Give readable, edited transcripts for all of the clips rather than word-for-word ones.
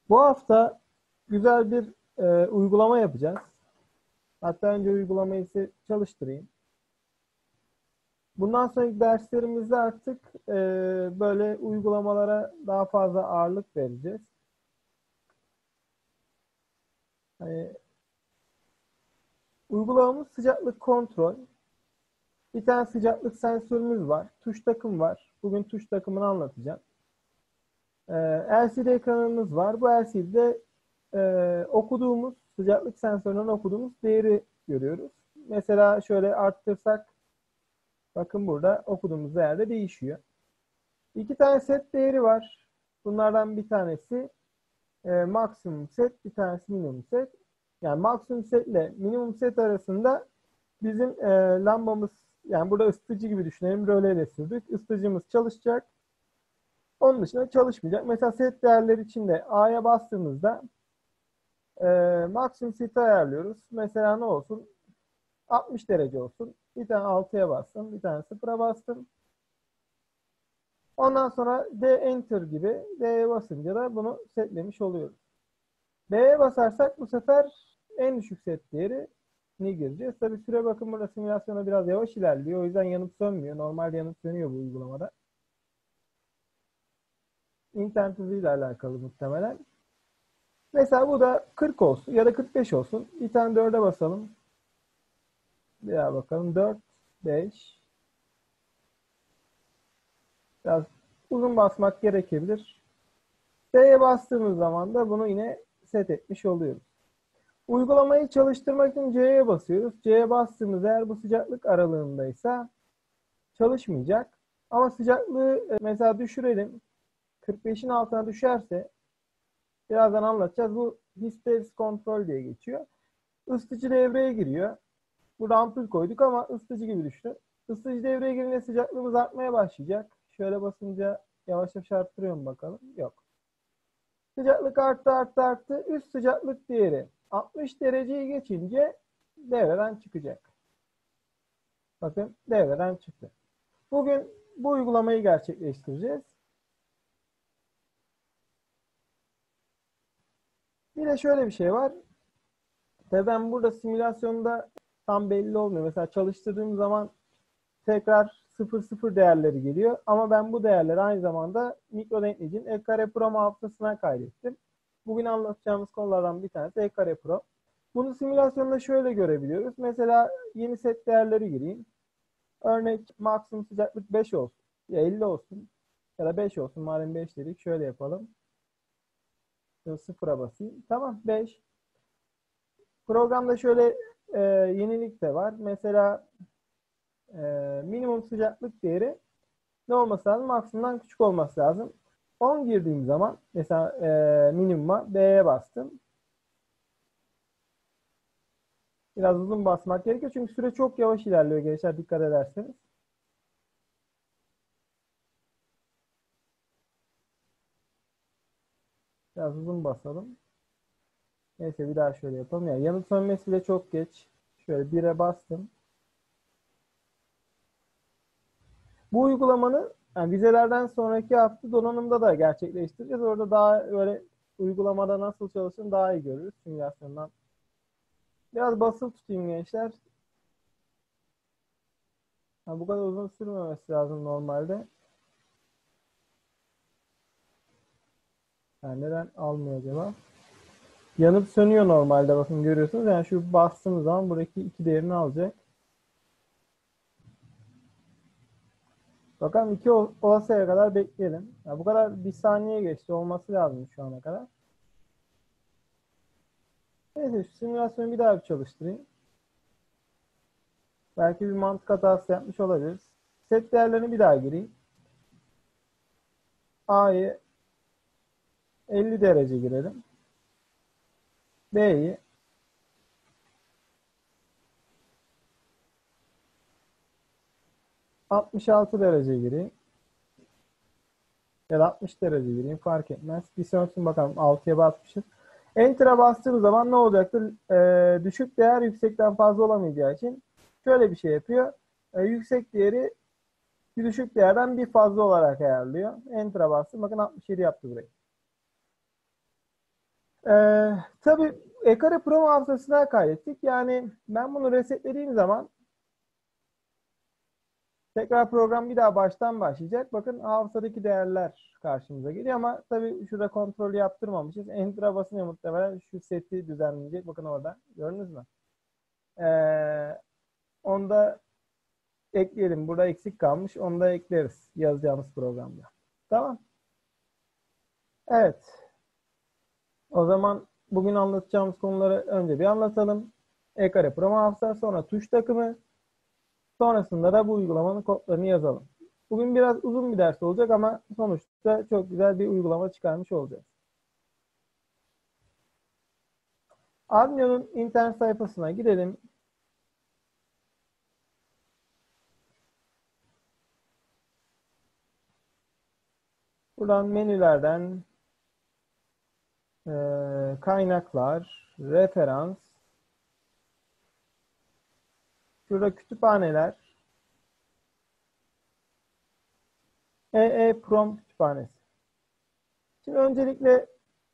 Bu hafta güzel bir uygulama yapacağız. Hatta önce uygulamayı size çalıştırayım. Bundan sonraki derslerimizde artık böyle uygulamalara daha fazla ağırlık vereceğiz. Hani, uygulamamız sıcaklık kontrol. Bir tane sıcaklık sensörümüz var. Tuş takım var. Bugün tuş takımını anlatacağım. LCD ekranımız var. Bu LCD'de okuduğumuz, sıcaklık sensöründen okuduğumuz değeri görüyoruz. Mesela şöyle arttırsak, bakın burada okuduğumuz değer de değişiyor. İki tane set değeri var. Bunlardan bir tanesi maksimum set, bir tanesi minimum set. Yani maksimum set ile minimum set arasında bizim lambamız, yani burada ısıtıcı gibi düşünelim. Röleyle sürdük. Isıtıcımız çalışacak. Onun dışında çalışmayacak. Mesela set değerleri için de A'ya bastığımızda maksimum seti ayarlıyoruz. Mesela ne olsun? 60 derece olsun. Bir tane 6'ya bastım. Bir tane 0'a bastım. Ondan sonra D Enter gibi D'ye basınca da bunu setlemiş oluyoruz. B'ye basarsak bu sefer en düşük set değerini gireceğiz. Tabi süre bakın burada simülasyona biraz yavaş ilerliyor. O yüzden yanıp sönmüyor. Normalde yanıp sönüyor bu uygulamada. İnternet hızıyla alakalı muhtemelen. Mesela bu da 40 olsun ya da 45 olsun. Bir tane 4'e basalım. Bir daha bakalım. 4, 5. Biraz uzun basmak gerekebilir. D'ye bastığımız zaman da bunu yine set etmiş oluyoruz. Uygulamayı çalıştırmak için C'ye basıyoruz. C'ye bastığımız eğer bu sıcaklık aralığındaysa çalışmayacak. Ama sıcaklığı mesela düşürelim. 45'in altına düşerse birazdan anlatacağız. Bu hysteresis kontrol diye geçiyor. Isıtıcı devreye giriyor. Burada ampul koyduk ama ısıtıcı gibi düşünün. Isıtıcı devreye girince sıcaklığımız artmaya başlayacak. Şöyle basınca yavaş yavaş arttırıyorum bakalım. Yok. Sıcaklık arttı arttı arttı. Üst sıcaklık değeri 60 dereceyi geçince devreden çıkacak. Bakın devreden çıktı. Bugün bu uygulamayı gerçekleştireceğiz. Bir de şöyle bir şey var. Tabii ben burada simülasyonda tam belli olmuyor. Mesela çalıştırdığım zaman tekrar 0,0 değerleri geliyor. Ama ben bu değerleri aynı zamanda mikrodenklecin E-Kare Pro hafızasına kaydettim. Bugün anlatacağımız konulardan bir tanesi E-Kare Pro. Bunu simülasyonda şöyle görebiliyoruz. Mesela yeni set değerleri gireyim. Örnek maksimum sıcaklık 5 olsun. Ya 50 olsun. Ya da 5 olsun. Madem 5 dedik. Şöyle yapalım. Şöyle 0'a basayım. Tamam 5. Programda şöyle yenilik de var. Mesela minimum sıcaklık değeri ne olması lazım? Maksimumdan küçük olması lazım. 10 girdiğim zaman mesela minimuma B'ye bastım. Biraz uzun basmak gerekiyor çünkü süre çok yavaş ilerliyor gençler, dikkat ederseniz. Biraz uzun basalım. Neyse bir daha şöyle yapalım. Yani yanıt sönmesi bile çok geç. Şöyle 1'e bastım. Bu uygulamanın yani vizelerden sonraki hafta donanımda da gerçekleştireceğiz. Orada daha böyle uygulamada nasıl çalıştığını daha iyi görürüz simülasyondan. Biraz basılı tutayım gençler. Ha, bu kadar uzun sürmemesi lazım normalde. Yani neden almıyor acaba? Yanıp sönüyor normalde, bakın görüyorsunuz. Yani şu bastığımız zaman buradaki iki değerini alacak. Bakalım 2 olasıya kadar bekleyelim. Ya bu kadar bir saniye geçti, olması lazım şu ana kadar. Neyse şu simülasyonu bir daha bir çalıştırayım. Belki bir mantık hatası yapmış olabiliriz. Set değerlerini bir daha gireyim. A'yı 50 derece girelim. B'yi 66 derece gireyim. Ya da 60 derece gireyim, fark etmez. Bir sönsün bakalım, 6'ya basmışız. Enter'a bastığım zaman ne olacaktır? Düşük değer yüksekten fazla olamayacağı için şöyle bir şey yapıyor. Yüksek değeri bir düşük değerden bir fazla olarak ayarlıyor. Enter'a bastım. Bakın 67 yaptı burayı. Tabii Ekare Pro hafızasına kaydettik. Yani ben bunu resetlediğim zaman tekrar program bir daha baştan başlayacak. Bakın hafızadaki değerler karşımıza geliyor ama tabii şurada kontrol yaptırmamışız. Enter'a basınca muhtemelen şu seti düzenleyecek. Bakın orada. Gördünüz mü? Onu da ekleyelim. Burada eksik kalmış. Onu da ekleriz yazacağımız programda. Tamam. Evet. O zaman bugün anlatacağımız konuları önce bir anlatalım. Ekare Pro hafıza, sonra tuş takımı, sonrasında da bu uygulamanın kodlarını yazalım. Bugün biraz uzun bir ders olacak ama sonuçta çok güzel bir uygulama çıkarmış olacağız. Arduino'nun internet sayfasına gidelim. Buradan menülerden kaynaklar, referans, şurada kütüphaneler, EEPROM kütüphanesi. Şimdi öncelikle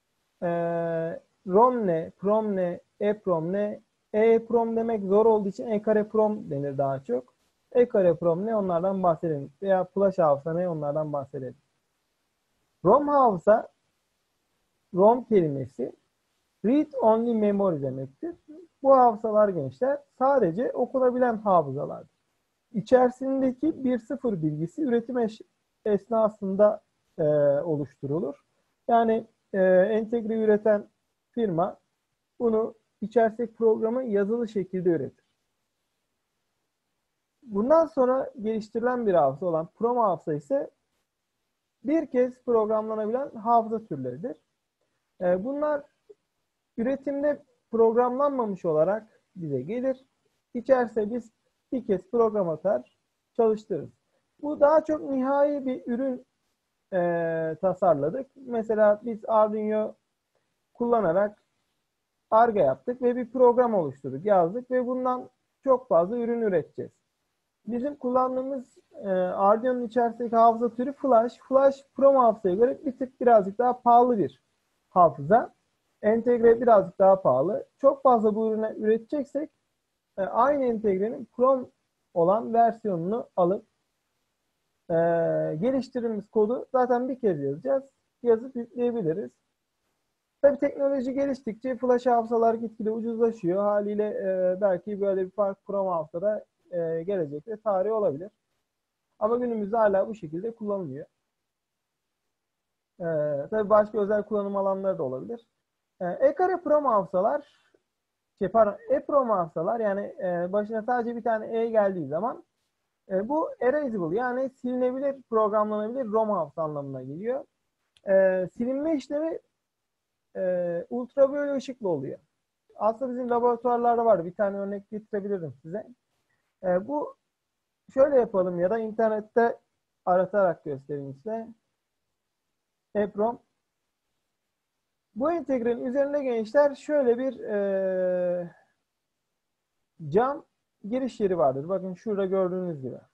ROM ne, PROM ne, EEPROM ne? EEPROM demek zor olduğu için Ekare PROM denir daha çok. Ekare PROM ne, onlardan bahsedelim. Veya flash hafıza ne, onlardan bahsedelim. ROM hafıza, ROM kelimesi Read Only Memory demektir. Bu hafızalar gençler sadece okunabilen hafızalardır. İçerisindeki bir sıfır bilgisi üretim esnasında oluşturulur. Yani entegre üreten firma bunu içerisindeki programı yazılı şekilde üretir. Bundan sonra geliştirilen bir hafıza olan PROM hafıza ise bir kez programlanabilen hafıza türleridir. Bunlar üretimde programlanmamış olarak bize gelir. İçerisinde biz bir kez program atar, çalıştırırız. Bu daha çok nihai bir ürün tasarladık. Mesela biz Arduino kullanarak Ar-Ge yaptık ve bir program oluşturduk, yazdık ve bundan çok fazla ürün üreteceğiz. Bizim kullandığımız Arduino'nun içerisindeki hafıza türü Flash. Flash PROM hafızaya göre bir tık birazcık daha pahalı bir hafıza. Entegre birazcık daha pahalı. Çok fazla bu ürünü üreteceksek aynı entegrenin PROM olan versiyonunu alıp geliştirdiğimiz kodu zaten bir kez yazacağız. Yazıp yükleyebiliriz. Tabii teknoloji geliştikçe flash hafızalar gitgide ucuzlaşıyor. Haliyle belki böyle bir fark PROM hafızada gelecekte tarih olabilir. Ama günümüzde hala bu şekilde kullanılıyor. Tabii başka özel kullanım alanları da olabilir. Ekare PROM hafızalar, EPROM hafızalar yani başına sadece bir tane E geldiği zaman bu erasable yani silinebilir, programlanabilir ROM hafıza anlamına geliyor. Silinme işlemi ultraviyole ışıkla oluyor. Aslında bizim laboratuvarlarda var. Bir tane örnek getirebilirim size. Bu şöyle yapalım ya da internette aratarak göstereyim size. EPROM. Bu entegrenin üzerinde gençler şöyle bir cam giriş yeri vardır. Bakın şurada gördüğünüz gibi.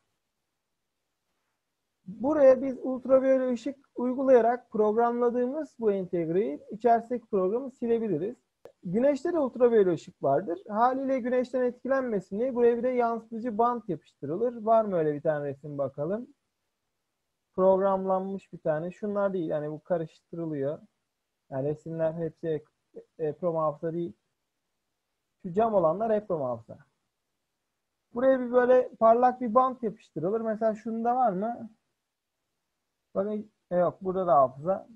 Buraya biz ultraviyole ışık uygulayarak programladığımız bu entegreyi içerisindeki programı silebiliriz. Güneşte de ultraviyole ışık vardır. Haliyle güneşten etkilenmesin diye buraya bir de yansıtıcı bant yapıştırılır. Var mı öyle bir tane resim bakalım? Programlanmış bir tane. Şunlar değil. Yani bu karıştırılıyor. Yani resimler hepsi EPROM hafıza değil. Şu cam olanlar EPROM hafıza. Buraya bir böyle parlak bir bant yapıştırılır. Mesela şunda var mı? Bakın yok. Burada da hafıza.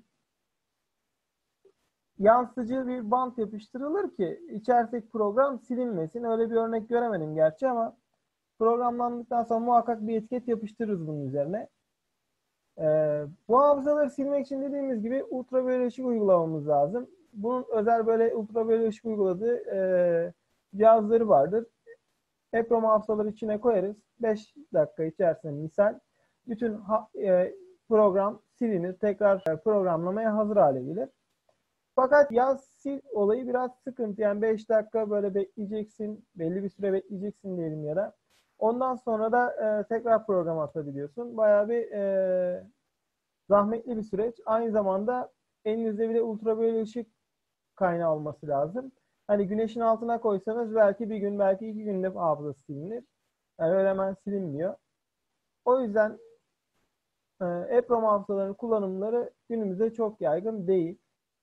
Yansıtıcı bir bant yapıştırılır ki içerideki program silinmesin. Öyle bir örnek göremedim gerçi ama programlandıktan sonra muhakkak bir etiket yapıştırırız bunun üzerine. Bu hafızaları silmek için dediğimiz gibi ultraviyole ışık uygulamamız lazım. Bunun özel böyle ultraviyole ışık uyguladığı cihazları vardır. EPROM hafızaları içine koyarız. 5 dakika içerisinde misal bütün program silinir. Tekrar programlamaya hazır hale gelir. Fakat yaz sil olayı biraz sıkıntı. Yani 5 dakika böyle bekleyeceksin. Belli bir süre bekleyeceksin diyelim ya da. Ondan sonra da tekrar program atabiliyorsun. Bayağı bir zahmetli bir süreç. Aynı zamanda elinizde bir de ultraviyole ışık kaynağı olması lazım. Hani güneşin altına koysanız belki bir gün, belki 2 günde hafızası silinir. Yani öyle hemen silinmiyor. O yüzden EEPROM hafızalarının kullanımları günümüzde çok yaygın değil.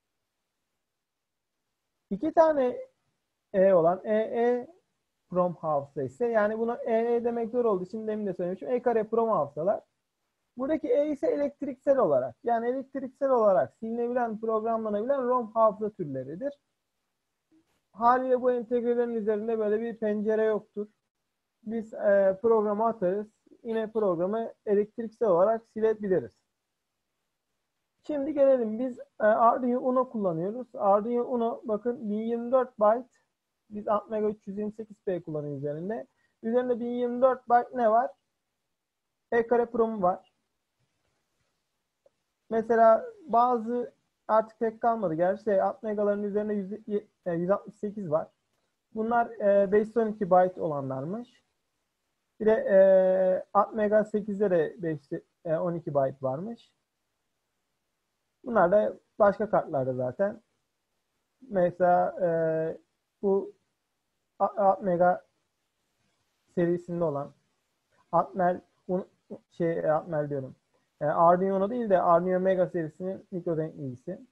2 tane olan EEPROM hafıza ise, yani buna EE demek zor olduğu için demin de söylemiştim, E-PROM hafızalar. Buradaki E ise elektriksel olarak, yani elektriksel olarak silinebilen, programlanabilen ROM hafıza türleridir. Haliyle bu entegrelerin üzerinde böyle bir pencere yoktur. Biz programı atarız. Yine programı elektriksel olarak silebiliriz. Şimdi gelelim, biz Arduino Uno kullanıyoruz. Arduino Uno bakın 1024 byte, biz Atmega 328p kullanıyoruz üzerinde. Üzerinde 1024 byte ne var? E-PROM var. Mesela bazı artık pek kalmadı. Gerçi Atmega'ların üzerinde 168 var. Bunlar 512 byte olanlarmış. Bir de Atmega 8'de de 12 byte varmış. Bunlar da başka kartlarda zaten. Mesela bu Atmega serisinde olan Atmel Atmel diyorum. Arduino değil de Arduino Mega serisinin mikro denkleyicisi.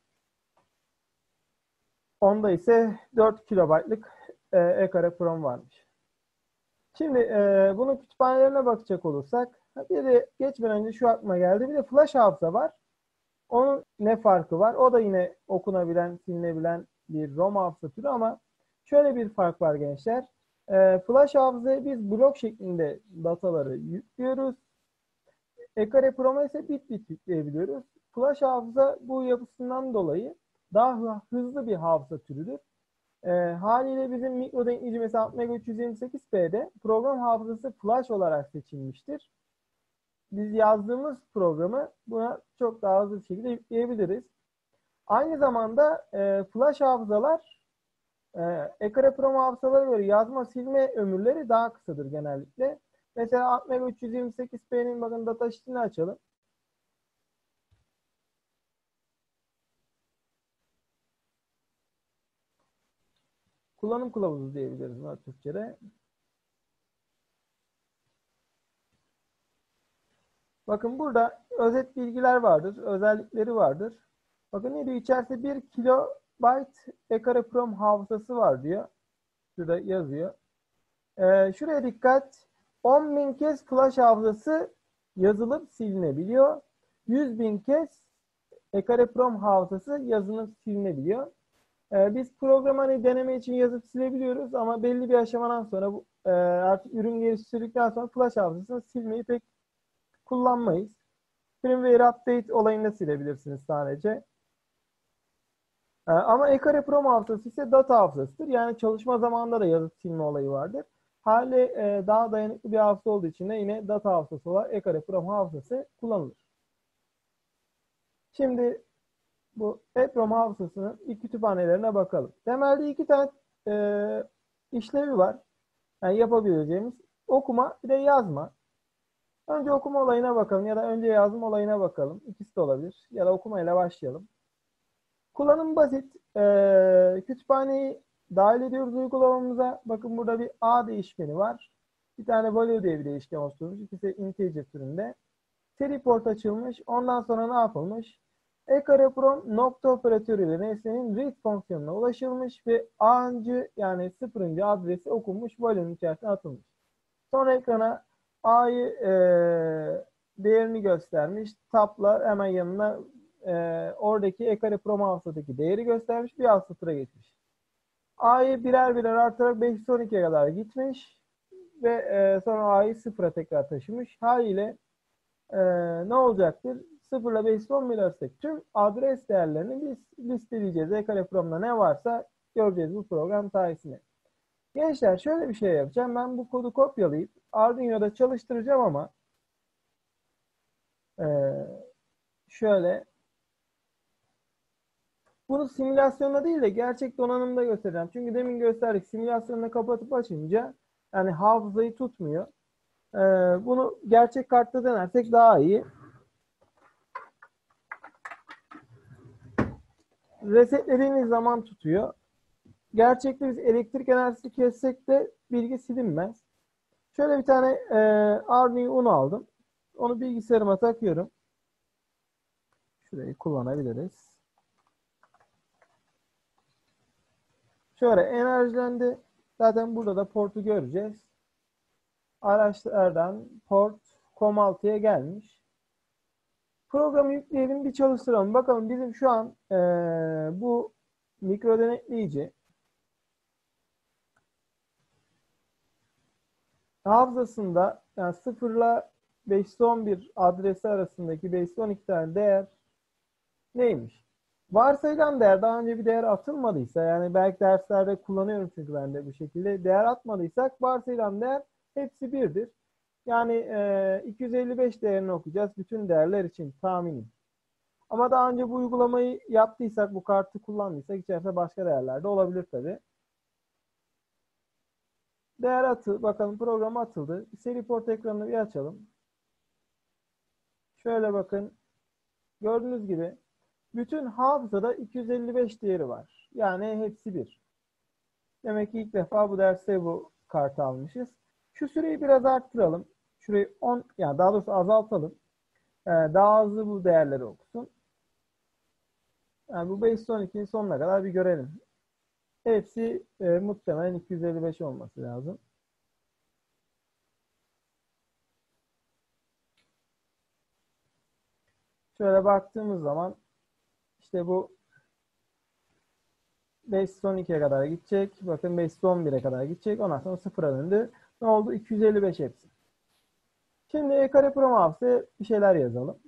Onda ise 4 kilobaytlık E-PROM varmış. Şimdi bunun kütüphanelerine bakacak olursak, bir de geçmeden önce şu aklıma geldi. Bir de flash hafıza var. Onun ne farkı var? O da yine okunabilen, silinebilen bir ROM hafıza türü ama şöyle bir fark var gençler. Flash hafızaya biz blok şeklinde dataları yüklüyoruz. E-PROM'a ise bit bit yükleyebiliyoruz. Flash hafıza bu yapısından dolayı daha hızlı bir hafıza türüdür. Haliyle bizim mikro denkleyici mesela Atmega 328p'de program hafızası flash olarak seçilmiştir. Biz yazdığımız programı buna çok daha hızlı bir şekilde yükleyebiliriz. Aynı zamanda flash hafızalar E-PROM hafızalara göre yazma silme ömürleri daha kısadır genellikle. Mesela Atmega 328p'nin bakın datasheet'ini açalım. Kullanım kılavuzu diyebiliriz buna Türkçe'de. Bakın burada özet bilgiler vardır, özellikleri vardır. Bakın ne diyor? İçerisinde 1 kilobayt E-PROM hafızası var diyor. Şurada yazıyor. Şuraya dikkat. 10.000 kez flash hafızası yazılıp silinebiliyor. 100.000 kez E-PROM hafızası yazılıp silinebiliyor. Biz programı hani deneme için yazıp silebiliyoruz ama belli bir aşamadan sonra artık ürün geliştirdikten sonra flash hafızasını silmeyi pek kullanmayız. Firmware update olayında silebilirsiniz sadece. Ama E-PROM hafızası ise data hafızasıdır. Yani çalışma zamanında da yazıp silme olayı vardır. Hali daha dayanıklı bir hafıza olduğu için de yine data hafızası olarak E-PROM hafızası kullanılır. Şimdi bu EEPROM hafızasının ilk kütüphanelerine bakalım. Temelde 2 tane işlevi var. Yani yapabileceğimiz okuma bir de yazma. Önce okuma olayına bakalım ya da önce yazma olayına bakalım. İkisi de olabilir. Ya da okumayla başlayalım. Kullanım basit. Kütüphaneyi dahil ediyoruz uygulamamıza. Bakın burada bir A değişkeni var. Bir tane value diye bir değişken oluşturulmuş. İkisi integer türünde. Seri port açılmış. Ondan sonra ne yapılmış? E-PROM nokta operatörüyle nesnenin read fonksiyonuna ulaşılmış ve A'ncı yani sıfırıncı adresi okunmuş, value'nin içerisine atılmış. Sonra ekrana A'yı değerini göstermiş. Tab'la hemen yanına oradaki E-PROM hafızadaki değeri göstermiş. Bir alt satıra geçmiş. A'yı birer birer artarak 512'ye kadar gitmiş ve sonra A'yı sıfıra tekrar taşımış. Haliyle ne olacaktır? 0 ile 511 arasındaki tüm adres değerlerini biz listeleyeceğiz. E-PROM'da ne varsa göreceğiz bu program sayesinde. Gençler şöyle bir şey yapacağım. Ben bu kodu kopyalayıp Arduino'da çalıştıracağım ama şöyle bunu simülasyonda değil de gerçek donanımda göstereceğim. Çünkü demin gösterdik. Simülasyonda kapatıp açınca yani hafızayı tutmuyor. Bunu gerçek kartta denersek daha iyi. resetlediğiniz zaman tutuyor. Gerçekte biz elektrik enerjisi kessek de bilgi silinmez. Şöyle bir tane Arduino Uno aldım. Onu bilgisayarıma takıyorum. Şurayı kullanabiliriz. Şöyle enerjilendi. Zaten burada da portu göreceğiz. Araçlardan port COM6'ya gelmiş. Programı yükleyelim, bir çalıştıralım. Bakalım bizim şu an bu mikro denetleyici hafızasında, yani 0 ile 511 adresi arasındaki 512 tane değer neymiş? Varsayılan değer, daha önce bir değer atılmadıysa, yani belki derslerde kullanıyorum çünkü ben de bu şekilde, değer atmadıysak varsayılan değer hepsi birdir. Yani 255 değerini okuyacağız bütün değerler için tahminim. Ama daha önce bu uygulamayı yaptıysak, bu kartı kullandıysak içerisinde başka değerler de olabilir tabi. Değer atı, bakalım program atıldı. Seri port ekranını bir açalım. Şöyle bakın. Gördüğünüz gibi bütün hafızada 255 değeri var. Yani hepsi bir. Demek ki ilk defa bu derste bu kartı almışız. Şu süreyi biraz arttıralım. Şurayı 10, yani daha doğrusu azaltalım. Daha hızlı bu değerleri okusun. Yani bu 512'nin sonuna kadar bir görelim. Hepsi muhtemelen 255 olması lazım. Şöyle baktığımız zaman işte bu 512'ye kadar gidecek. Bakın 511'e kadar gidecek. Ondan sonra sıfıra döndü. Ne oldu? 255 hepsi. Şimdi ekare promaps'e bir şeyler yazalım.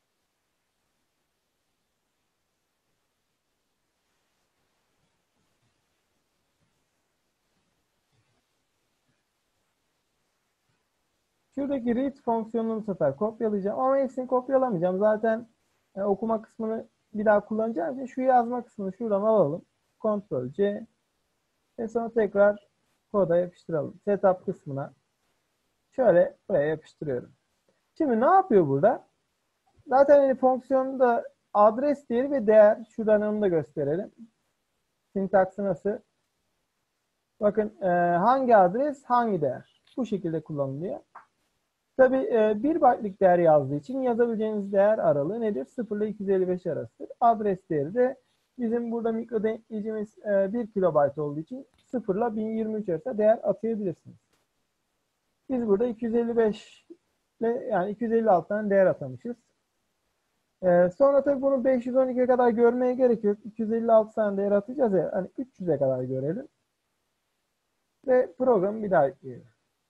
Şuradaki read fonksiyonunu bu sefer kopyalayacağım. Ama hepsini kopyalamayacağım. Zaten okuma kısmını bir daha kullanacağım için şu yazma kısmını şuradan alalım. Ctrl C ve sonra tekrar koda yapıştıralım. Setup kısmına şöyle buraya yapıştırıyorum. Şimdi ne yapıyor burada? Zaten hani fonksiyonda adres değeri ve değer. Şuradan onu da gösterelim. Sintaksı nasıl? Bakın hangi adres, hangi değer. Bu şekilde kullanılıyor. Tabii 1 byte'lik değer yazdığı için yazabileceğiniz değer aralığı nedir? 0 ile 255 arasıdır. Adres değeri de bizim burada mikro denkleyicimiz 1 kilobayt olduğu için 0 ile 1023 arasında değer atayabilirsiniz. Biz burada 255 ile, yani 256 tane değer atamışız. Sonra tabii bunu 512'ye kadar görmeye gerek yok. 256 tane değer atacağız ya. Hani 300'e kadar görelim. Ve programı bir daha yükleyelim.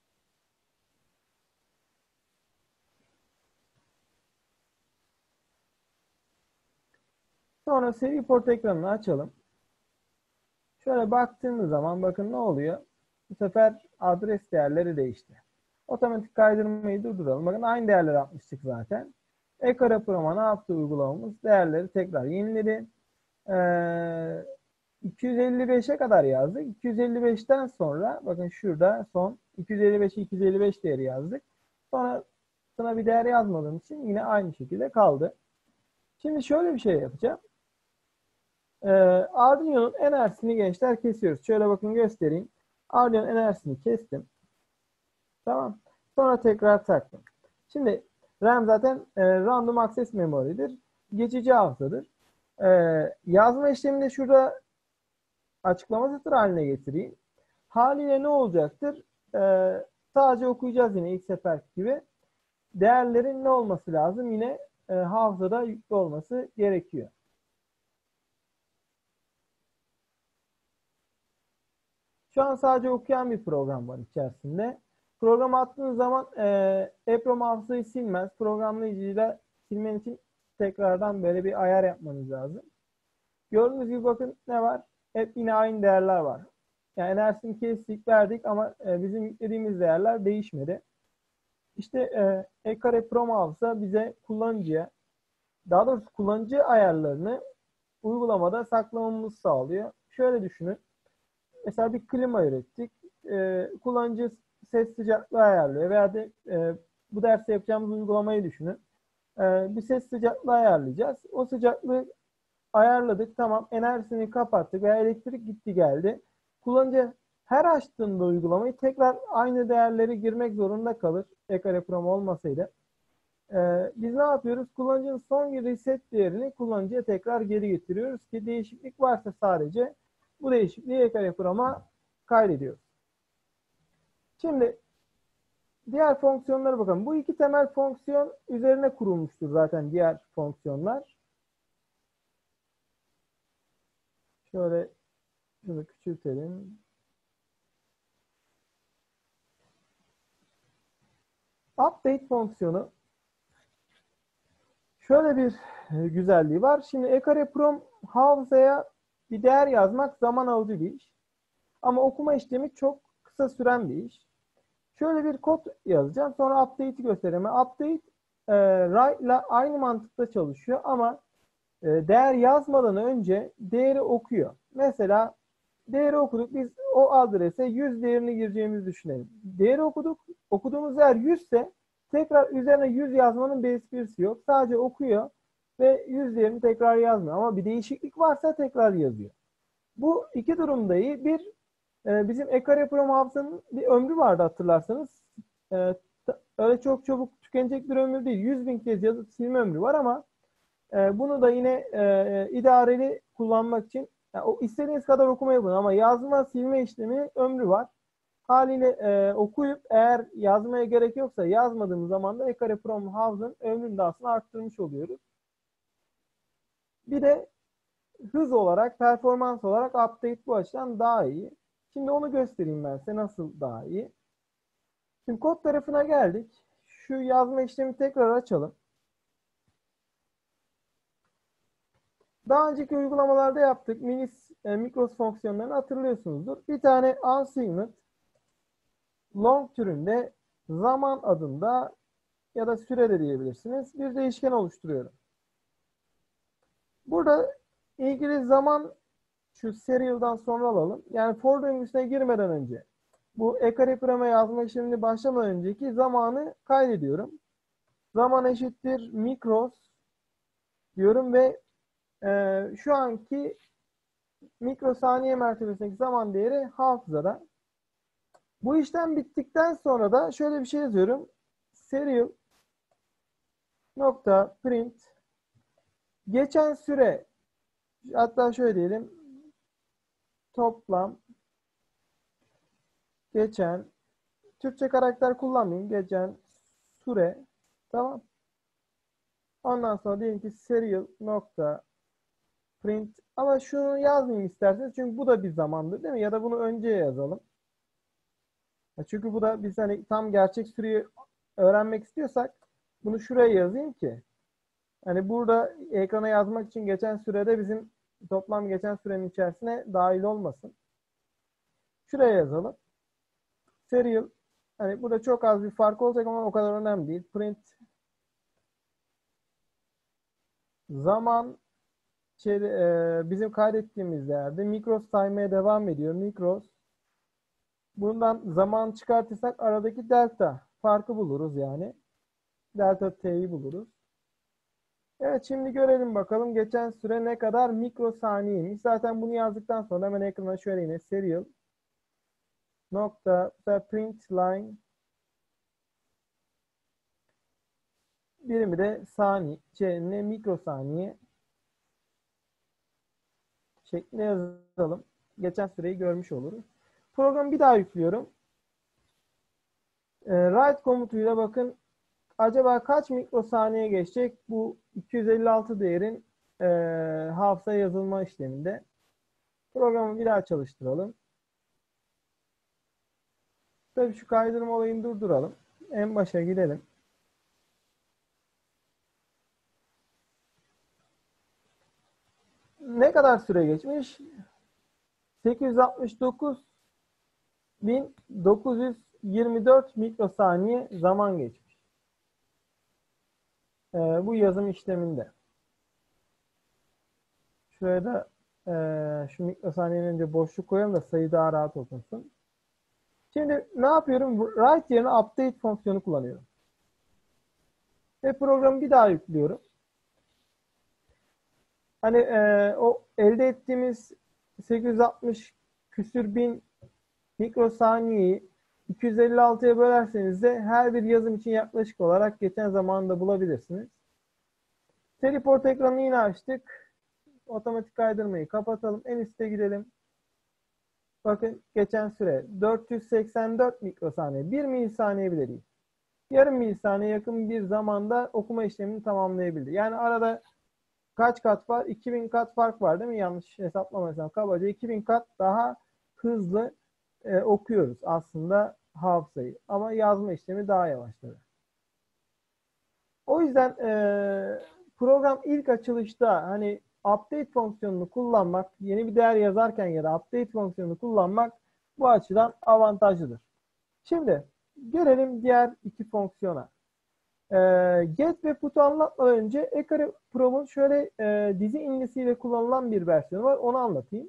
Sonra seri port ekranını açalım. Şöyle baktığımız zaman bakın ne oluyor? Bu sefer adres değerleri değişti. Otomatik kaydırmayı durduralım. Bakın aynı değerleri atmıştık zaten. Ekara Pro'ma ne yaptı uygulamamız? Değerleri tekrar yeniledi. 255'e kadar yazdık. 255'ten sonra bakın şurada son 255'e 255 değeri yazdık. Sonra bir değer yazmadığım için yine aynı şekilde kaldı. Şimdi şöyle bir şey yapacağım. Arduino'nun enerjisini gençler kesiyoruz. Şöyle bakın göstereyim. Arduino'nun enerjisini kestim. Tamam. Sonra tekrar taktım. Şimdi RAM zaten random access memory'dir. Geçici hafızadır. Yazma işlemini şurada açıklama satır haline getireyim. Haliyle ne olacaktır? Sadece okuyacağız yine ilk sefer gibi. Değerlerin ne olması lazım? Yine hafızada yüklü olması gerekiyor. Şu an sadece okuyan bir program var içerisinde. Programı attığınız zaman EEPROM hafızayı silmez. Programlayıcıyla silmen için tekrardan böyle bir ayar yapmanız lazım. Gördüğünüz gibi bakın ne var? Hep yine aynı değerler var. Yani enerjisini kestik, verdik ama bizim yüklediğimiz değerler değişmedi. İşte ekare prom hafıza bize kullanıcıya, daha doğrusu kullanıcı ayarlarını uygulamada saklamamızı sağlıyor. Şöyle düşünün. Mesela bir klima ürettik. Kullanıcı ses sıcaklığı ayarlıyor veya de bu derste yapacağımız uygulamayı düşünün. Bir ses sıcaklığı ayarlayacağız. O sıcaklığı ayarladık. Tamam. Enerjisini kapattık veya elektrik gitti geldi. Kullanıcı her açtığında uygulamayı tekrar aynı değerleri girmek zorunda kalır. EKRPROM olmasaydı. Biz ne yapıyoruz? Kullanıcının son reset değerini kullanıcıya tekrar geri getiriyoruz ki değişiklik varsa sadece bu değişikliği EKRPROM'a kaydediyoruz. Şimdi diğer fonksiyonlara bakalım. Bu iki temel fonksiyon üzerine kurulmuştur zaten diğer fonksiyonlar. Şöyle şunu küçültelim. Update fonksiyonu şöyle bir güzelliği var. Şimdi EKRPROM hafızaya bir değer yazmak zaman alıcı bir iş. Ama okuma işlemi çok kısa süren bir iş. Şöyle bir kod yazacağım. Sonra update'i göstereyim. Update write ile aynı mantıkta çalışıyor ama değer yazmadan önce değeri okuyor. Mesela değeri okuduk. Biz o adrese 100 değerini gireceğimizi düşünelim. Değeri okuduk. Okuduğumuz değer 100 ise tekrar üzerine 100 yazmanın bir esprisi yok. Sadece okuyor ve 100 değerini tekrar yazmıyor. Ama bir değişiklik varsa tekrar yazıyor. Bu iki durumda iyi. Bir, bizim EKRPROM hafızanın bir ömrü vardı hatırlarsanız. Öyle çok çabuk tükenecek bir ömrü değil. 100.000 kez yazıp silme ömrü var ama bunu da yine idareli kullanmak için yani o istediğiniz kadar okuma yapın ama yazma silme işlemi ömrü var. Haliyle okuyup eğer yazmaya gerek yoksa yazmadığımız zaman da EKRPROM hafızanın ömrünü de aslında arttırmış oluyoruz. Bir de hız olarak, performans olarak update bu açıdan daha iyi. Şimdi onu göstereyim ben size nasıl daha iyi. Şimdi kod tarafına geldik. Şu yazma işlemi tekrar açalım. Daha önceki uygulamalarda yaptık. Mikros fonksiyonlarını hatırlıyorsunuzdur. Bir tane unsigned long türünde zaman adında ya da sürede diyebilirsiniz. Bir değişken oluşturuyorum. Burada ilgili zaman şu serial'dan sonra alalım. Yani for döngüsüne girmeden önce bu EKRPROM'a yazma işlemini başlamadan önceki zamanı kaydediyorum. Zaman eşittir mikros diyorum ve şu anki mikrosaniye mertebesindeki zaman değeri hafızada. Bu işlem bittikten sonra da şöyle bir şey yazıyorum. Serial nokta print geçen süre, hatta şöyle diyelim, toplam geçen, Türkçe karakter kullanmayayım, geçen süre, tamam. Ondan sonra diyelim ki serial nokta print, ama şunu yazmayayım isterseniz çünkü bu da bir zamandır değil mi? Ya da bunu önceye yazalım. Çünkü bu da biz hani tam gerçek süreyi öğrenmek istiyorsak bunu şuraya yazayım ki hani burada ekrana yazmak için geçen sürede bizim toplam geçen sürenin içerisine dahil olmasın. Şuraya yazalım. Serial, hani burada çok az bir fark olacak ama o kadar önemli değil. Print zaman bizim kaydettiğimiz değerde Mikros saymaya devam ediyor. Mikros, bundan zaman çıkartırsak aradaki delta farkı buluruz yani. Delta t'yi buluruz. Evet, şimdi görelim bakalım geçen süre ne kadar mikrosaniyeymiş. Zaten bunu yazdıktan sonra hemen ekrana şöyle yine serial nokta print line birimi de saniye, ne mikrosaniye şeklinde yazalım. Geçen süreyi görmüş oluruz. Programı bir daha yüklüyorum. Write komutuyla bakın acaba kaç mikrosaniye geçecek bu 256 değerin hafızaya yazılma işleminde. Programı bir daha çalıştıralım. Tabii şu kaydırma olayını durduralım. En başa gidelim. Ne kadar süre geçmiş? 869.924 mikrosaniye zaman geçmiş. Bu yazım işleminde. Şuraya da şu mikrosaniyenin önce boşluk koyalım da sayı daha rahat okunsun. Şimdi ne yapıyorum? Write yerine update fonksiyonu kullanıyorum. Ve programı bir daha yüklüyorum. Hani o elde ettiğimiz 860 küsür bin mikrosaniyeyi 256'ya bölerseniz de her bir yazım için yaklaşık olarak geçen zamanında bulabilirsiniz. Seri port ekranını yine açtık. Otomatik kaydırmayı kapatalım. En üste gidelim. Bakın geçen süre 484 mikrosaniye. 1 milisaniye bile değil. Yarım milisaniye yakın bir zamanda okuma işlemini tamamlayabildi. Yani arada kaç kat var? 2000 kat fark var değil mi? Yanlış hesaplamazsam kabaca 2000 kat daha hızlı okuyoruz aslında hafızayı. Ama yazma işlemi daha yavaşladı. O yüzden program ilk açılışta hani update fonksiyonunu kullanmak, yeni bir değer yazarken ya da update fonksiyonunu kullanmak bu açıdan avantajlıdır. Şimdi gelelim diğer iki fonksiyona. Get ve put'u anlatmadan önce Ekare Pro'nun şöyle dizi inlesiyle kullanılan bir versiyonu var. Onu anlatayım.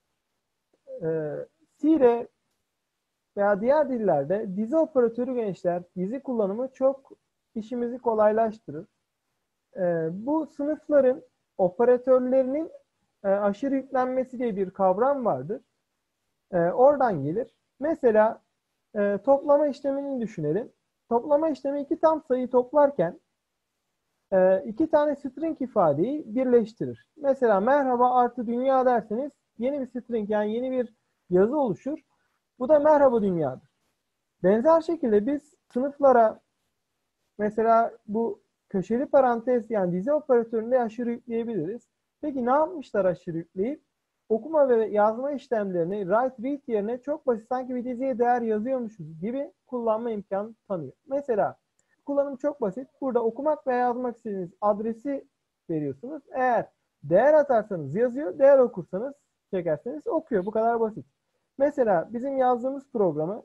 C'de veya diğer dillerde dizi operatörü gençler, dizi kullanımı çok işimizi kolaylaştırır. Bu sınıfların operatörlerinin aşırı yüklenmesi diye bir kavram vardır. Oradan gelir. Mesela toplama işlemini düşünelim. Toplama işlemi iki tam sayıyı toplarken iki tane string ifadeyi birleştirir. Mesela merhaba artı dünya derseniz yeni bir string yani yeni bir yazı oluşur. Bu da merhaba dünyadır. Benzer şekilde biz sınıflara mesela bu köşeli parantez yani dizi operatöründe aşırı yükleyebiliriz. Peki ne yapmışlar aşırı yükleyip? Okuma ve yazma işlemlerini write read yerine çok basit sanki bir diziye değer yazıyormuşuz gibi kullanma imkanı tanıyor. Mesela kullanım çok basit. Burada okumak veya yazmak istediğiniz adresi veriyorsunuz. Eğer değer atarsanız yazıyor, değer okursanız çekerseniz okuyor. Bu kadar basit. Mesela bizim yazdığımız programı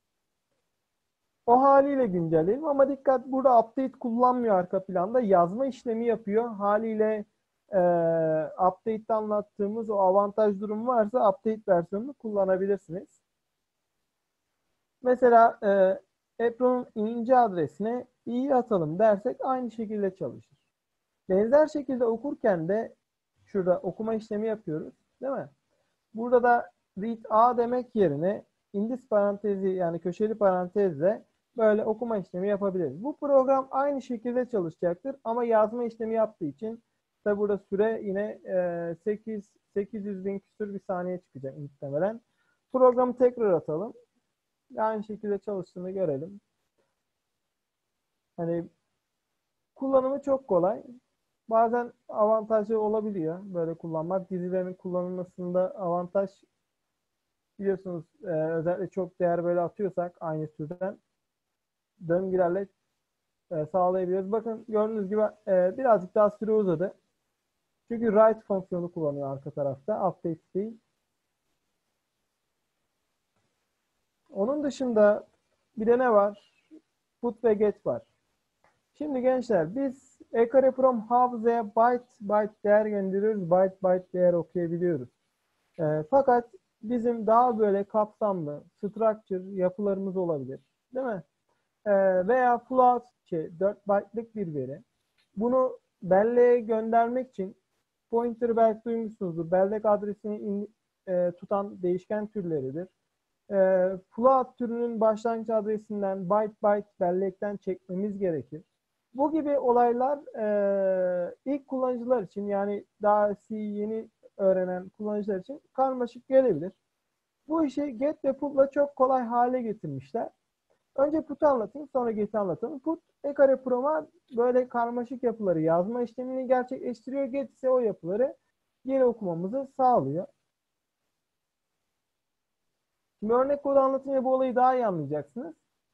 o haliyle güncelleyelim ama dikkat burada update kullanmıyor arka planda. Yazma işlemi yapıyor. Haliyle update'te anlattığımız o avantaj durum varsa update versiyonunu kullanabilirsiniz. Mesela Apron'un ince adresine i atalım dersek aynı şekilde çalışır. Benzer şekilde okurken de şurada okuma işlemi yapıyoruz. Değil mi? Burada da read a demek yerine indis parantezi yani köşeli parantezle böyle okuma işlemi yapabiliriz. Bu program aynı şekilde çalışacaktır ama yazma işlemi yaptığı için tabi burada süre yine 800 bin küsur bir saniye çıkacak muhtemelen. Programı tekrar atalım. Aynı şekilde çalıştığını görelim. Hani kullanımı çok kolay. Bazen avantajlı olabiliyor böyle kullanmak. Dizilerin kullanılmasında avantaj biliyorsunuz özellikle çok değer böyle atıyorsak aynı türden döngülerle sağlayabiliyoruz. Bakın gördüğünüz gibi birazcık daha süre uzadı. Çünkü write fonksiyonu kullanıyor arka tarafta. Update değil. Onun dışında bir de ne var? Put ve get var. Şimdi gençler biz Ekare from hafızaya byte byte değer gönderiyoruz. Byte byte değer okuyabiliyoruz. Fakat bizim daha böyle kapsamlı structure yapılarımız olabilir. Değil mi? Veya float 4 byte'lık bir veri. Bunu belleğe göndermek için pointer belki duymuşsunuzdur. Bellek adresini tutan değişken türleridir. Float türünün başlangıç adresinden byte byte bellekten çekmemiz gerekir. Bu gibi olaylar ilk kullanıcılar için yani daha C yeni öğrenen kullanıcılar için karmaşık gelebilir. Bu işi get ve put'la çok kolay hale getirmişler. Önce put'u anlatayım sonra get'i anlatalım. Put Ekare Pro'ma böyle karmaşık yapıları yazma işlemini gerçekleştiriyor. Get ise o yapıları geri okumamızı sağlıyor. Şimdi örnek kodu anlatınca bu olayı daha iyi anlayacaksınız.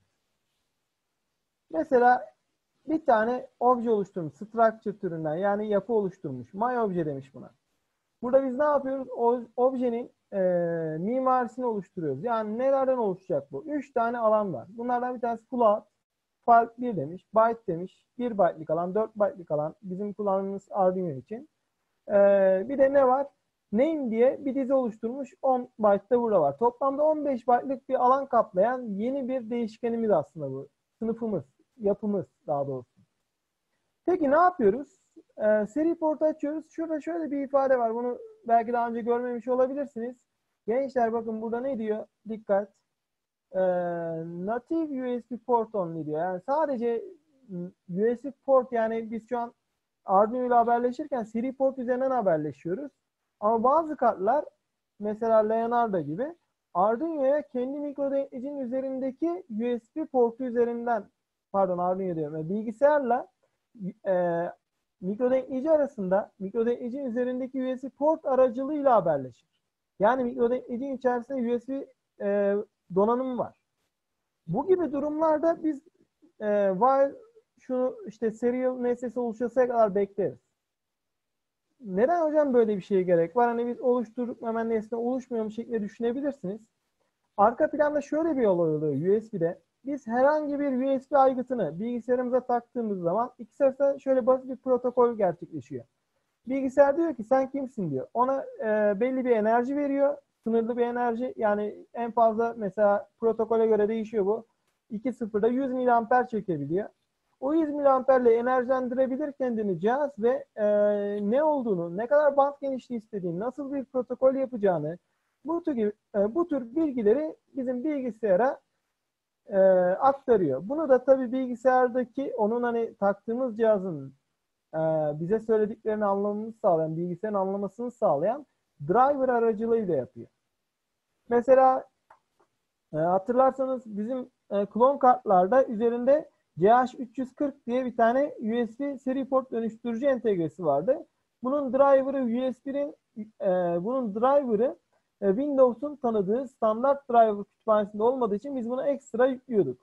Mesela bir tane obje oluşturmuş. Structure türünden yani yapı oluşturmuş. MyObje demiş buna. Burada biz ne yapıyoruz? O objenin mimarisini oluşturuyoruz. Yani nelerden oluşacak bu? 3 tane alan var. Bunlardan bir tanesi float, fark 1 demiş, byte demiş, 1 byte'lik alan, 4 byte'lik alan bizim kullandığımız Arduino için. Bir de ne var? Name diye bir dizi oluşturmuş. 10 byte da burada var. Toplamda 15 byte'lık bir alan kaplayan yeni bir değişkenimiz aslında bu. Sınıfımız, yapımız daha doğrusu. Peki ne yapıyoruz? Seri portu açıyoruz. Şurada şöyle bir ifade var. Bunu belki daha önce görmemiş olabilirsiniz. Gençler bakın burada ne diyor? Dikkat. Ee, Native USB port only diyor. Yani sadece USB port, yani biz şu an Arduino ile haberleşirken seri port üzerinden haberleşiyoruz. Ama bazı kartlar mesela Leonardo gibi Arduino'ya kendi mikro denetlecinin üzerindeki USB portu üzerinden, pardon Arduino diyorum, bilgisayarla e, mikro denetleci arasında mikro denetlecinin üzerindeki USB port aracılığıyla haberleşir. Yani mikro denetlecinin içerisinde USB donanımı var. Bu gibi durumlarda biz while şu işte serial nesnesi oluşasıya kadar bekleriz. Neden hocam böyle bir şeye gerek var? Hani biz oluşturduk hemen nesne oluşmuyor mu şeklinde düşünebilirsiniz. Arka planda şöyle bir olay oluyor USB'de. Biz herhangi bir USB aygıtını bilgisayarımıza taktığımız zaman ikisi arasında şöyle basit bir protokol gerçekleşiyor. Bilgisayar diyor ki sen kimsin diyor. Ona belli bir enerji veriyor. Sınırlı bir enerji. Yani en fazla mesela protokole göre değişiyor bu. 2.0'da 100 miliamper çekebiliyor. O 100 miliamperle enerjendirebilir kendini cihaz ve ne olduğunu, ne kadar band genişliği istediğini, nasıl bir protokol yapacağını, bu tür bilgileri bizim bilgisayara aktarıyor. Bunu da tabii bilgisayardaki onun hani taktığımız cihazın bize söylediklerini anlamamızı sağlayan, bilgisayarın anlamasını sağlayan driver aracılığıyla yapıyor. Mesela hatırlarsanız bizim klon kartlarda üzerinde CH340 diye bir tane USB seri port dönüştürücü entegresi vardı. Bunun driver'ı Windows'un tanıdığı standart driver kütüphanesinde olmadığı için biz bunu ekstra yüklüyorduk.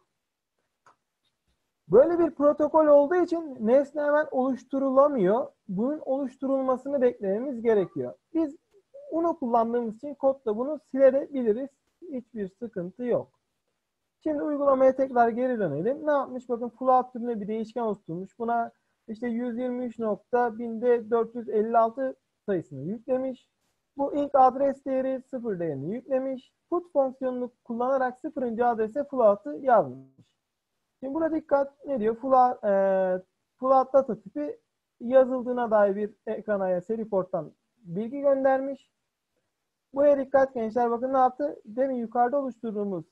Böyle bir protokol olduğu için nesne hemen oluşturulamıyor. Bunun oluşturulmasını beklememiz gerekiyor. Biz bunu kullandığımız için kodda bunu silebiliriz. Hiçbir sıkıntı yok. Şimdi uygulamaya tekrar geri dönelim. Ne yapmış? Bakın float türüne bir değişken oluşturmuş. Buna işte 123.1000'de 456 sayısını yüklemiş. Bu ilk adres değeri 0 değerini yüklemiş. Put fonksiyonunu kullanarak 0. adrese float'ı yazmış. Şimdi burada dikkat ne diyor? Float data tipi yazıldığına dair bir ekrana seri porttan bilgi göndermiş. Buraya dikkat gençler, bakın ne yaptı? Demin yukarıda oluşturduğumuz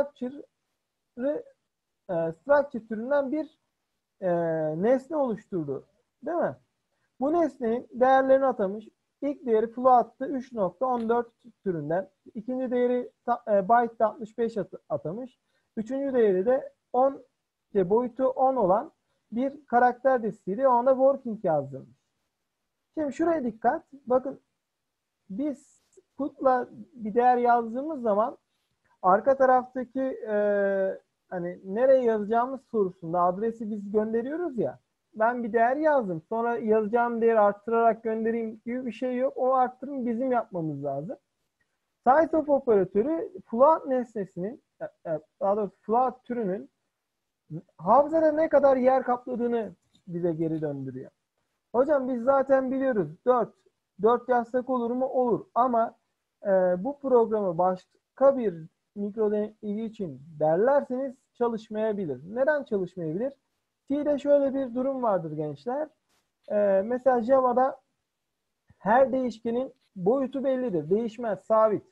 structure türünden bir nesne oluşturdu. Değil mi? Bu nesnenin değerlerini atamış. İlk değeri float'tı 3.14 türünden. İkinci değeri byte'da 65 atamış. Üçüncü değeri de 10 boyutu 10 olan bir karakter dizisiyle ona da working yazdırmış. Şimdi şuraya dikkat. Bakın biz put'la bir değer yazdığımız zaman arka taraftaki hani nereye yazacağımız sorusunda adresi biz gönderiyoruz ya. Ben bir değer yazdım. Sonra yazacağım değeri arttırarak göndereyim gibi bir şey yok. O arttırımı bizim yapmamız lazım. Size of operatörü float nesnesinin, daha doğrusu float türünün hafızada ne kadar yer kapladığını bize geri döndürüyor. Hocam biz zaten biliyoruz 4. 4 yazsak olur mu? Olur. Ama bu programı başka bir mikro denetleyici için derlerseniz çalışmayabilir. Neden çalışmayabilir? C'de şöyle bir durum vardır gençler. Mesela Java'da her değişkenin boyutu bellidir. Değişmez, sabit.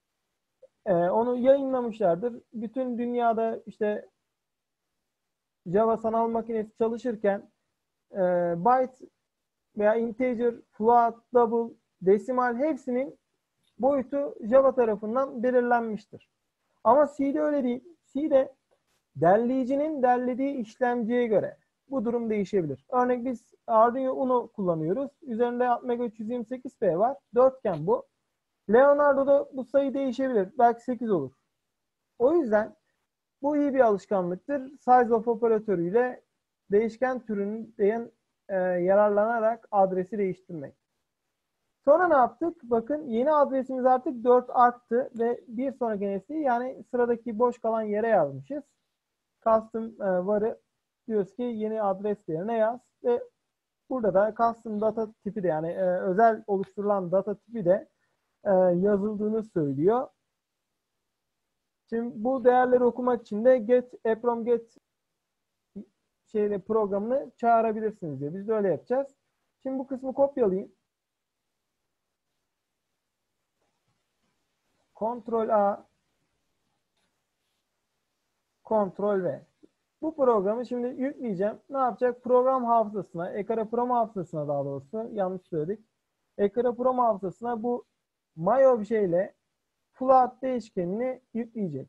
Onu yayınlamışlardır. Bütün dünyada işte Java sanal makinesi çalışırken byte veya integer, float, double, desimal hepsinin boyutu Java tarafından belirlenmiştir. Ama C'de öyle değil. C'de derleyicinin derlediği işlemciye göre bu durum değişebilir. Örnek biz Arduino Uno kullanıyoruz. Üzerinde Atmega 328P var. Dörtgen bu. Leonardo'da bu sayı değişebilir. Belki 8 olur. O yüzden bu iyi bir alışkanlıktır. Size of operatörüyle değişken türünden yararlanarak adresi değiştirmek. Sonra ne yaptık? Bakın yeni adresimiz artık 4 arttı ve bir sonraki nesneyi yani sıradaki boş kalan yere yazmışız. Custom var'ı diyoruz ki yeni adres değerine yaz ve burada da custom data tipi de yani özel oluşturulan data tipi de yazıldığını söylüyor. Şimdi bu değerleri okumak için de EPROM get programını çağırabilirsiniz diyor. Biz de öyle yapacağız. Şimdi bu kısmı kopyalayayım. Ctrl A, Ctrl V. Bu programı şimdi yükleyeceğim. Ne yapacak? Program hafızasına, Ekara Program hafızasına daha doğrusu yanlış söyledik. Ekara Program hafızasına bu MyObje ile float değişkenini yükleyecek.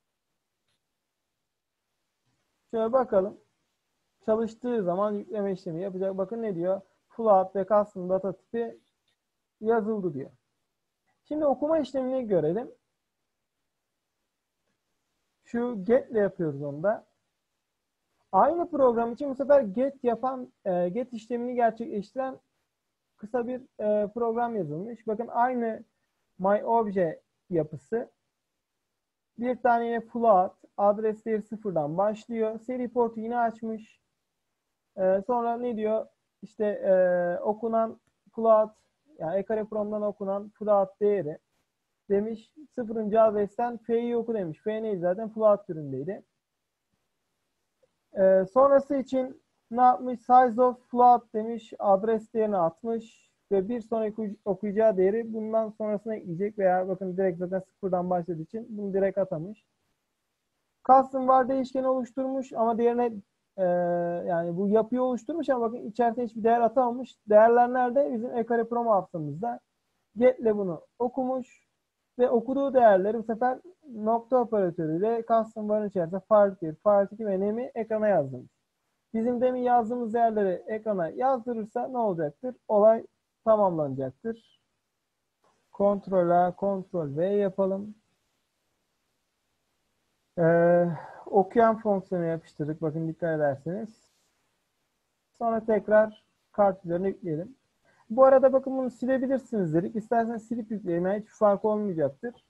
Şöyle bakalım. Çalıştığı zaman yükleme işlemi yapacak. Bakın ne diyor? Float ve custom data tipi yazıldı diyor. Şimdi okuma işlemini görelim. Şu get ile yapıyoruz onu da. Aynı program için bu sefer get işlemini gerçekleştiren kısa bir program yazılmış. Bakın aynı MyObje yapısı. Bir tane yine float, adres değeri sıfırdan başlıyor. Seri portu yine açmış. Sonra ne diyor? İşte okunan float, yani EKRPROM'dan okunan float değeri demiş. Sıfırıncı adresten F'yi oku demiş. F neydi zaten? Float türündeydi. Sonrası için ne yapmış? Size of float demiş. Adres değerini atmış. Ve bir sonraki okuyacağı değeri bundan sonrasına ekleyecek veya bakın direkt zaten sıfırdan başladığı için bunu direkt atamış. Custom var değişkeni oluşturmuş ama diğerine yani bu yapıyı oluşturmuş ama bakın içerisine hiçbir değer atamamış. Değerler nerede? Bizim EKRPROM hafızamızda. Get ile bunu okumuş ve okuduğu değerleri bu sefer nokta operatörüyle custom varın içerisinde fark 1, fark 2 ve name'i ekrana yazdım. Bizim demin yazdığımız değerleri ekrana yazdırırsa ne olacaktır? Olay tamamlanacaktır. Ctrl A, Ctrl V yapalım. Okuyan fonksiyonu yapıştırdık. Bakın dikkat ederseniz. Sonra tekrar kart üzerine yükleyelim. Bu arada bakın bunu silebilirsiniz dedik. İsterseniz silip yükleyin. Yani hiçbir fark olmayacaktır.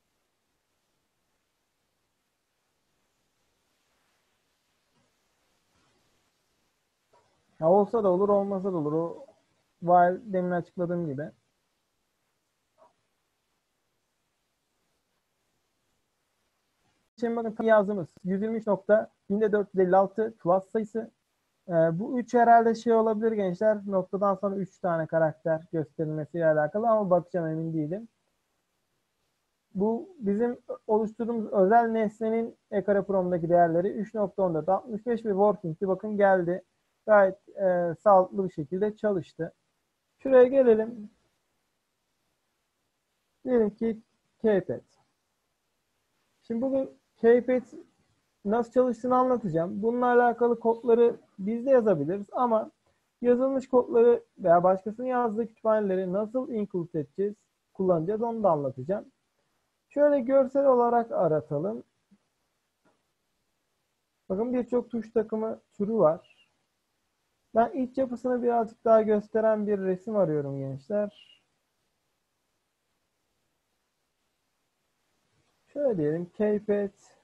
Ya olsa da olur, olmasa da olur. O while demin açıkladığım gibi. Şimdi bakın yazdığımız 123.1456 class sayısı. Bu 3 herhalde şey olabilir gençler. Noktadan sonra 3 tane karakter gösterilmesiyle alakalı ama bakacağım, emin değilim. Bu bizim oluşturduğumuz özel nesnenin EKRPROM'daki değerleri 3.14, 65 ve working'ti. Bakın geldi. Gayet sağlıklı bir şekilde çalıştı. Şuraya gelelim. Diyelim ki Kpet. Şimdi bugün Kpet nasıl çalıştığını anlatacağım. Bununla alakalı kodları biz de yazabiliriz ama yazılmış kodları veya başkasının yazdığı kütüphaneleri nasıl include edeceğiz, kullanacağız, onu da anlatacağım. Şöyle görsel olarak aratalım. Bakın birçok tuş takımı türü var. Ben iç yapısını birazcık daha gösteren bir resim arıyorum gençler. Şöyle diyelim, Kpet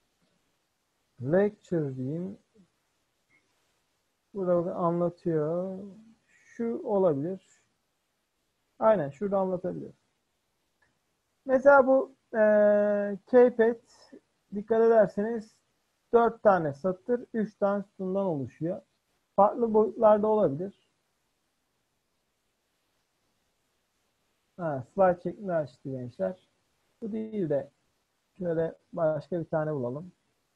Lecture diyeyim. Burada bakın anlatıyor. Şu olabilir. Aynen şurada anlatabilir. Mesela bu Kpet dikkat ederseniz 4 tane satır, 3 tane sütundan oluşuyor. Farklı boyutlarda olabilir. Slide şeklinde açtı gençler. Bu değil de şöyle başka bir tane bulalım.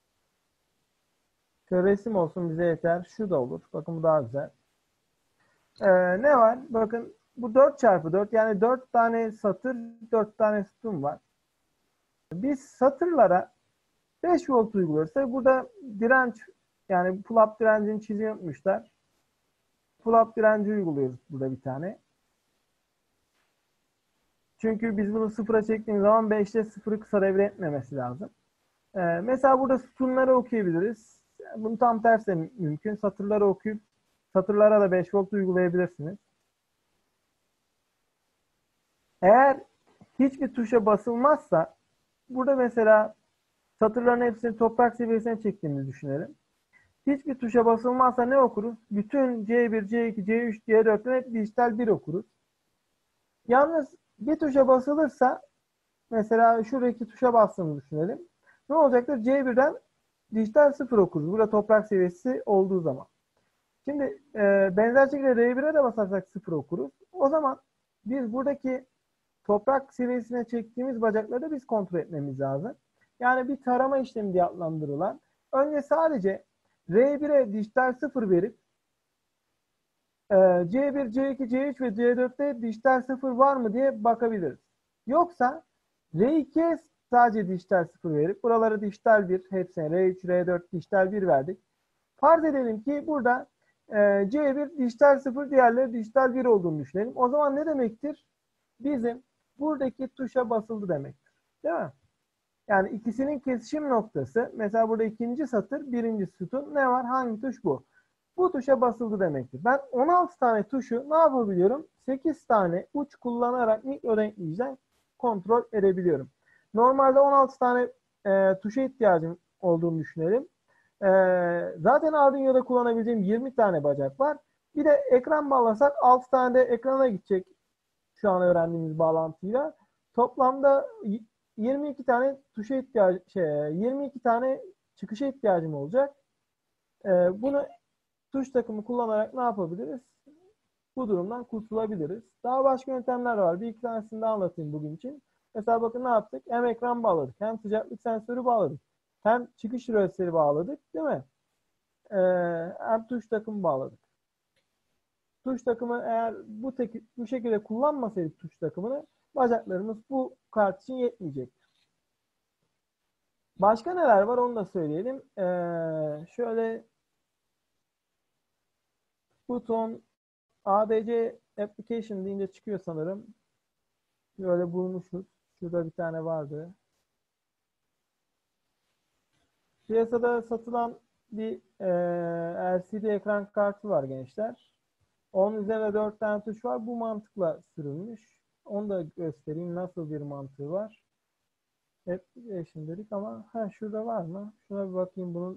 Şöyle resim olsun bize yeter. Şu da olur. Bakın bu daha güzel. Ne var? Bakın bu 4x4 yani 4 tane satır, 4 tane sütun var. Biz satırlara 5 volt uyguluyorsa burada direnç, yani pull-up direncini çizimi yapmışlar. Pull-up direnci uyguluyoruz burada bir tane. Çünkü biz bunu sıfıra çektiğimiz zaman 5'te sıfırı kısa devre etmemesi lazım. Mesela burada sütunları okuyabiliriz. Bunu tam tersi mümkün. Satırları okuyup satırlara da 5 volt uygulayabilirsiniz. Eğer hiçbir tuşa basılmazsa burada mesela satırların hepsini toprak seviyesine çektiğimizi düşünelim. Hiçbir tuşa basılmazsa ne okuruz? Bütün C1, C2, C3, C4'ten hep dijital 1 okuruz. Yalnız bir tuşa basılırsa mesela şuradaki tuşa bastığımızı düşünelim. Ne olacaktır? C1'den dijital 0 okuruz. Burada toprak seviyesi olduğu zaman. Şimdi benzer şekilde R1'e de basarsak 0 okuruz. O zaman biz buradaki toprak seviyesine çektiğimiz bacakları da biz kontrol etmemiz lazım. Yani bir tarama işlemi diye adlandırılan. Önce sadece R1'e dijital 0 verip C1, C2, C3 ve C4'te dijital 0 var mı diye bakabiliriz. Yoksa R2'ye sadece dijital 0 verip buralara dijital 1, hepsine R3, R4 dijital 1 verdik. Farz edelim ki burada C1 dijital 0, diğerleri dijital 1 olduğunu düşünelim. O zaman ne demektir? Bizim buradaki tuşa basıldı demektir. Değil mi? Yani ikisinin kesişim noktası, mesela burada ikinci satır, birinci sütun ne var? Hangi tuş bu? Bu tuşa basıldı demektir. Ben 16 tane tuşu ne yapabiliyorum? 8 tane uç kullanarak mikro denkleyiciden kontrol edebiliyorum. Normalde 16 tane tuşa ihtiyacım olduğunu düşünelim. Zaten Arduino'da kullanabileceğim 20 tane bacak var. Bir de ekran bağlasak 6 tane de ekrana gidecek şu an öğrendiğimiz bağlantıyla. Toplamda 22 tane tuşa 22 tane çıkışa ihtiyacım olacak. Bunu tuş takımı kullanarak ne yapabiliriz? Bu durumdan kurtulabiliriz. Daha başka yöntemler var. Bir iki tanesini de anlatayım bugün için. Mesela bakın ne yaptık? Hem ekran bağladık, hem sıcaklık sensörü bağladık, hem çıkış röstleri bağladık, değil mi? Hem tuş takımı bağladık. Tuş takımı eğer bu şekilde kullanmasaydık tuş takımını, bacaklarımız bu kart için yetmeyecektir. Başka neler var onu da söyleyelim. Şöyle buton ADC application deyince çıkıyor sanırım. Böyle bulmuşuz. Şurada bir tane vardı. Piyasada satılan bir LCD ekran kartı var gençler. Onun üzerine 4 tane tuş var. Bu mantıkla sürülmüş. Onu da göstereyim nasıl bir mantığı var. Application dedik ama şurada var mı? Şuna bir bakayım bunun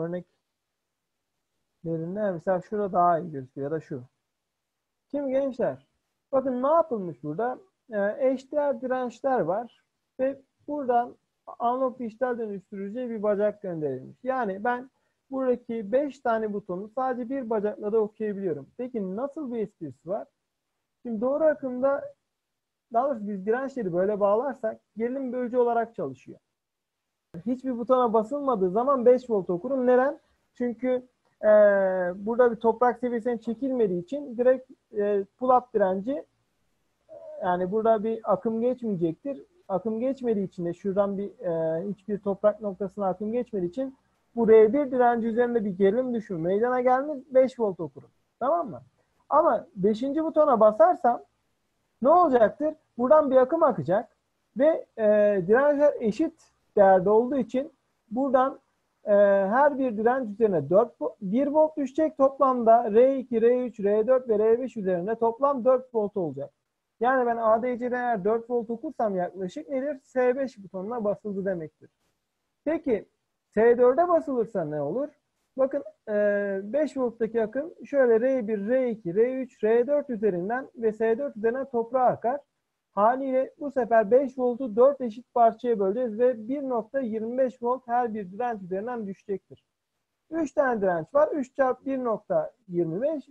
örneklerinde. Mesela şurada daha iyi gözüküyor ya da şu. Şimdi gençler bakın ne yapılmış burada? Eşdeğer dirençler var ve buradan analog dijital dönüştürücüye bir bacak gönderilmiş. Yani ben buradaki 5 tane butonu sadece bir bacakla da okuyabiliyorum. Peki nasıl bir esprisi var? Şimdi doğru akımda, daha doğrusu biz dirençleri böyle bağlarsak gerilim bölücü olarak çalışıyor. Hiçbir butona basılmadığı zaman 5 volt okurum. Neden? Çünkü burada bir toprak seviyesine çekilmediği için direkt pull-up direnci, yani burada bir akım geçmeyecektir. Akım geçmediği için de şuradan hiçbir toprak noktasına akım geçmediği için bu R1 direnci üzerinde bir gerilim düşümü meydana gelmiş, 5 volt okurum. Tamam mı? Ama 5. butona basarsam ne olacaktır? Buradan bir akım akacak ve dirençler eşit değerde olduğu için buradan her bir direnç üzerine 1 volt düşecek. Toplamda R2, R3, R4 ve R5 üzerinde toplam 4 volt olacak. Yani ben ADC'de eğer 4 volt okursam yaklaşık nedir? S5 butonuna basıldı demektir. Peki S4'e basılırsa ne olur? Bakın 5 volttaki akım şöyle R1, R2, R3, R4 üzerinden ve S4 üzerinden toprağa akar. Haliyle bu sefer 5 voltu 4 eşit parçaya böleceğiz ve 1.25 volt her bir direnç üzerinden düşecektir. 3 tane direnç var. 3 çarpı 1.25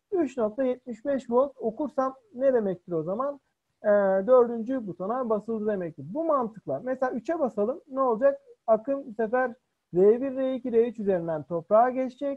3.75 volt okursam ne demektir o zaman? 4. butona basıldı demektir. Bu mantıkla mesela 3'e basalım. Ne olacak? Akım bu sefer R1, R2, R3 üzerinden toprağa geçecek.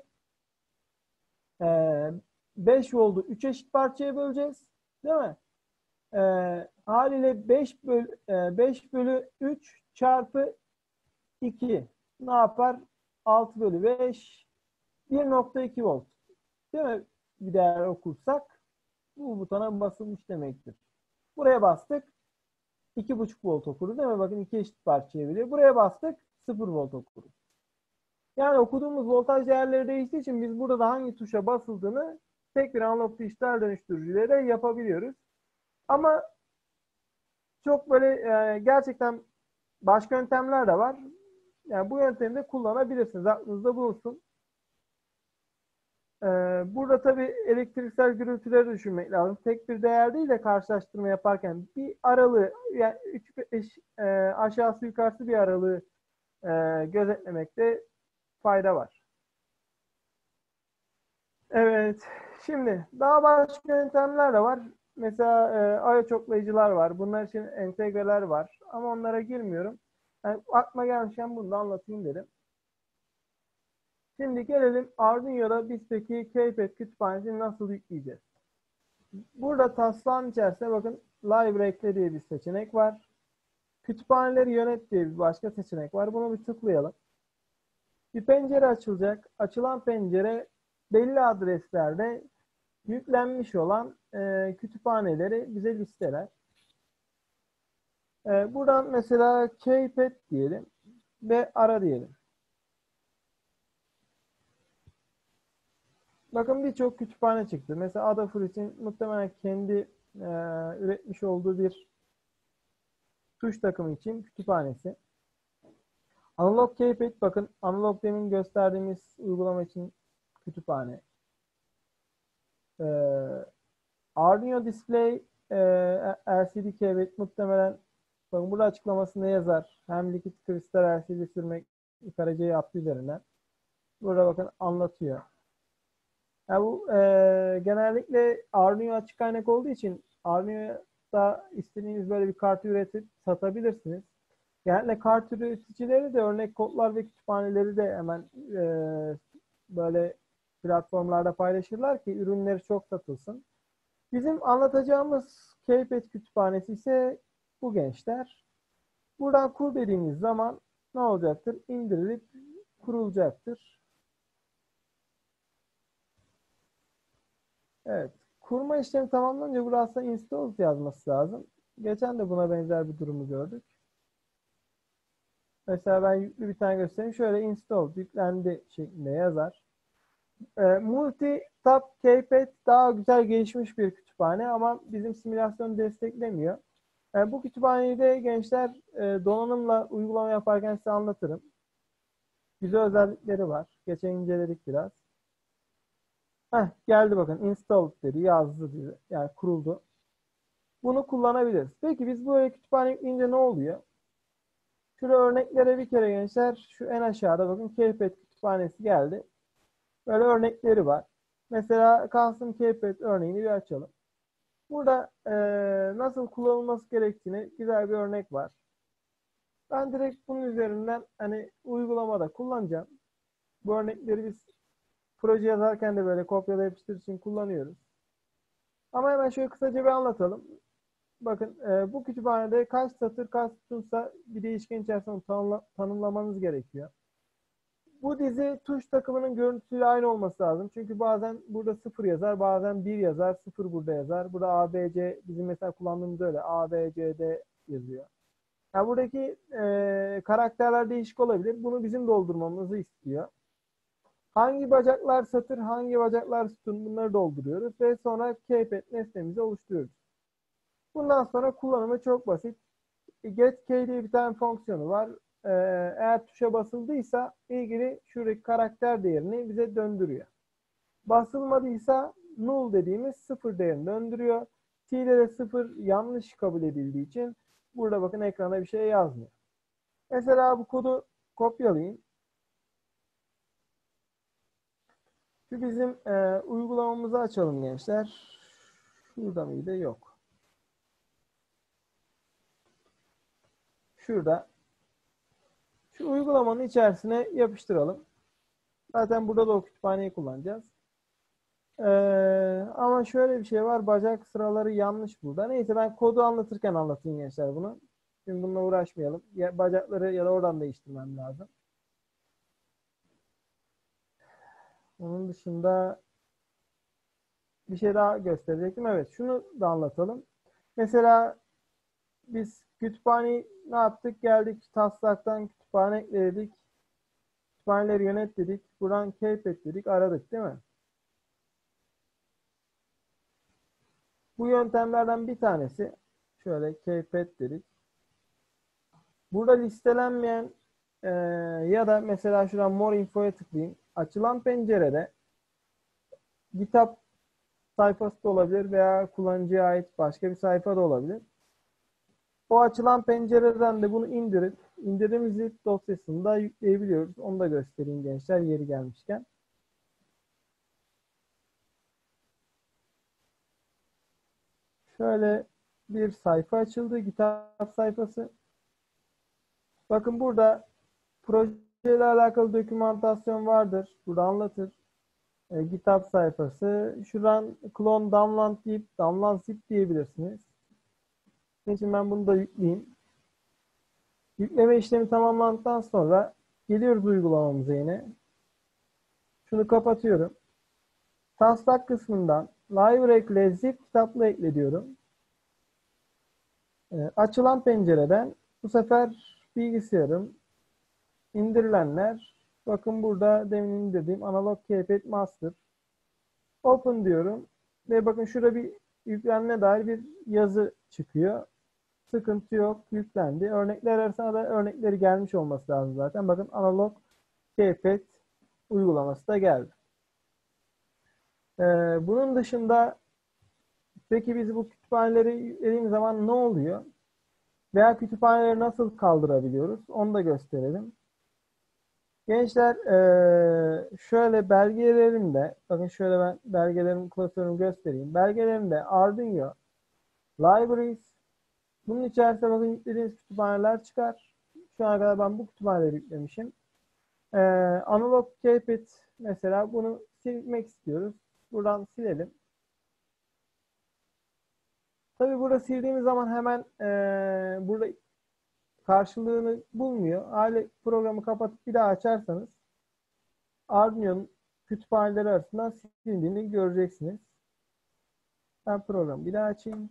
5 voltu 3 eşit parçaya böleceğiz. Değil mi? Haliyle 5 bölü 3 çarpı 2 ne yapar? 6 bölü 5 1.2 volt. Değil mi? Bir değer okursak bu butona basılmış demektir. Buraya bastık. 2.5 volt okuruz değil mi? Bakın 2 eşit parçaya bölüyor. Buraya bastık. 0 volt okuruz. Yani okuduğumuz voltaj değerleri değiştiği için biz burada da hangi tuşa basıldığını tek bir analog dijital dönüştürücüyle yapabiliyoruz. Ama çok böyle gerçekten başka yöntemler de var. Yani bu yöntemi de kullanabilirsiniz. Aklınızda bulunsun. Burada tabii elektriksel gürültüleri düşünmek lazım. Tek bir değer değil de karşılaştırma yaparken bir aralığı, yani aşağısı yukarısı bir aralığı gözetlemekte fayda var. Evet. Şimdi daha başka yöntemler de var. Mesela ağ çoklayıcılar var. Bunlar için entegreler var. Ama onlara girmiyorum. Yani aklıma gelmişken bunu da anlatayım dedim. Şimdi gelelim Arduino'da biz peki Kpad kütüphanesini nasıl yükleyeceğiz? Burada taslağın içerisinde bakın Library ekle diye bir seçenek var. Kütüphaneleri yönet diye bir başka seçenek var. Bunu bir tıklayalım. Bir pencere açılacak. Açılan pencere belli adreslerde yüklenmiş olan kütüphaneleri bize listeler. Buradan mesela Kpad diyelim ve ara diyelim. Bakın birçok kütüphane çıktı. Mesela Adafruit'in muhtemelen kendi üretmiş olduğu bir tuş takımı için kütüphanesi. Analog Kpad bakın analog demin gösterdiğimiz uygulama için kütüphane. Arduino Display LCD Kpad muhtemelen bakın burada açıklamasında yazar. Hem likit kristal LCD sürmek karacayı yaptığı üzerinden. Burada bakın anlatıyor. Yani bu genellikle Arduino açık kaynak olduğu için Arduino'da istediğiniz böyle bir kart üretip satabilirsiniz. Genellikle kart üreticileri de örnek kodlar ve kütüphaneleri de hemen böyle platformlarda paylaşırlar ki ürünleri çok satılsın. Bizim anlatacağımız Kpad kütüphanesi ise bu gençler. Buradan kur dediğimiz zaman ne olacaktır? İndirilip kurulacaktır. Evet. Kurma işlemi tamamlanınca burada aslında install yazması lazım. Geçen de buna benzer bir durumu gördük. Mesela ben yüklü bir tane göstereyim. Şöyle install yüklendi şeklinde yazar. Multi-Tab Kpad daha güzel gelişmiş bir kütüphane ama bizim simülasyonu desteklemiyor. Bu kütüphaneyi de gençler donanımla uygulama yaparken size anlatırım. Güzel özellikleri var. Geçen inceledik biraz. Geldi bakın install dedi yazdı diyor. Yani kuruldu. Bunu kullanabiliriz. Peki biz böyle kütüphane yükleyince ne oluyor? Şurada örneklere bir kere gençler şu en aşağıda bakın Kpad kütüphanesi geldi. Böyle örnekleri var. Mesela Custom Kpad örneğini bir açalım. Burada nasıl kullanılması gerektiğini güzel bir örnek var. Ben direkt bunun üzerinden hani uygulamada kullanacağım. Bu örnekleri biz proje yazarken de böyle kopyala yapıştır için kullanıyoruz. Ama hemen şöyle kısaca bir anlatalım. Bakın bu kütüphanede kaç satır kaç sütunsa bir değişken içerisinde tanımlamanız gerekiyor. Bu dizi tuş takımının görüntüsüyle aynı olması lazım. Çünkü bazen burada 0 yazar, bazen 1 yazar, 0 burada yazar. Burada A, B, C bizim mesela kullandığımız öyle. A, B, C, D yazıyor. Yani buradaki karakterler değişik olabilir. Bunu bizim doldurmamızı istiyor. Hangi bacaklar satır, hangi bacaklar sütun bunları dolduruyoruz ve sonra Kpad nesnemizi oluşturuyoruz. Bundan sonra kullanımı çok basit. Get-K diye bir tane fonksiyonu var. Eğer tuşa basıldıysa ilgili şuradaki karakter değerini bize döndürüyor. Basılmadıysa null dediğimiz sıfır değerini döndürüyor. T'de de sıfır yanlış kabul edildiği için burada bakın ekrana bir şey yazmıyor. Mesela bu kodu kopyalayayım. Şu bizim uygulamamızı açalım gençler. Şurada mıydı? Yok. Şurada. Şu uygulamanın içerisine yapıştıralım. Zaten burada da o kütüphaneyi kullanacağız. Ama şöyle bir şey var. Bacak sıraları yanlış burada. Neyse ben kodu anlatırken anlatayım gençler bunu. Şimdi bununla uğraşmayalım. Ya, bacakları ya da oradan değiştirmem lazım. Onun dışında bir şey daha gösterecektim. Evet şunu da anlatalım. Mesela biz kütüphaneyi ne yaptık? Geldik taslaktan kütüphane ekledik. Kütüphaneleri yönet dedik. Buradan Kpad dedik. Aradık değil mi? Bu yöntemlerden bir tanesi şöyle Kpad dedik. Burada listelenmeyen ya da mesela şuradan More Info'ya tıklayayım. Açılan pencerede GitHub sayfası da olabilir veya kullanıcıya ait başka bir sayfa da olabilir. O açılan pencereden de bunu indirip indirdiğimiz zip dosyasını da yükleyebiliyoruz. Onu da göstereyim gençler yeri gelmişken. Şöyle bir sayfa açıldı. GitHub sayfası. Bakın burada projeyle alakalı dokümantasyon vardır. Burada anlatır. GitHub sayfası. Şuradan clone download deyip download zip diyebilirsiniz. Şimdi ben bunu da yükleyeyim. Yükleme işlemi tamamlandıktan sonra geliyoruz uygulamamıza yine. Şunu kapatıyorum. Taslak kısmından library ekle, zip kitapla ekle diyorum. Açılan pencereden bu sefer bilgisayarım, indirilenler, bakın burada demin indirdiğim analog keypad master. Open diyorum ve bakın şurada bir yüklenme dair bir yazı çıkıyor. Sıkıntı yok, yüklendi. Örnekler arasında da örnekleri gelmiş olması lazım zaten. Bakın analog keypad uygulaması da geldi. Bunun dışında peki biz bu kütüphaneleri yüklediğimiz zaman ne oluyor? Veya kütüphaneleri nasıl kaldırabiliyoruz? Onu da gösterelim. Gençler şöyle belgelerimde, bakın şöyle ben belgelerin klasörünü göstereyim. Belgelerimde Arduino, Libraries, bunun içerisinde bakın yüklediğiniz kütüphaneler çıkar. Şu ana kadar ben bu kütüphaneleri yüklemişim. Analog keypad mesela bunu silmek istiyoruz. Buradan silelim. Tabi burada sildiğimiz zaman hemen burada karşılığını bulmuyor. Aile programı kapatıp bir daha açarsanız Arduino'nun kütüphaneleri arasından silindiğini göreceksiniz. Ben programı bir daha açayım.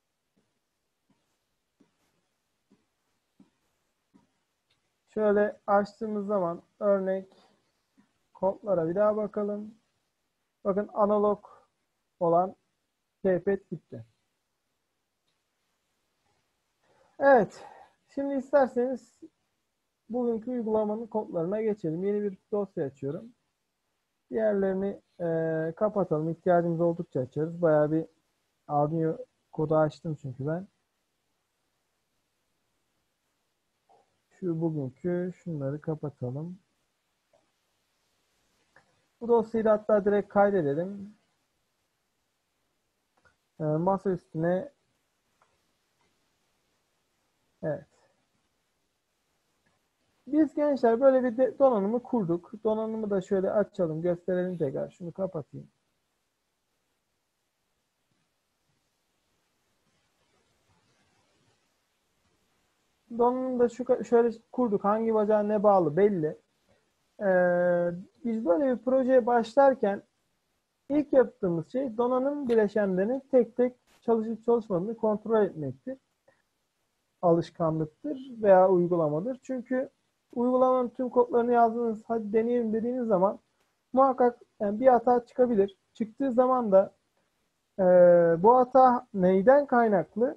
Şöyle açtığımız zaman örnek kodlara bir daha bakalım. Bakın analog olan keypad gitti. Evet. Şimdi isterseniz bugünkü uygulamanın kodlarına geçelim. Yeni bir dosya açıyorum. Diğerlerini kapatalım. İhtiyacımız oldukça açarız. Bayağı bir Arduino kodu açtım çünkü ben. Şu bugünkü şunları kapatalım. Bu dosyayı da hatta direkt kaydedelim. Masa üstüne evet. Biz gençler böyle bir donanımı kurduk. Donanımı da şöyle açalım, gösterelim tekrar. Şunu kapatayım. Donanımı da şöyle kurduk. Hangi bacağı ne bağlı belli. Biz böyle bir projeye başlarken ilk yaptığımız şey donanım bileşenlerinin tek tek çalışıp çalışmadığını kontrol etmektir. Alışkanlıktır veya uygulamadır. Çünkü uygulamanın tüm kodlarını yazdığınız, hadi deneyelim dediğiniz zaman muhakkak yani bir hata çıkabilir. Çıktığı zaman da bu hata neyden kaynaklı?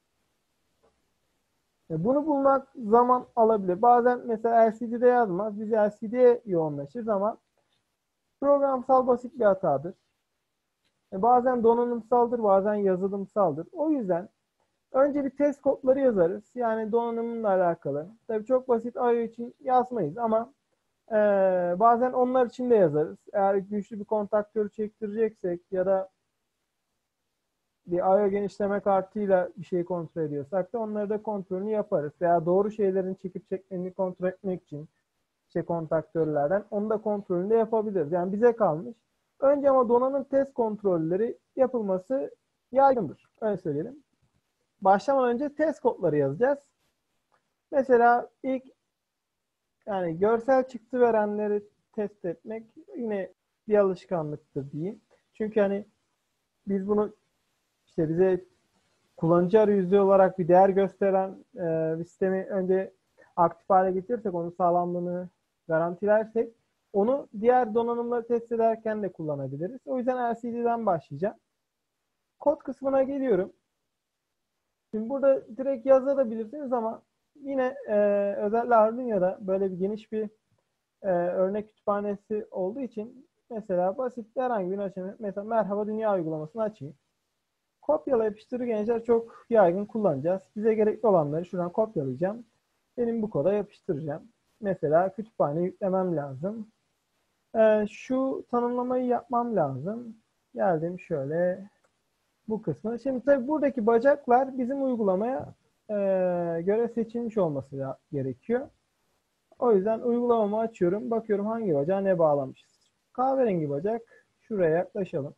Bunu bulmak zaman alabilir. Bazen mesela LCD'de yazmaz. Biz LCD'ye yoğunlaşırız ama programsal basit bir hatadır. Bazen donanımsaldır, bazen yazılımsaldır. O yüzden önce bir test kodları yazarız. Yani donanımla alakalı. Tabii çok basit I/O için yazmayız ama bazen onlar için de yazarız. Eğer güçlü bir kontaktörü çektireceksek ya da bir I/O genişleme kartıyla bir şey kontrol ediyorsak da onları da kontrolünü yaparız. Veya doğru şeylerin çekip çekmediğini kontrol etmek için işte kontaktörlerden onu da kontrolünü de yapabiliriz. Yani bize kalmış. Önce ama donanım test kontrolleri yapılması yaygındır. Öyle söyleyelim. Başlamadan önce test kodları yazacağız. Mesela ilk yani görsel çıktı verenleri test etmek yine bir alışkanlıktır diyeyim. Çünkü hani biz bunu işte bize kullanıcı arayüzü olarak bir değer gösteren bir sistemi önce aktif hale getirirsek, onun sağlamlığını garantilersek onu diğer donanımları test ederken de kullanabiliriz. O yüzden LCD'den başlayacağım. Kod kısmına geliyorum. Şimdi burada direkt yazabilirsiniz ama yine özellikle Arduino'da böyle bir geniş bir örnek kütüphanesi olduğu için mesela basit herhangi bir açayım. Mesela Merhaba Dünya uygulamasını açayım. Kopyala yapıştırı gençler çok yaygın kullanacağız. Bize gerekli olanları şuradan kopyalayacağım. Benim bu koda yapıştıracağım. Mesela kütüphane yüklemem lazım. Şu tanımlamayı yapmam lazım. Geldim şöyle Bu kısmı. Şimdi tabii buradaki bacaklar bizim uygulamaya göre seçilmiş olması gerekiyor. O yüzden uygulamamı açıyorum. Bakıyorum hangi bacağa ne bağlamışız. Kahverengi bacak. Şuraya yaklaşalım.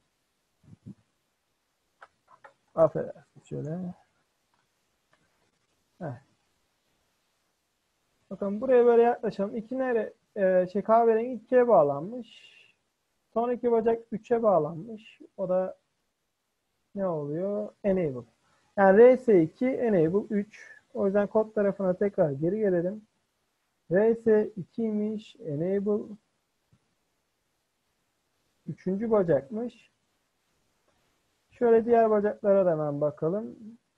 Affedersin şöyle. Heh. Bakın buraya böyle yaklaşalım. Kahverengi 2'ye bağlanmış. Sonraki bacak 3'e bağlanmış. O da ne oluyor? Enable. Yani RS2 Enable 3. O yüzden kod tarafına tekrar geri gelelim. RS2'ymiş. Enable. Üçüncü bacakmış. Şöyle diğer bacaklara da hemen bakalım.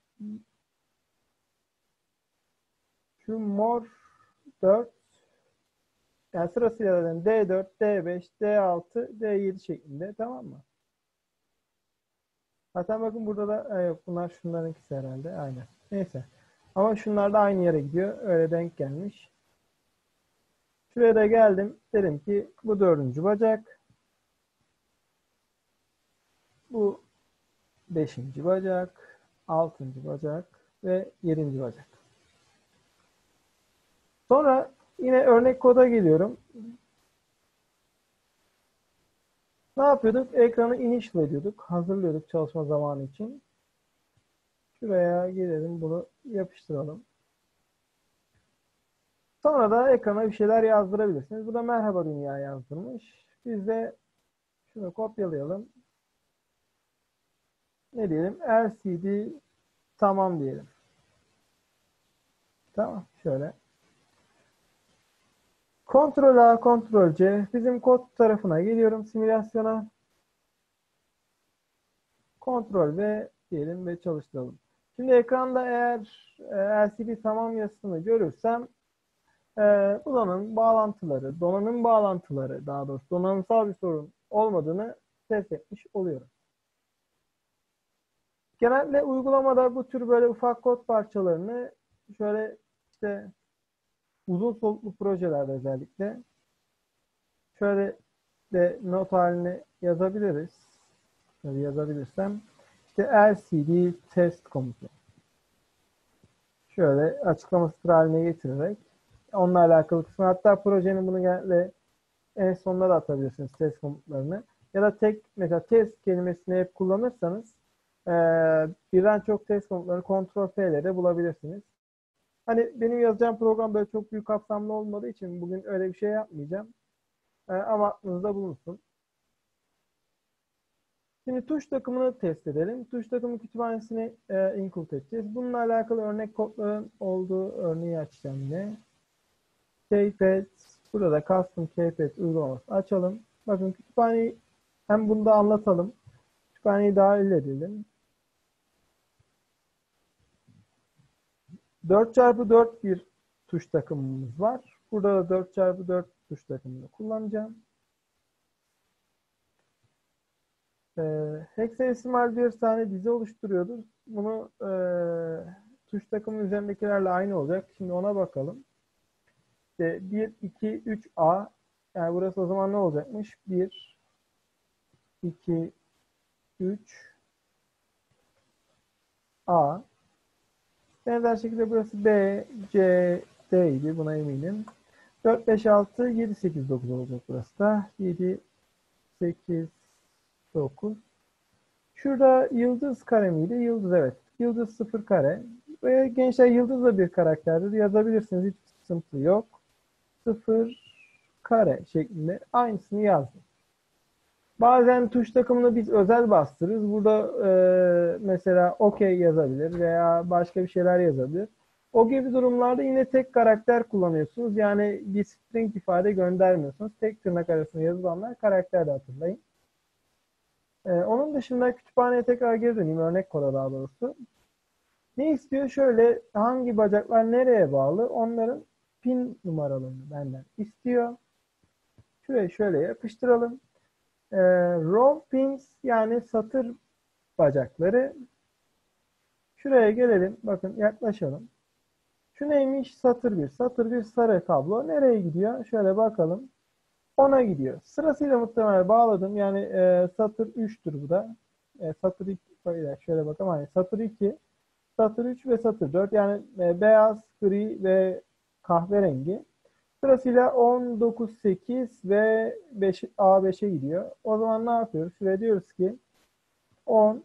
Şu mor 4. Yani sırasıyla zaten D4, D5, D6, D7 şeklinde. Tamam mı? Zaten bakın burada da yok, bunlar şunların ikisi herhalde. Aynen. Neyse. Ama şunlar da aynı yere gidiyor. Öyle denk gelmiş. Şuraya da geldim. Dedim ki bu 4. bacak. Bu 5. bacak. 6. bacak. Ve 7. bacak. Sonra yine örnek koda geliyorum. Ne yapıyorduk? Ekranı initial ediyorduk. Hazırlıyorduk çalışma zamanı için. Şuraya gelelim. Bunu yapıştıralım. Sonra da ekrana bir şeyler yazdırabilirsiniz. Bu da merhaba dünya yazdırmış. Biz de şunu kopyalayalım. Ne diyelim? LCD tamam diyelim. Tamam. Şöyle. Ctrl A, Ctrl C. Bizim kod tarafına geliyorum. Simülasyona. Ctrl V diyelim ve çalıştıralım. Şimdi ekranda eğer LCD tamam yazısını görürsem donanım bağlantıları daha doğrusu donanımsal bir sorun olmadığını test etmiş oluyorum. Genelde uygulamada bu tür böyle ufak kod parçalarını şöyle işte uzun soluklu projelerde özellikle şöyle de not haline yazabiliriz. Şöyle yazabilirsem işte LCD test komutu. Şöyle açıklaması haline getirerek onunla alakalı kısmı, hatta projenin bunu genelde en sonuna da atabilirsiniz test komutlarını. Ya da mesela test kelimesini hep kullanırsanız birden çok test komutlarını Ctrl F ile de bulabilirsiniz. Hani benim yazacağım program böyle çok büyük kapsamlı olmadığı için bugün öyle bir şey yapmayacağım. Ama aklınızda bulunsun. Şimdi tuş takımını test edelim. Tuş takımı kütüphanesini include edeceğiz. Bununla alakalı örnek kodların olduğu örneği açacağım yine. Keypad, burada da custom keypad uygulaması açalım. Bakın kütüphaneyi hem bunu da anlatalım. Kütüphaneyi dahil edelim. 4x4 bir tuş takımımız var. Burada da 4x4 tuş takımını kullanacağım. Hexadesimal bir tane dizi oluşturuyordur. Bunu tuş takımı üzerindekilerle aynı olacak. Şimdi ona bakalım. İşte 1, 2, 3A. Yani burası o zaman ne olacakmış? 1, 2, 3, A. Benzer şekilde burası B, C, D idi. Buna eminim. 4, 5, 6, 7, 8, 9 olacak burası da. 7, 8, 9. Şurada yıldız kare miydi? Yıldız, evet. Yıldız 0 kare. Ve gençler yıldız da bir karakterdir. Yazabilirsiniz. Hiç sıkıntı yok. 0 kare şeklinde aynısını yazdım. Bazen tuş takımını biz özel bastırırız. Burada mesela OK yazabilir veya başka bir şeyler yazabilir. O gibi durumlarda yine tek karakter kullanıyorsunuz. Yani bir string ifade göndermiyorsunuz. Tek tırnak arasında yazılanlar karakter de hatırlayın. Onun dışında kütüphaneye tekrar geri döneyim. Örnek koda daha doğrusu. Ne istiyor? Şöyle hangi bacaklar nereye bağlı? Onların pin numaralarını benden istiyor. Şuraya şöyle yapıştıralım. Row pins yani satır bacakları. Şuraya gelelim. Bakın yaklaşalım. Şu neymiş? Satır 1. Satır 1 sarı kablo. Nereye gidiyor? Şöyle bakalım. 10'a gidiyor. Sırasıyla muhtemelen bağladım. Yani satır 3'tür bu da. Satır Böyle şöyle bakalım. Hani satır 2, satır 3 ve satır 4. Yani beyaz, gri ve kahverengi. Sırasıyla 10, 9, 8 ve 5, A5'e gidiyor. O zaman ne yapıyoruz? Şuraya diyoruz ki 10,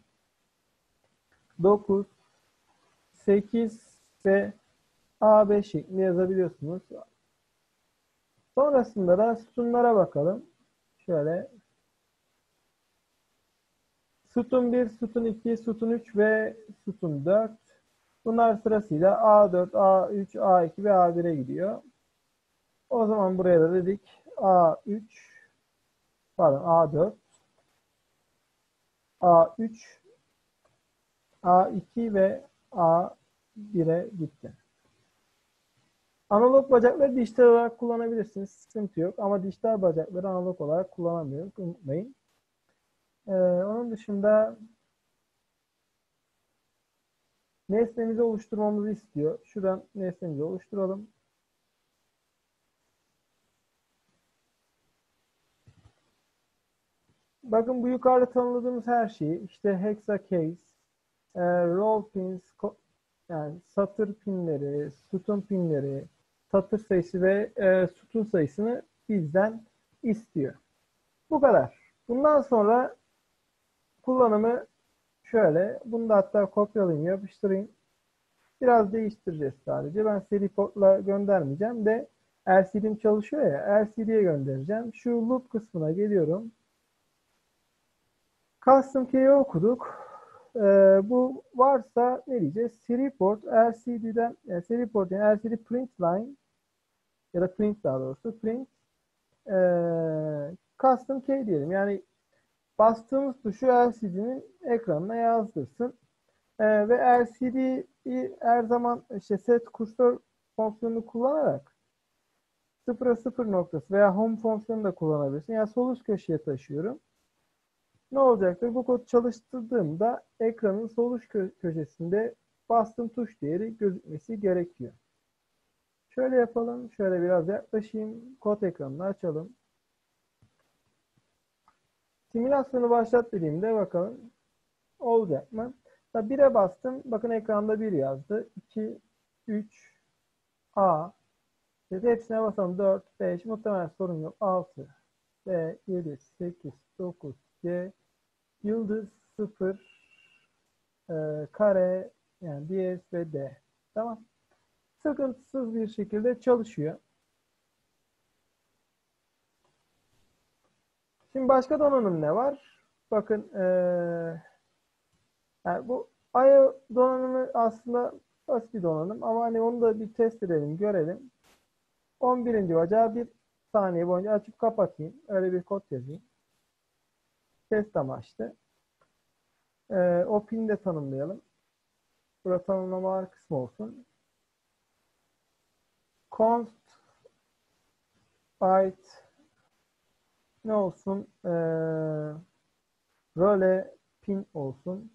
9, 8 ve A5 şeklinde yazabiliyorsunuz. Sonrasında da sütunlara bakalım. Şöyle sütun 1, sütun 2, sütun 3 ve sütun 4. Bunlar sırasıyla A4, A3, A2 ve A1'e gidiyor. O zaman buraya da dedik A3, pardon A4, A3, A2 ve A1'e gitti. Analog bacakları dijital olarak kullanabilirsiniz. Sıkıntı yok. Ama dijital bacakları analog olarak kullanamıyoruz. Unutmayın. Onun dışında nesnemizi oluşturmamızı istiyor. Şuradan nesnemizi oluşturalım. Bakın bu yukarıda tanımladığımız her şeyi işte hexa case, row pins, yani satır pinleri, sütun pinleri, satır sayısı ve sütun sayısını bizden istiyor. Bu kadar. Bundan sonra kullanımı şöyle. Bunu da hatta kopyalayayım, yapıştırayım. Biraz değiştireceğiz sadece. Ben seri portla göndermeyeceğim de LCD'm çalışıyor ya. LCD'ye göndereceğim. Şu loop kısmına geliyorum. Custom key'i okuduk. Bu varsa ne diyeceğiz? Seri port LCD'den seri port yani LCD print line ya da print daha doğrusu print custom key diyelim. Yani bastığımız tuşu LCD'nin ekranına yazdırsın. Ve LCD'yi her zaman işte set kursor fonksiyonunu kullanarak 0'a 0 noktası veya home fonksiyonu da kullanabilirsin. Yani sol üst köşeye taşıyorum. Ne olacaktır? Bu kodu çalıştırdığımda ekranın sol üst köşesinde bastığım tuş değeri gözükmesi gerekiyor. Şöyle yapalım. Şöyle biraz yaklaşayım. Kod ekranını açalım. Simülasyonu başlat dediğimde bakalım olacak mı? 1'e bastım. Bakın ekranda 1 yazdı. 2, 3, A. Şimdi hepsine basalım. 4, 5. Muhtemelen sorun yok. 6, B, 7, 8, 9, C, yıldız, 0, kare, yani DS ve D. Tamam. Sıkıntısız bir şekilde çalışıyor. Şimdi başka donanım ne var? Bakın yani bu IO donanımı aslında basit bir donanım ama hani onu da bir test edelim, görelim. 11. bacağı bir saniye boyunca açıp kapatayım. Öyle bir kod yazayım. Test amaçlı. O pin'i de tanımlayalım. Burada tanımlamalar kısmı olsun. Const byte ne olsun? Role pin olsun.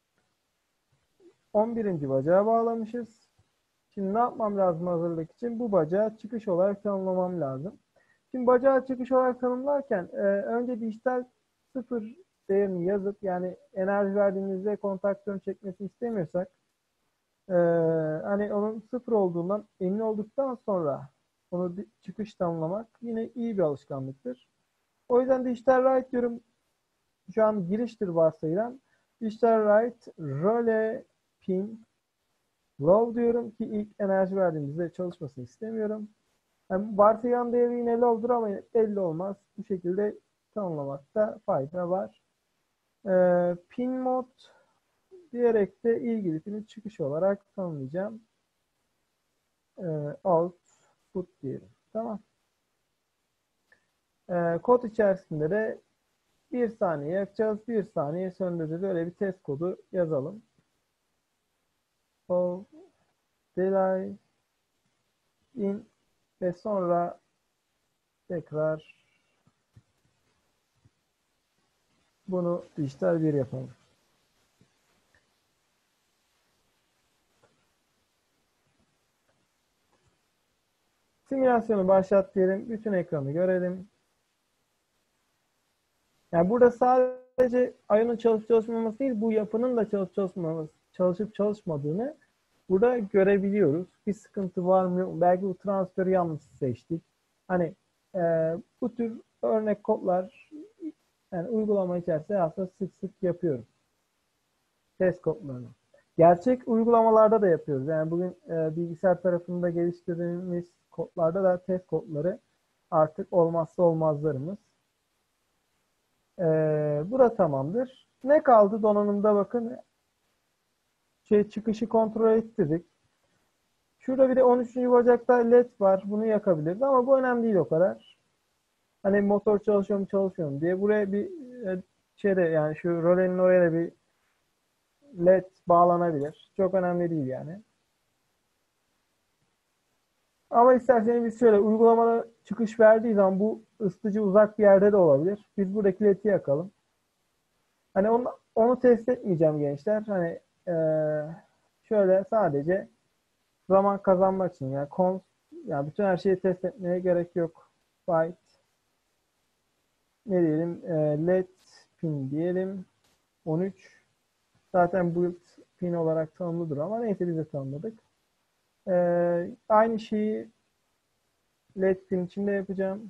11. bacağı bağlamışız. Şimdi ne yapmam lazım hazırlık için? Bu bacağı çıkış olarak tanımlamam lazım. Şimdi bacağı çıkış olarak tanımlarken önce dijital 0 değerini yazıp yani enerji verdiğimizde kontaktörün çekmesi istemiyorsak hani onun 0 olduğundan emin olduktan sonra onu çıkış tanımlamak yine iyi bir alışkanlıktır. O yüzden dijital write diyorum. Şu an giriştir varsayılan. Dijital write role pin low diyorum ki ilk enerji verdiğimizde çalışmasını istemiyorum. Yani varsayılan değeri yine low'dur ama belli olmaz. Bu şekilde tanımlamakta fayda var. Pin mod diyerek de ilgili pini çıkış olarak tanımlayacağım. Output diyelim. Tamam. Kod içerisinde de bir saniye yakacağız. Bir saniye söndüreceğiz. Öyle bir test kodu yazalım. O delay in ve sonra tekrar bunu dijital bir yapalım. Simülasyonu başlat diyelim. Bütün ekranı görelim. Yani burada sadece sadece ayonun çalışıp çalışmaması değil, bu yapının da çalışıp çalışmadığını burada görebiliyoruz. Bir sıkıntı var mı yok mu? Belki bu transferi yanlış seçtik. Hani e, bu tür örnek kodlar yani uygulama içerisinde aslında sık sık yapıyoruz. Test kodlarını. Gerçek uygulamalarda da yapıyoruz. Yani bugün bilgisayar tarafında geliştirdiğimiz kodlarda da test kodları artık olmazsa olmazlarımız. Bu da tamamdır. Ne kaldı donanımda bakın. Çıkışı kontrol ettirdik. Şurada bir de 13. bacakta led var. Bunu yakabiliriz ama bu önemli değil o kadar. Hani motor çalışıyor mu çalışmıyor mu diye. Buraya bir yani şu rolenin oraya da bir led bağlanabilir. Çok önemli değil yani. Ama isterseniz biz şöyle uygulamada çıkış verdiği zaman bu ısıtıcı uzak bir yerde de olabilir. Biz buradaki led'i yakalım. Hani onu test etmeyeceğim gençler. Hani şöyle sadece zaman kazanmak için yani bütün her şeyi test etmeye gerek yok. Byte ne diyelim led pin diyelim 13 zaten build pin olarak tanımlıdır ama neyse biz de tanımladık. Aynı şeyi led pin içinde yapacağım.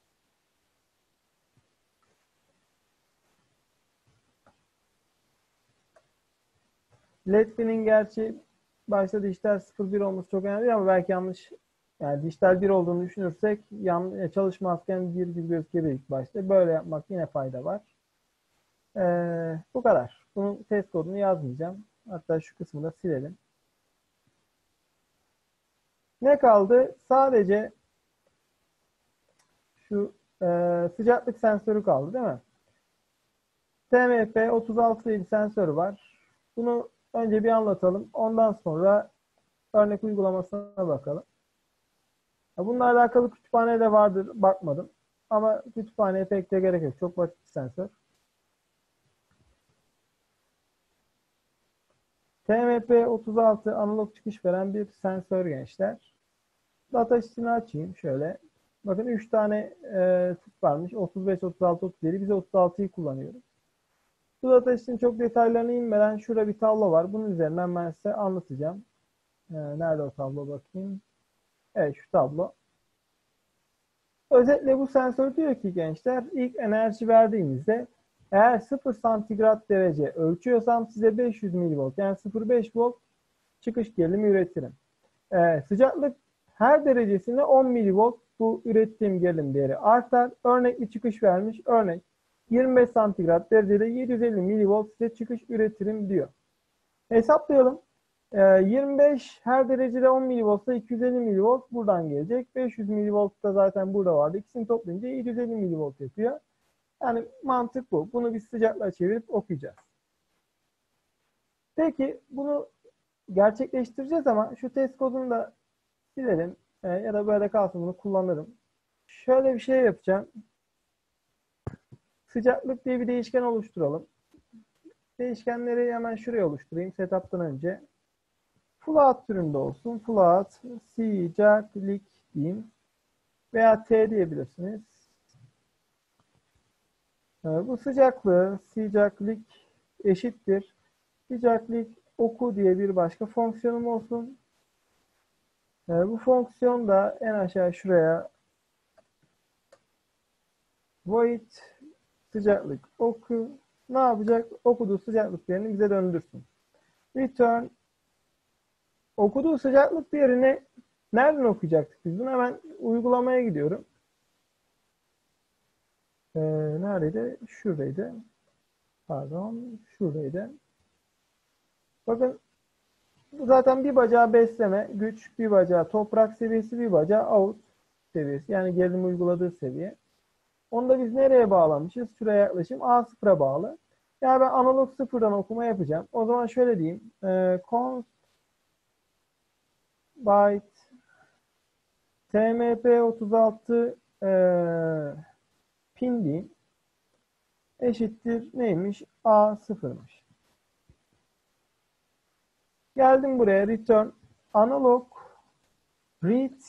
LED pin'in gerçi başta dijital 01 olması çok önemli ama belki yanlış yani dijital 1 olduğunu düşünürsek çalışmazken 1 gibi gözükebilir ilk başta. Böyle yapmak yine fayda var. Bu kadar. Bunun test kodunu yazmayacağım. Hatta şu kısmı da silelim. Ne kaldı? Sadece şu sıcaklık sensörü kaldı değil mi? TMP36 diye bir sensör var. Bunu önce bir anlatalım. Ondan sonra örnek uygulamasına bakalım. Bununla alakalı kütüphane de vardır. Bakmadım. Ama kütüphaneye pek de gerek yok. Çok basit bir sensör. TMP36 analog çıkış veren bir sensör gençler. Datasheet'ini açayım şöyle. Bakın 3 tane tip varmış. 35, 36, 37. Biz 36'yı kullanıyoruz. Bu datasheet'in çok detaylarına inmeden şurada bir tablo var. Bunun üzerinden ben size anlatacağım. Nerede o tablo bakayım. Evet şu tablo. Özetle bu sensör diyor ki gençler ilk enerji verdiğimizde eğer 0 santigrat derece ölçüyorsam size 500 milivolt yani 0,5 volt çıkış gerilimi üretirim. Sıcaklık her derecesinde 10 milivolt bu ürettiğim gerilim değeri artar. Örnek bir çıkış vermiş. Örnek 25 santigrat derecede 750 milivolt size çıkış üretirim diyor. Hesaplayalım. 25 her derecede 10 milivoltsa 250 milivolt buradan gelecek. 500 milivolt da zaten burada vardı. İkisini toplayınca 750 milivolt yapıyor. Yani mantık bu. Bunu biz sıcaklığa çevirip okuyacağız. Peki bunu gerçekleştireceğiz ama şu test kodunu da silelim. Ya da böyle kalsın bunu kullanırım. Şöyle bir şey yapacağım. Sıcaklık diye bir değişken oluşturalım. Değişkenleri hemen şuraya oluşturayım setup'tan önce. Float türünde olsun. Float sıcaklık diyeyim. Veya T diyebilirsiniz. Bu sıcaklık eşittir. Sıcaklık oku diye bir başka fonksiyonum olsun. Bu fonksiyon da en aşağı şuraya void sıcaklık oku ne yapacak? Okuduğu sıcaklık değerini bize döndürsün. Return okuduğu sıcaklık değerini nereden okuyacaktık biz bunu? Hemen uygulamaya gidiyorum. Neredeydi? Şuradaydı. Pardon. Şuradaydı. Bakın bu zaten bir bacağı besleme, güç, bir bacağı toprak seviyesi, bir bacağı out seviyesi. Yani gerilim uyguladığı seviye. Onu da biz nereye bağlamışız? Şuraya yaklaşım A0'a bağlı. Yani ben analog sıfırdan okuma yapacağım. O zaman şöyle diyeyim. Const byte tmp36 pin diyeyim. Eşittir neymiş? A0'mış. Geldim buraya return analog read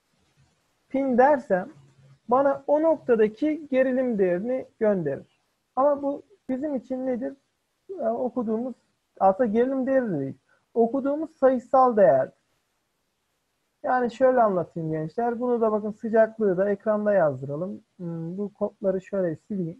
pin dersem bana o noktadaki gerilim değerini gönderir. Ama bu bizim için nedir? Okuduğumuz, aslında gerilim değeri de değil. Okuduğumuz sayısal değer. Yani şöyle anlatayım gençler. Bunu da bakın, sıcaklığı da ekranda yazdıralım. Bu kodları şöyle sileyim.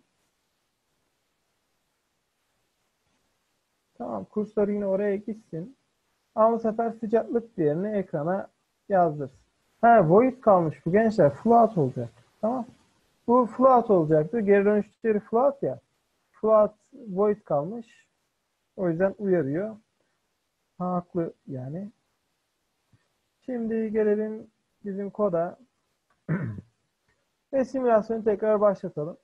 Tamam, kursor yine oraya gitsin. Ama bu sefer sıcaklık değerini ekrana yazdırsın. Ha, void kalmış bu gençler. Float olacak. Tamam. Bu float olacaktı. Geri dönüşleri float ya. Float void kalmış. O yüzden uyarıyor. Haklı yani. Şimdi gelelim bizim koda ve simülasyonu tekrar başlatalım.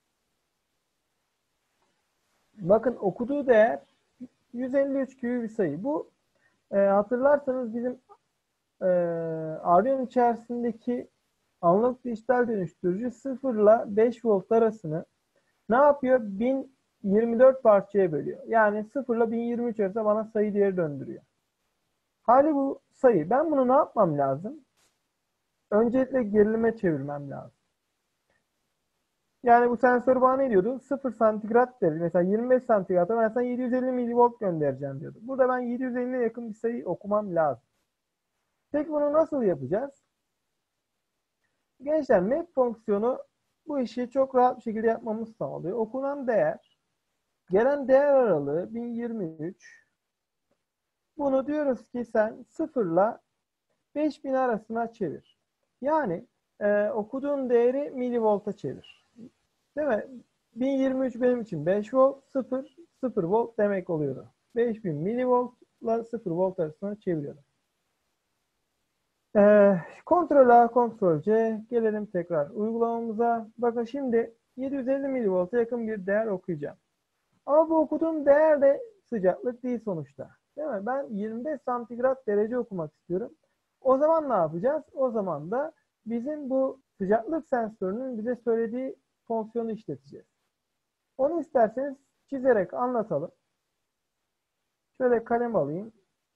Bakın, okuduğu değer 153 gibi bir sayı. Bu hatırlarsanız bizim Arduino içerisindeki analog dijital dönüştürücü 0 ile 5 volt arasını ne yapıyor? 1024 parçaya bölüyor. Yani 0 ile 1023 arasında bana sayı değeri döndürüyor. Hali bu sayı. Ben bunu ne yapmam lazım? Öncelikle gerilime çevirmem lazım. Yani bu sensör bana ne diyordu? 0 santigrat derece. Mesela 25 santigrata ben sana 750 milivolt göndereceğim diyordu. Burada ben 750'ye yakın bir sayı okumam lazım. Peki bunu nasıl yapacağız? Gençler, map fonksiyonu bu işi çok rahat bir şekilde yapmamızı sağlıyor. Okunan değer, gelen değer aralığı 1023. Bunu diyoruz ki sen 0 ile 5000 arasına çevir. Yani okuduğun değeri milivolta çevir. Değil mi? 1023 benim için 5 volt, 0 volt demek oluyordu. 5000 milivolt ile 0 volt arasına çeviriyorum. Ctrl A, Ctrl C. Gelelim tekrar uygulamamıza. Bakın şimdi 750 milivolta yakın bir değer okuyacağım. Ama bu okuduğum değer de sıcaklık değil sonuçta. Değil mi? Ben 25 santigrat derece okumak istiyorum. O zaman ne yapacağız? O zaman da bizim bu sıcaklık sensörünün bize söylediği fonksiyonu işleteceğiz. Onu isterseniz çizerek anlatalım. Şöyle kalem alayım.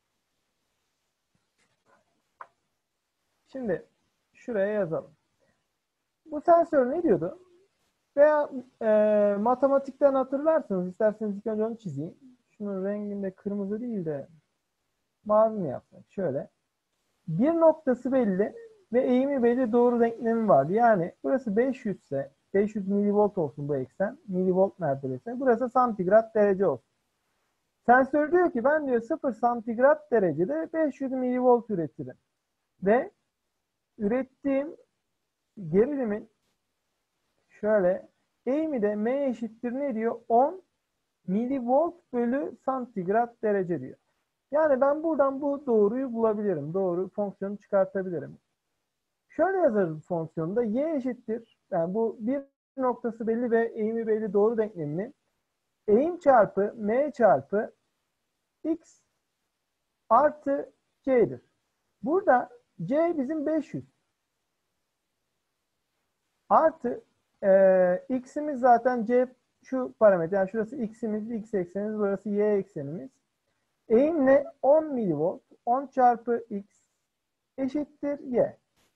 Şimdi şuraya yazalım. Bu sensör ne diyordu? Veya matematikten hatırlarsınız. İsterseniz ilk önce onu çizeyim. Şunun renginde kırmızı değil de mavi mi yapsak? Şöyle. Bir noktası belli ve eğimi belli, doğru denklemi var. Yani burası 500 ise 500 milivolt olsun bu eksen. Milivolt mertebesi. Burası santigrat derece olsun. Sensör diyor ki ben diyor 0 santigrat derecede 500 milivolt üretirim. Ve ürettiğim gerilimin şöyle eğimi de M eşittir ne diyor? 10 milivolt bölü santigrat derece diyor. Yani ben buradan bu doğruyu bulabilirim. Doğru fonksiyonu çıkartabilirim. Şöyle yazarız fonksiyonda. Y eşittir. Yani bu bir noktası belli ve eğimi belli doğru denklemini eğim çarpı M çarpı X artı C'dir. Burada C bizim 500. Artı X'imiz zaten C şu parametre. Yani şurası X'imiz, X eksenimiz, burası Y eksenimiz. Eğim ne? 10 milivolt. 10 çarpı X eşittir Y.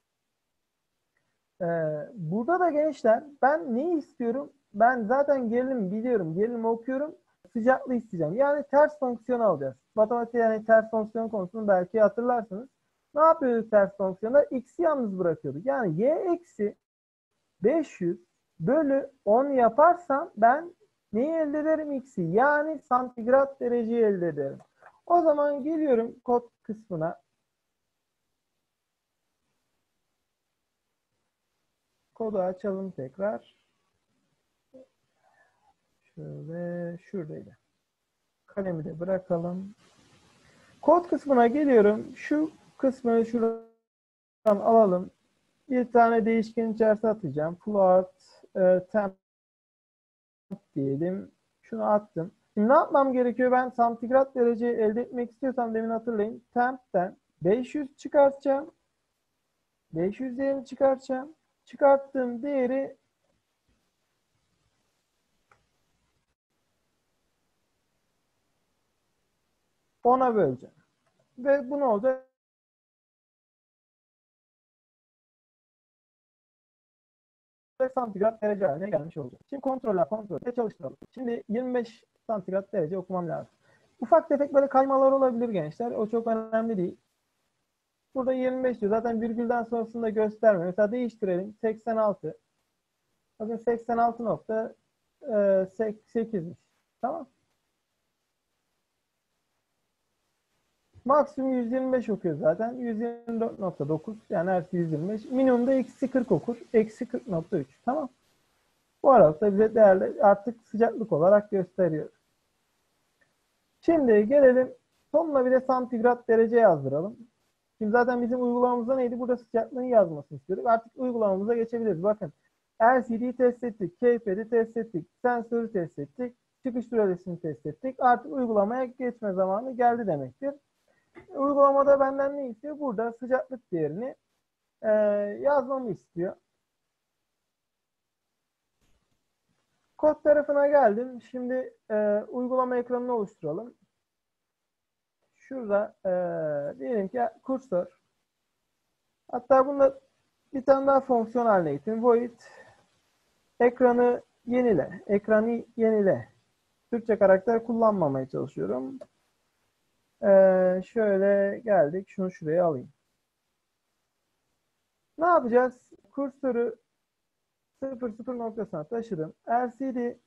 Burada da gençler ben neyi istiyorum? Ben zaten gerilim biliyorum. Gerilimi okuyorum. Sıcaklığı isteyeceğim. Yani ters fonksiyon alacağız. Matematik yani ters fonksiyon konusunu belki hatırlarsınız. Ne yapıyorduk ters fonksiyonda? X'i yalnız bırakıyorduk. Yani Y eksi 500 bölü 10 yaparsam ben neyi elde ederim? X'i. Yani santigrat dereceyi elde ederim. O zaman geliyorum kod kısmına. Kodu açalım tekrar. Şöyle şuradaydı. Kalemi de bırakalım. Kod kısmına geliyorum. Şu kısmını şuradan alalım. Bir tane değişken içerisine atacağım. Float temp diyelim. Şunu attım. Şimdi ne yapmam gerekiyor? Ben santigrat derece elde etmek istiyorsam demin hatırlayın. Temp'ten 500 çıkartacağım. 500 değerini çıkartacağım. Çıkarttığım değeri ona böleceğim. Ve bu ne olacak? artık santigrat derece haline gelmiş olacak. Şimdi kontrolle çalıştıralım. Şimdi 25 santigrat derece okumam lazım. Ufak tefek böyle kaymalar olabilir gençler. O çok önemli değil. Burada 25 diyor. Zaten virgülden sonrasında göstermiyor. Mesela değiştirelim. 86. Bakın 86.8'miş. Tamam. Maksimum 125 okuyor zaten. 124.9 yani eksi 125. Minimumda eksi 40 okur. Eksi 40.3. Tamam. Bu aralıkta bize değerli artık sıcaklık olarak gösteriyor. Şimdi gelelim sonuna bir de santigrat derece yazdıralım. Şimdi zaten bizim uygulamamızda neydi? Burada sıcaklığın yazmasını istiyorduk. Artık uygulamamıza geçebiliriz. Bakın LCD'yi test ettik. Keypad'i test ettik. Sensörü test ettik. Çıkış süresini test ettik. Artık uygulamaya geçme zamanı geldi demektir. Uygulamada benden ne istiyor? Burada sıcaklık değerini yazmamı istiyor. Kod tarafına geldim. Şimdi uygulama ekranını oluşturalım. Şurada diyelim ki kursör. Hatta bunda bir tane daha fonksiyon haline getireyim. Void ekranı yenile. Ekranı yenile. Türkçe karakter kullanmamaya çalışıyorum. Şöyle geldik. Şunu şuraya alayım. Ne yapacağız? Kursörü 0,0 noktasına taşıdım. LCD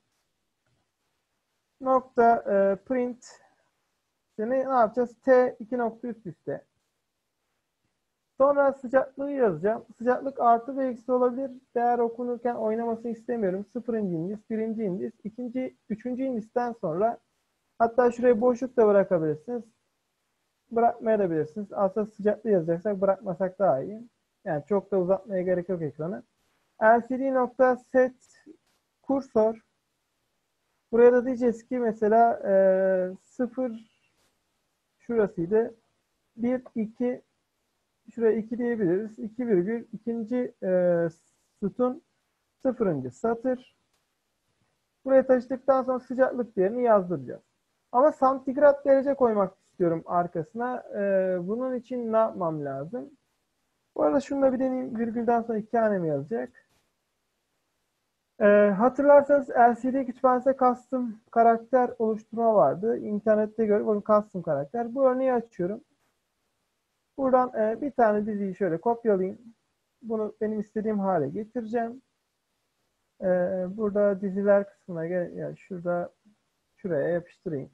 nokta print ne yapacağız? T 2 nokta üst üste. Sonra sıcaklığı yazacağım. Sıcaklık artı ve eksi olabilir. Değer okunurken oynamasını istemiyorum. 0. indis, 1. indis, 2. 3. indisten sonra hatta şuraya boşluk da bırakabilirsiniz. Bırakmayabilirsiniz. Aslında sıcaklığı yazacaksak bırakmasak daha iyi. Yani çok da uzatmaya gerek yok ekranı. LCD.set kursor. Buraya da diyeceğiz ki mesela 0 şurasıydı. 1, 2 şuraya 2 diyebiliriz. 2 virgül ikinci sütun 0. satır. Buraya taşıdıktan sonra sıcaklık değerini yazdıracağız. Ama santigrat derece koymak istiyorum arkasına. Bunun için ne yapmam lazım? Bu arada şunu da bir deneyeyim. Virgülden sonra 2 hane mi yazacak? Hatırlarsanız LCD kütüphanesinde custom karakter oluşturma vardı. İnternette görüp bakın custom karakter. Bu örneği açıyorum. Buradan bir tane diziyi şöyle kopyalayayım. Bunu benim istediğim hale getireceğim. Burada diziler kısmına yani şuraya yapıştırayım.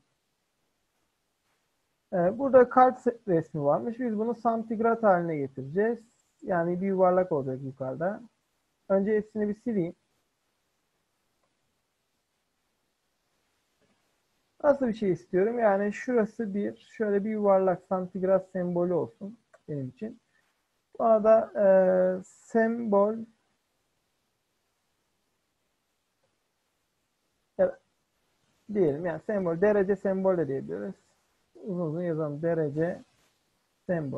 Burada kart resmi varmış. Biz bunu santigrat haline getireceğiz. Yani bir yuvarlak olacak yukarıda. Önce hepsini bir sileyim. Nasıl bir şey istiyorum? Yani şurası şöyle bir yuvarlak santigrat sembolü olsun benim için. Buna da sembol diyelim. Yani sembol, derece sembol de diyebiliriz. Uzun uzun yazalım. Derece sembol.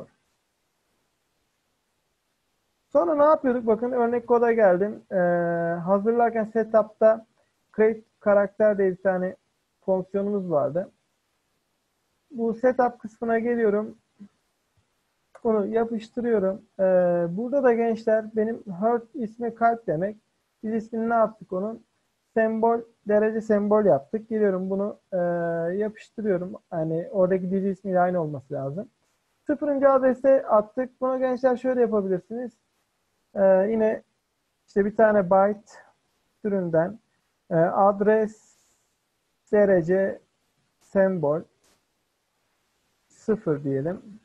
Sonra ne yapıyorduk? Bakın örnek koda geldim. Hazırlarken setup'ta create karakter diye bir tane fonksiyonumuz vardı. Bu setup kısmına geliyorum. Bunu yapıştırıyorum. Burada da gençler benim heart ismi kalp demek. Biz ismini ne yaptık onun? Sembol, derece sembol yaptık. Geliyorum bunu yapıştırıyorum. Hani oradaki dizi ismiyle aynı olması lazım. 0. adrese attık. Bunu gençler şöyle yapabilirsiniz. Yine işte bir tane byte türünden adres derece sembol 0 diyelim.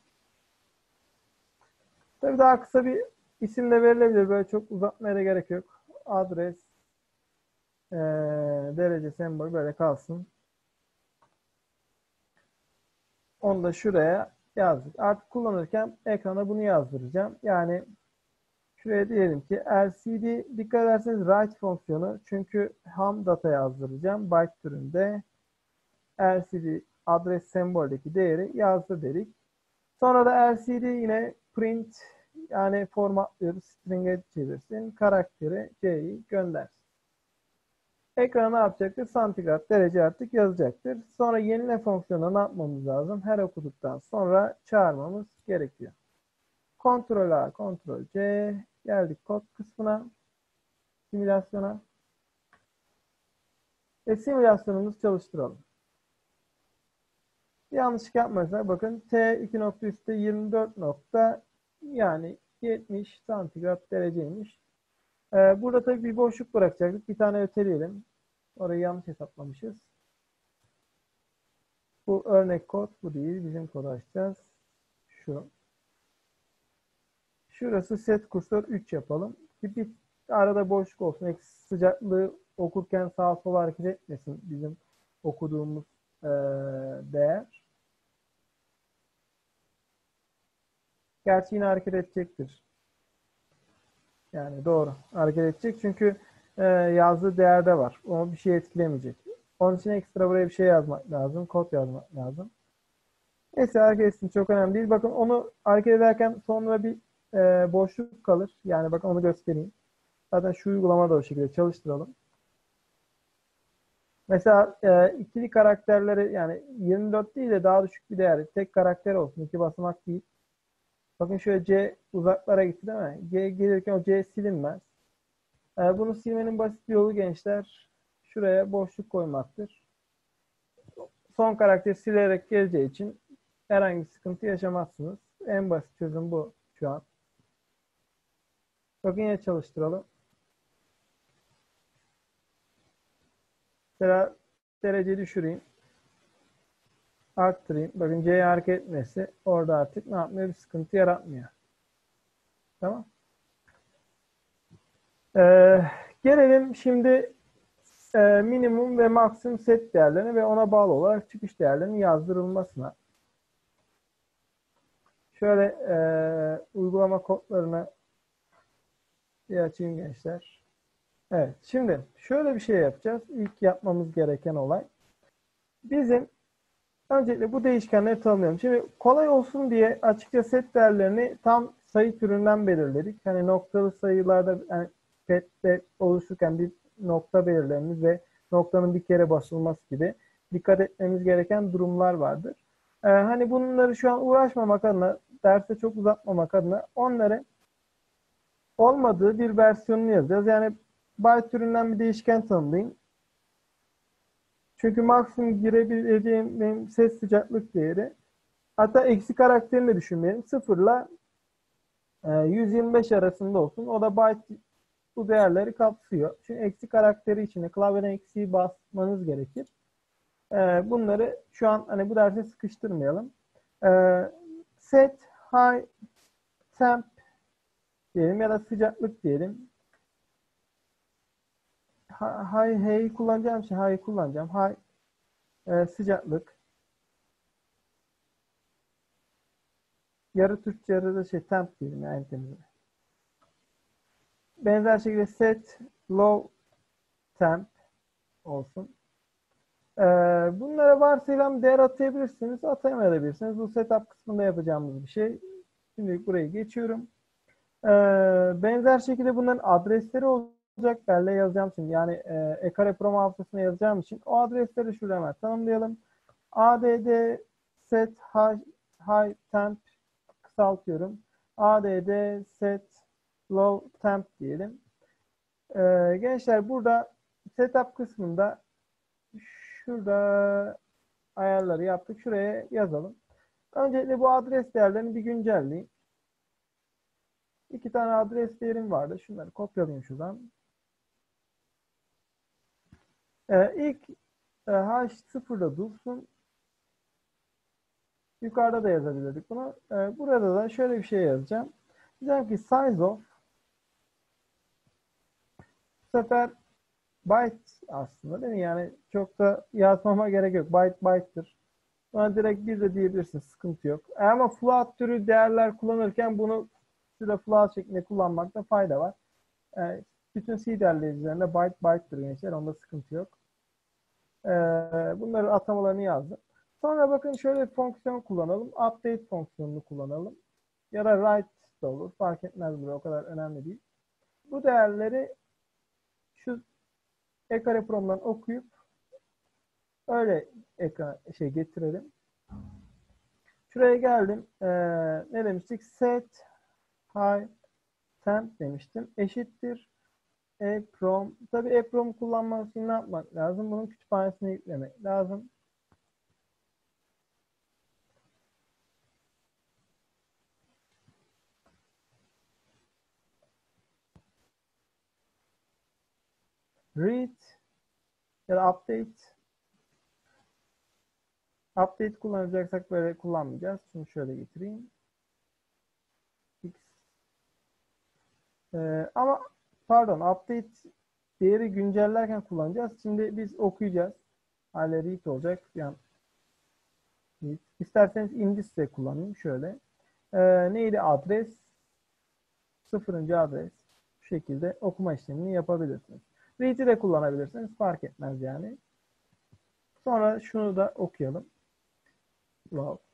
Tabii daha kısa bir isim de verilebilir. Böyle çok uzatmaya da gerek yok. Adres derece sembol böyle kalsın. Onu da şuraya yazdık. Artık kullanırken ekrana bunu yazdıracağım. Yani şuraya diyelim ki LCD dikkat ederseniz write fonksiyonu. Çünkü ham data yazdıracağım. Byte türünde LCD adres semboldeki değeri yazdır dedik. Sonra da LCD yine print yani formatlıyoruz. String'e çevirsin. Karakteri C'yi göndersin. Ekrana ne yapacaktır? Santigrat derece artık yazacaktır. Sonra yenile fonksiyonuna ne yapmamız lazım? Her okuduktan sonra çağırmamız gerekiyor. Ctrl A, Ctrl C. Geldik kod kısmına. simülasyona. Ve simülasyonumuzu çalıştıralım. Yanlışlık yapmazsak bakın T 2 nokta üstte 24 nokta yani 70 santigrat dereceymiş. Burada tabii bir boşluk bırakacaktık. Bir tane öteleyelim. Orayı yanlış hesaplamışız. Bu örnek kod bu değil. Bizim kodu açacağız. Şu. Şurası set kursor 3 yapalım. Bir arada boşluk olsun. Eksi sıcaklığı okurken sağa sola hareket etmesin bizim okuduğumuz değer. Gerçi yine hareket edecektir. Yani doğru. Hareket edecek çünkü yazdığı değerde var. O bir şey etkilemeyecek. Onun için ekstra buraya bir şey yazmak lazım. Kod yazmak lazım. Neyse hareket etsin. Çok önemli değil. Bakın onu hareket ederken sonra bir boşluk kalır. Yani bakın onu göstereyim. Zaten şu uygulamada o şekilde çalıştıralım. Mesela ikili karakterleri yani 24 değil de daha düşük bir değer. Tek karakter olsun. 2 basamak değil. Bakın şöyle C uzaklara gitti değil mi? G gelirken o C silinmez. Bunu silmenin basit bir yolu gençler. Şuraya boşluk koymaktır. Son karakteri silerek geleceği için herhangi bir sıkıntı yaşamazsınız. En basit çözüm bu şu an. Bakın yine çalıştıralım. Mesela dereceyi düşüreyim. Arttırayım. Bakın C'ye hareket etmesi orada artık ne yapmıyor? Bir sıkıntı yaratmıyor. Tamam. Gelelim şimdi minimum ve maksimum set değerlerine ve ona bağlı olarak çıkış değerlerinin yazdırılmasına. Şöyle uygulama kodlarını bir açayım gençler. Evet. Şimdi şöyle bir şey yapacağız. İlk yapmamız gereken olay. Bizim öncelikle bu değişkenleri tanımlayalım. Şimdi kolay olsun diye açıkça set değerlerini tam sayı türünden belirledik. Hani noktalı sayılarda yani sette oluşurken bir nokta belirlememiz ve noktanın bir kere basılması gibi dikkat etmemiz gereken durumlar vardır. Hani bunları şu an uğraşmamak adına, derse çok uzatmamak adına onları olmadığı bir versiyonunu yazacağız. Yani byte türünden bir değişken tanımlayayım. Çünkü maksimum girebileceğim benim ses sıcaklık değeri. Hatta eksi karakterini de düşünmeyelim. 0 ile 125 arasında olsun. O da byte bu değerleri kapsıyor. Şimdi eksi karakteri içine klavyeden eksiği basmanız gerekir. Bunları şu an hani bu derse sıkıştırmayalım. Set high temp diyelim ya da sıcaklık diyelim. High kullanacağım şey high kullanacağım. High sıcaklık. Yarı Türkçe yarı da temp diyelim yani temizle. Benzer şekilde set low temp olsun. Bunlara varsayılan değer atayabilirsiniz, atamayabilirsiniz. Bu setup kısmında yapacağımız bir şey. Şimdi burayı geçiyorum. Benzer şekilde bunların adresleri olacak. Ben de yazacağım şimdi. Yani Ekare Prom hafızasına yazacağım için o adresleri şuraya hemen tanımlayalım. add set high temp kısaltıyorum. add set low temp diyelim. Gençler burada setup kısmında şurada ayarları yaptık. Şuraya yazalım. Öncelikle bu adres değerlerini bir güncelleyin. 2 tane adres değerim vardı. Şunları kopyalayayım şuradan. İlk H0'da dursun. Yukarıda da yazabilirdik bunu. Burada da şöyle bir şey yazacağım. Diyeceğim ki size of bu sefer byte aslında değil mi? Yani çok da yazmama gerek yok. Byte byte'tır. Buna direkt bir de diyebilirsiniz. Sıkıntı yok. Ama float türü değerler kullanırken bunu şurada float şeklinde kullanmakta fayda var. Bütün C değerleyicilerinde byte byte'tır gençler. Onda sıkıntı yok. Bunların atamalarını yazdım. Sonra bakın şöyle bir fonksiyon kullanalım. Update fonksiyonunu kullanalım. Ya da write da olur. Fark etmez burada. O kadar önemli değil. Bu değerleri şu Ekare Prom'dan okuyup öyle ekran getirelim. Şuraya geldim. Ne demiştik? Set high temp demiştim. Eşittir. EEPROM. Tabii EEPROM kullanmak için ne yapmak lazım? Bunun kütüphanesine yüklemek lazım. Read ya da update. Update kullanacaksak böyle kullanmayacağız. Şunu şöyle getireyim. X. Ama pardon, update değeri güncellerken kullanacağız. Şimdi biz okuyacağız. Hala read olacak. Yani read. İsterseniz index de kullanayım. Şöyle. Neydi? Adres. Sıfırıncı adres. Bu şekilde okuma işlemini yapabilirsiniz. Read'i de kullanabilirsiniz. Fark etmez yani. Sonra şunu da okuyalım. Wow.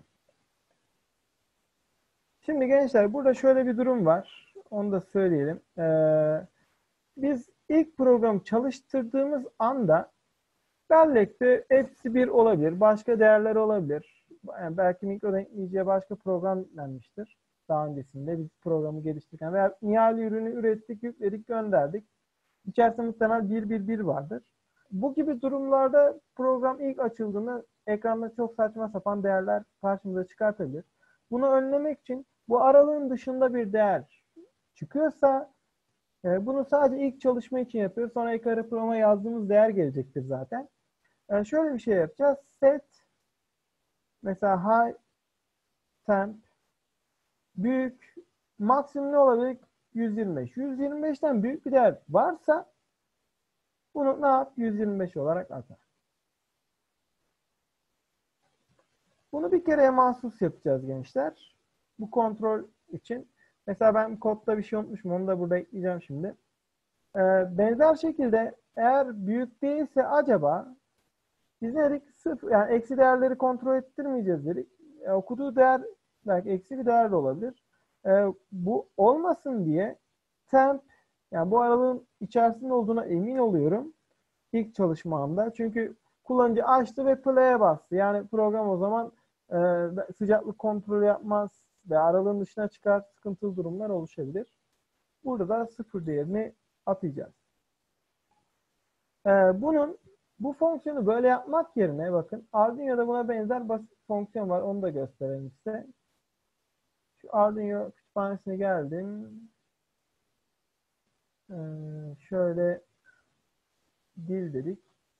Şimdi gençler burada şöyle bir durum var. Onu da söyleyelim. Biz ilk programı çalıştırdığımız anda bellekte hepsi bir olabilir. Başka değerler olabilir. Yani belki mikrodenkleyiciye başka program yüklenmiştir. Daha öncesinde biz programı geliştirirken veya nihai ürünü ürettik, yükledik, gönderdik. İçerisinde muhtemelen 111 vardır. Bu gibi durumlarda program ilk açıldığında ekranda çok saçma sapan değerler karşımıza çıkartabilir. Bunu önlemek için bu aralığın dışında bir değer çıkıyorsa bunu sadece ilk çalışma için yapıyoruz. Sonra ekara programa yazdığımız değer gelecektir zaten. Şöyle bir şey yapacağız. Set mesela high temp büyük maksimum ne olabilir? 125. 125'ten büyük bir değer varsa bunu ne yap? 125 olarak atar. Bunu bir kereye mahsus yapacağız gençler. Bu kontrol için. Mesela ben kodda bir şey unutmuşum. Onu da burada ekleyeceğim şimdi. Benzer şekilde eğer büyük değilse acaba biz ne dedik? Sıfır, yani eksi değerleri kontrol ettirmeyeceğiz dedik. Okuduğu değer belki eksi bir değer de olabilir. Bu olmasın diye temp, yani bu aralığın içerisinde olduğuna emin oluyorum ilk çalışmamda. Çünkü kullanıcı açtı ve play'e bastı. Yani program o zaman sıcaklık kontrolü yapmaz ve aralığın dışına çıkar, sıkıntılı durumlar oluşabilir. Burada da sıfır değerini atacağız. Bu fonksiyonu böyle yapmak yerine bakın Arduino'da buna benzer basit fonksiyon var. Onu da göstereyim size. Şu Arduino kütüphanesine geldim. Şöyle dil dedik.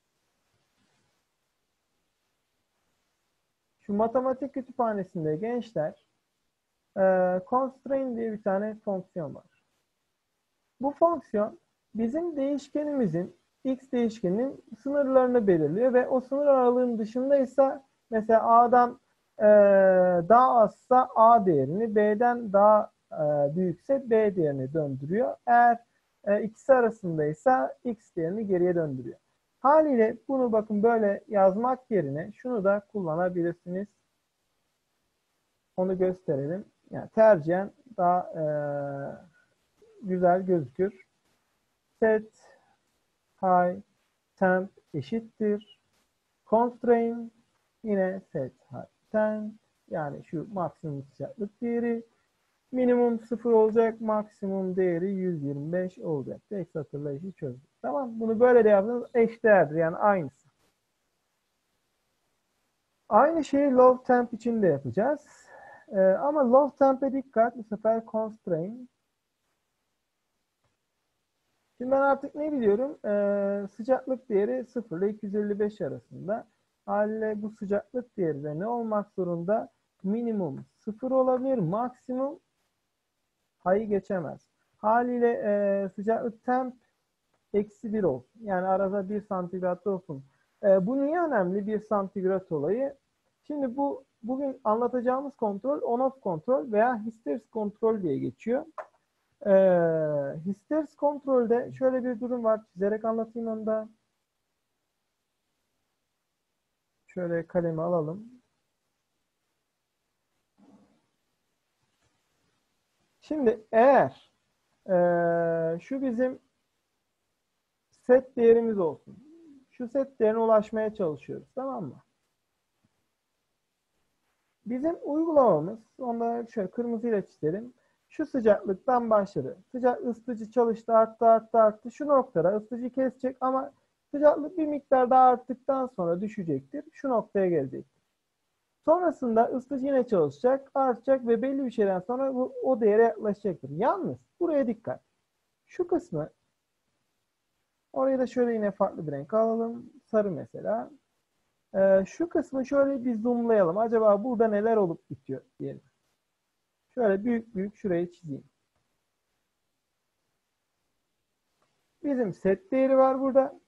Şu matematik kütüphanesinde gençler constraint diye bir tane fonksiyon var. Bu fonksiyon bizim değişkenimizin x değişkeninin sınırlarını belirliyor ve o sınır aralığının dışındaysa mesela A'dan daha azsa A değerini, B'den daha büyükse B değerini döndürüyor. Eğer ikisi arasındaysa X değerini geriye döndürüyor. Haliyle bunu bakın böyle yazmak yerine şunu da kullanabilirsiniz. Onu gösterelim. Yani tercihen daha güzel gözükür. Set high temp eşittir. Constraint yine set high temp, yani şu maksimum sıcaklık değeri minimum 0 olacak, maksimum değeri 125 olacak. Tek satırla işi çözdük. Tamam, bunu böyle de yaptığınız eşdeğerdir, yani aynısı. Aynı şeyi low temp için de yapacağız. Ama low temp'e dikkat, bu sefer constraint. Şimdi ben artık ne biliyorum? Sıcaklık değeri 0 ile 255 arasında. Haliyle bu sıcaklık değeri de ne olmak zorunda? Minimum 0 olabilir. Maksimum high geçemez. Haliyle sıcaklık temp eksi 1 olsun. Yani arada 1 santigrat olsun. Bu niye önemli? 1 santigrat olayı. Şimdi bugün anlatacağımız kontrol on-off kontrol veya hysteresis kontrol diye geçiyor. Hysteresis kontrolde şöyle bir durum var. Çizerek anlatayım onu da. Şöyle kalemi alalım. Şimdi eğer şu bizim set değerimiz olsun. Şu set değerine ulaşmaya çalışıyoruz. Tamam mı? Bizim uygulamamız, onu da şöyle kırmızıyla çizelim. Şu sıcaklıktan başladı. Isıtıcı çalıştı, arttı. Şu noktada ısıtıcı kesecek ama sıcaklık bir miktar daha arttıktan sonra düşecektir. Şu noktaya gelecektir. Sonrasında ısıtıcı yine çalışacak, artacak ve belli bir şeyden sonra o değere yaklaşacaktır. Yalnız buraya dikkat. Şu kısmı, orayı da şöyle yine farklı bir renk alalım. Sarı mesela. Şu kısmı şöyle bir zoomlayalım. Acaba burada neler olup bitiyor diyelim. Şöyle büyük büyük şurayı çizeyim. Bizim set değeri var burada.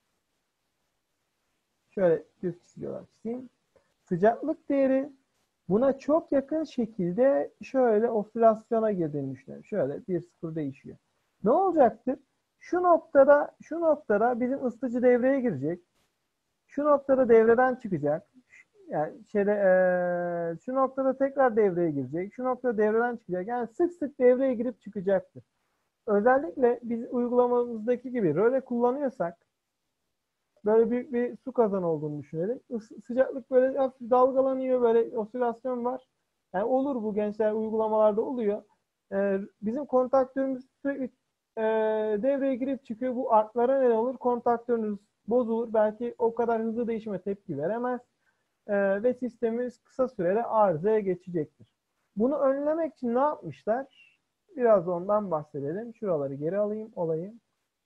Şöyle düz çizgi olarak çizeyim. Sıcaklık değeri buna çok yakın şekilde şöyle osilasyona girdiğini düşünelim. Şöyle 1-0 değişiyor. Ne olacaktır? Şu noktada bizim ısıtıcı devreye girecek. Şu noktada devreden çıkacak. Yani şu noktada tekrar devreye girecek. Şu noktada devreden çıkacak. Yani sık sık devreye girip çıkacaktır. Özellikle biz uygulamamızdaki gibi röle kullanıyorsak böyle büyük bir su kazanı olduğunu düşünelim. Sıcaklık böyle hafif dalgalanıyor. Böyle osilasyon var. Yani olur bu gençler uygulamalarda oluyor. Bizim kontaktörümüz sürekli devreye girip çıkıyor. Bu artlara ne olur? Kontaktörünüz bozulur. Belki o kadar hızlı değişime tepki veremez. Ve sistemimiz kısa sürede arızaya geçecektir. Bunu önlemek için ne yapmışlar? Biraz ondan bahsedelim. Şuraları geri alayım olayım.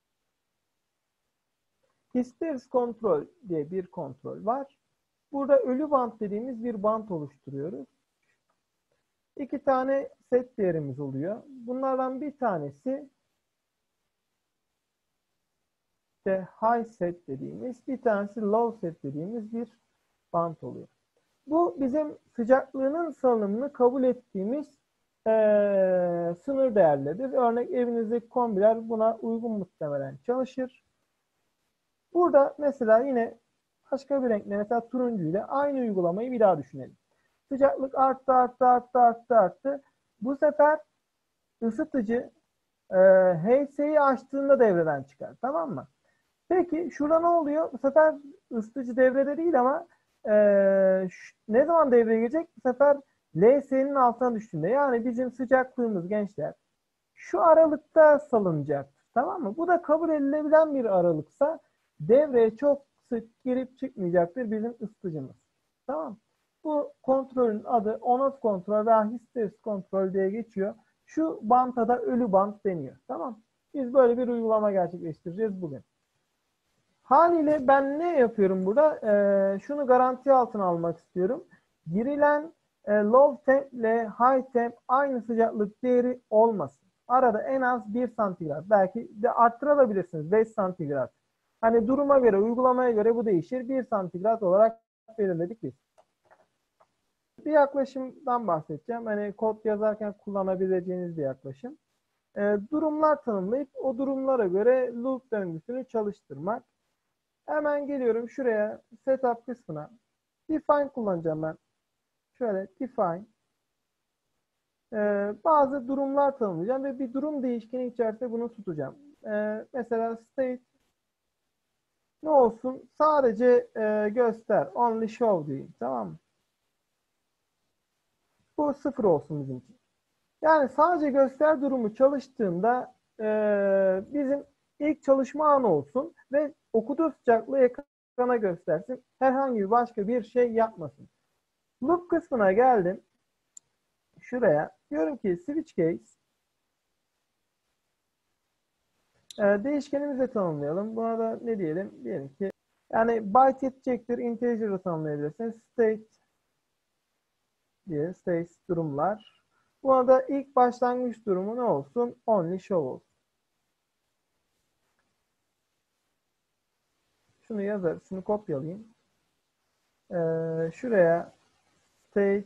Hysteresis kontrol diye bir kontrol var. Burada ölü bant dediğimiz bir bant oluşturuyoruz. 2 tane set değerimiz oluyor. Bunlardan bir tanesi de high set dediğimiz, bir tanesi low set dediğimiz bir bant oluyor. Bu bizim sıcaklığının salınımını kabul ettiğimiz sınır değerleridir. Örnek evinizdeki kombiler buna uygun muhtemelen çalışır. Burada mesela yine başka bir renkle mesela turuncu ile aynı uygulamayı bir daha düşünelim. Sıcaklık arttı. Bu sefer ısıtıcı HS'yi açtığında devreden çıkar. Tamam mı? Peki şurada ne oluyor? Bu sefer ısıtıcı devrede değil ama ne zaman devreye girecek? Bu sefer LS'nin altına düştüğünde. Yani bizim sıcaklığımız gençler şu aralıkta salınacak. Tamam mı? Bu da kabul edilebilen bir aralıksa devreye çok sık girip çıkmayacaktır bizim ısıtıcımız. Tamam. Bu kontrolün adı on-off kontrol veya hysteresis kontrol diye geçiyor. Şu banta da ölü bant deniyor. Tamam. Biz böyle bir uygulama gerçekleştireceğiz bugün. Haliyle ben ne yapıyorum burada? Şunu garanti altına almak istiyorum. Girilen low temp ile high temp aynı sıcaklık değeri olmasın. Arada en az 1 santigrat. Belki de arttırabilirsiniz 5 santigrat. Hani duruma göre, uygulamaya göre bu değişir. 1 santigrat olarak belirledik biz. Bir yaklaşımdan bahsedeceğim. Hani kod yazarken kullanabileceğiniz bir yaklaşım. Durumlar tanımlayıp o durumlara göre loop döngüsünü çalıştırmak. Hemen geliyorum şuraya setup kısmına. Define kullanacağım ben. Şöyle define. Bazı durumlar tanımlayacağım ve bir durum değişkeni içerisinde bunu tutacağım. Mesela state ne olsun? Sadece göster. Only show diyeyim. Tamam mı? Bu 0 olsun bizim için. Yani sadece göster durumu çalıştığında bizim ilk çalışma anı olsun ve okuduğu sıcaklığı ekrana göstersin. Herhangi bir başka bir şey yapmasın. Loop kısmına geldim. Şuraya. Diyorum ki switch case. Değişkenimizi de tanımlayalım. Buna da ne diyelim? Diyelim ki yani byte yetecektir. Integer'ı tanımlayabilirsiniz. State diye state durumlar. Buna da ilk başlangıç durumu ne olsun? Only show olsun. Şunu yazar. Şunu kopyalayayım. Şuraya state.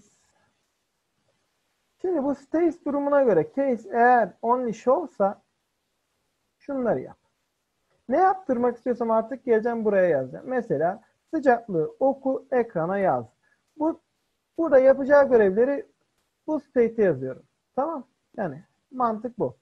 Şimdi bu state durumuna göre case eğer only show'sa şunları yap. Ne yaptırmak istiyorsam artık geleceğim buraya yazacağım. Mesela sıcaklığı oku ekrana yaz. Burada yapacağı görevleri bu state'e yazıyorum. Tamam. Yani mantık bu.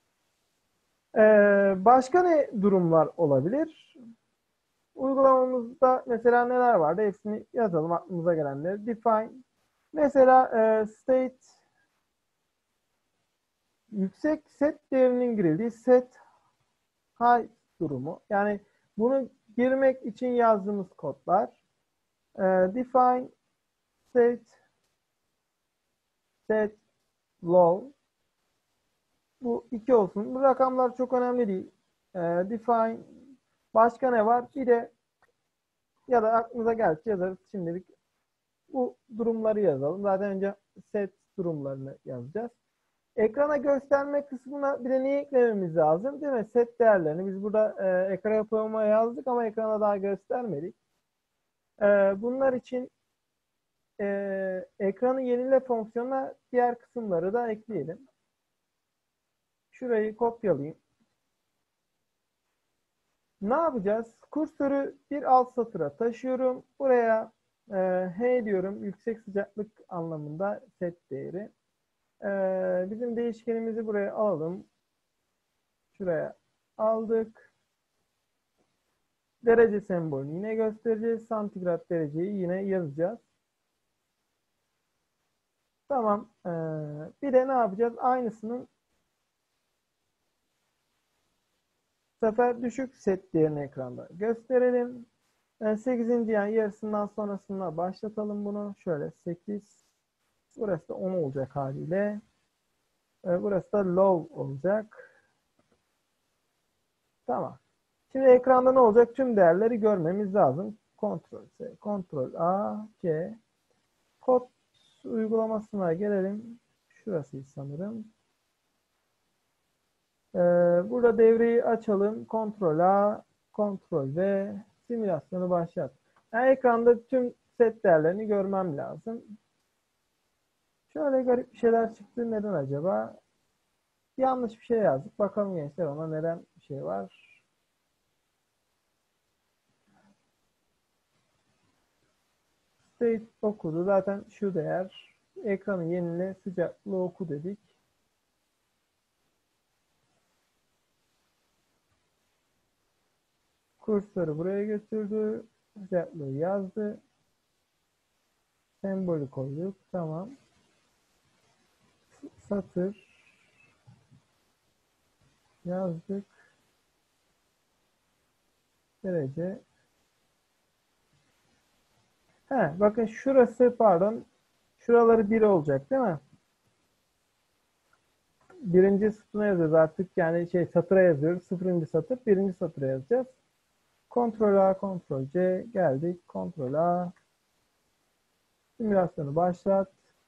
Başka ne durumlar olabilir? Uygulamamızda mesela neler vardı? Hepsini yazalım aklımıza gelenleri. Define. Mesela state yüksek set değerinin girildiği set high durumu. Yani bunu girmek için yazdığımız kodlar define set low. Bu iki olsun. Bu rakamlar çok önemli değil. Define başka ne var? Bir de ya da aklınıza geldikçe yazarız. Şimdilik bu durumları yazalım. Zaten önce set durumlarını yazacağız. Ekrana gösterme kısmına bir de neyi eklememiz lazım? Değil mi? Set değerlerini. Biz burada ekran yapımı yazdık ama ekrana daha göstermedik. Bunlar için ekranı yenile fonksiyonuna diğer kısımları da ekleyelim. Şurayı kopyalayayım. Ne yapacağız? Kursörü bir alt satıra taşıyorum. Buraya H diyorum. Yüksek sıcaklık anlamında set değeri. Bizim değişkenimizi buraya alalım. Şuraya aldık. Derece sembolünü yine göstereceğiz. Santigrat dereceyi yine yazacağız. Tamam. Bir de ne yapacağız? Aynısının bu sefer düşük set değerini ekranda gösterelim. 8. yani yarısından sonrasına başlatalım bunu. Şöyle 8. Burası da 10 olacak haliyle. Burası da low olacak. Tamam. Şimdi ekranda ne olacak? Tüm değerleri görmemiz lazım. Ctrl C, Ctrl A, C. Kod uygulamasına gelelim. Şurası sanırım. Burada devreyi açalım. Ctrl A, Ctrl V. Simülasyonu başlat. Yani ekranda tüm set değerlerini görmem lazım. Şöyle garip bir şeyler çıktı. Neden acaba? Yanlış bir şey yazdık. Bakalım gençler ona neden bir şey var. State okudu. Zaten şu değer. Ekranı yenile, sıcaklığı oku dedik. Kursörü buraya götürdü. Sıcaklığı yazdı. Sembolü koyduk. Tamam. Satır yazdık. Derece. Bakın şurası pardon. Şuraları 1 olacak değil mi? Birinci sütuna yazıyoruz artık. Yani satıra yazıyoruz. 0. satır. 1. satıra yazacağız. Ctrl A, Ctrl C geldik. Ctrl A. Simülasyonu başlat.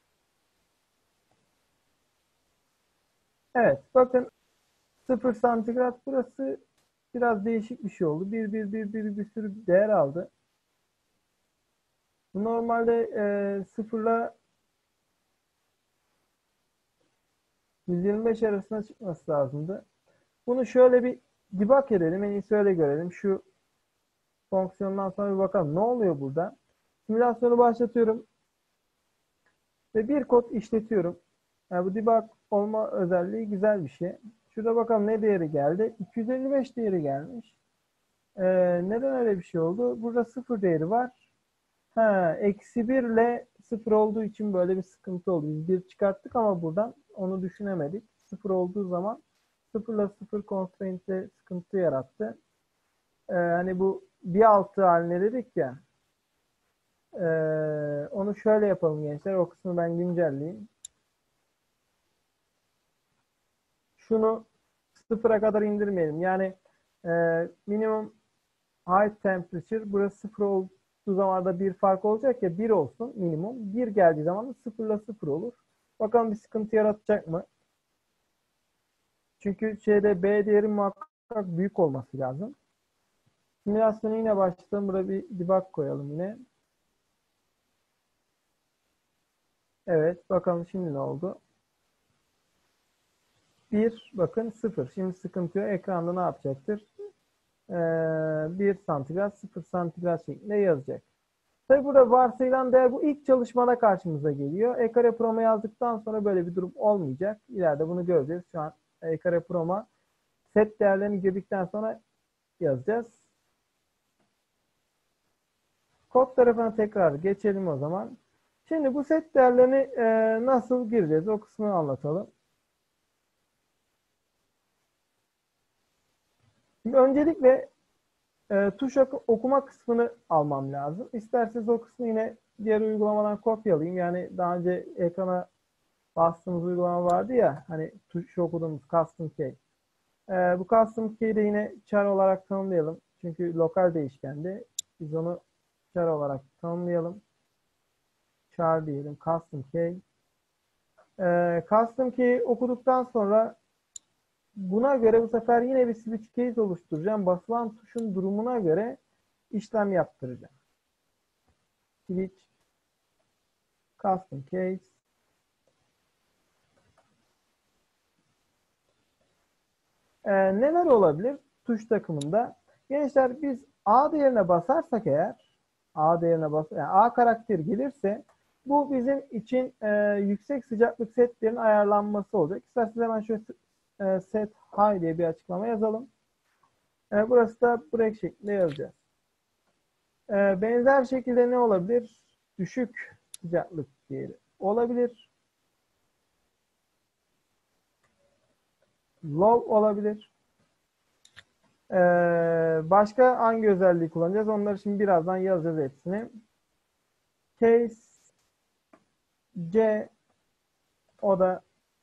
Evet. Bakın 0 santigrat burası biraz değişik bir şey oldu. Bir sürü değer aldı. Bu normalde 0'la 125 arasına çıkması lazımdı. Bunu şöyle bir debug edelim. En iyisi öyle görelim. Şu fonksiyondan sonra bir bakalım. Ne oluyor burada? Simülasyonu başlatıyorum. Ve bir kod işletiyorum. Yani bu debug olma özelliği güzel bir şey. Şurada bakalım ne değeri geldi? 255 değeri gelmiş. Neden öyle bir şey oldu? Burada 0 değeri var. -1 ile 0 olduğu için böyle bir sıkıntı oldu. Biz 1 çıkarttık ama buradan onu düşünemedik. 0 olduğu zaman 0 ile 0 constraint'te sıkıntı yarattı. Hani bu bir altı haline dedik ya. Onu şöyle yapalım gençler. O kısmı ben güncelleyeyim. Şunu 0'a kadar indirmeyelim. Yani minimum high temperature burası 0 olduğu zaman da bir fark olacak ya 1 olsun minimum. 1 geldiği zaman da 0 ile 0 olur. Bakalım bir sıkıntı yaratacak mı? Çünkü B değeri muhakkak büyük olması lazım. Simülasyonu yine başlatalım. Burada bir debug koyalım yine. Evet. Bakalım şimdi ne oldu? 1 bakın 0. Şimdi sıkıntı yok. Ekranda ne yapacaktır? 1 santigrat 0 santigrat şeklinde yazacak. Tabi burada varsayılan değer bu ilk çalışmada karşımıza geliyor. E-kare yazdıktan sonra böyle bir durum olmayacak. İleride bunu göreceğiz. Şu an E-kare set değerlerini girdikten sonra yazacağız. Kod tarafına tekrar geçelim o zaman. Şimdi bu set değerlerini nasıl gireceğiz? O kısmını anlatalım. Şimdi öncelikle tuş okuma kısmını almam lazım. İsterseniz o kısmı yine diğer uygulamadan kopyalayayım. Yani daha önce ekrana bastığımız uygulama vardı ya, hani tuş okuduğumuz custom key. Bu custom key'i de yine char olarak tanımlayalım. Çünkü lokal değişkendi. Biz onu char olarak tanımlayalım. Char diyelim. Custom key. Custom key okuduktan sonra buna göre bu sefer yine bir switch case oluşturacağım. Basılan tuşun durumuna göre işlem yaptıracağım. Switch custom case. Neler olabilir tuş takımında? Gençler biz A değerine basarsak eğer yani A karakteri gelirse bu bizim için yüksek sıcaklık setlerin ayarlanması olacak. İsterseniz hemen şöyle set high diye bir açıklama yazalım. Burası da break şeklinde yazacağız. Benzer şekilde ne olabilir? Düşük sıcaklık değeri olabilir. Low olabilir. Başka hangi özelliği kullanacağız? Onları şimdi birazdan yazacağız hepsini. Case C, o da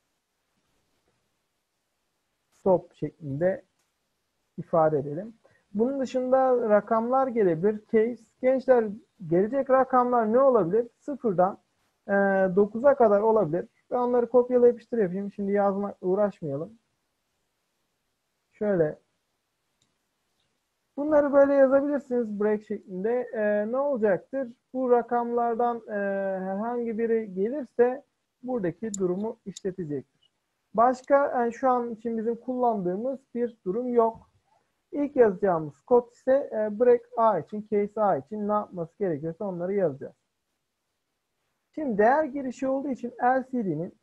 stop şeklinde ifade edelim. Bunun dışında rakamlar gelebilir. Case. Gençler, gelecek rakamlar ne olabilir? Sıfırdan 9'a kadar olabilir. Ben onları kopyala yapıştır yapayım. Şimdi yazmakla uğraşmayalım. Şöyle. Bunları böyle yazabilirsiniz break şeklinde. Ne olacaktır? Bu rakamlardan herhangi biri gelirse buradaki durumu işletecektir. Başka yani şu an için bizim kullandığımız bir durum yok. İlk yazacağımız kod ise break A için, case A için ne yapması gerekiyorsa onları yazacağız. Şimdi değer girişi olduğu için LCD'nin,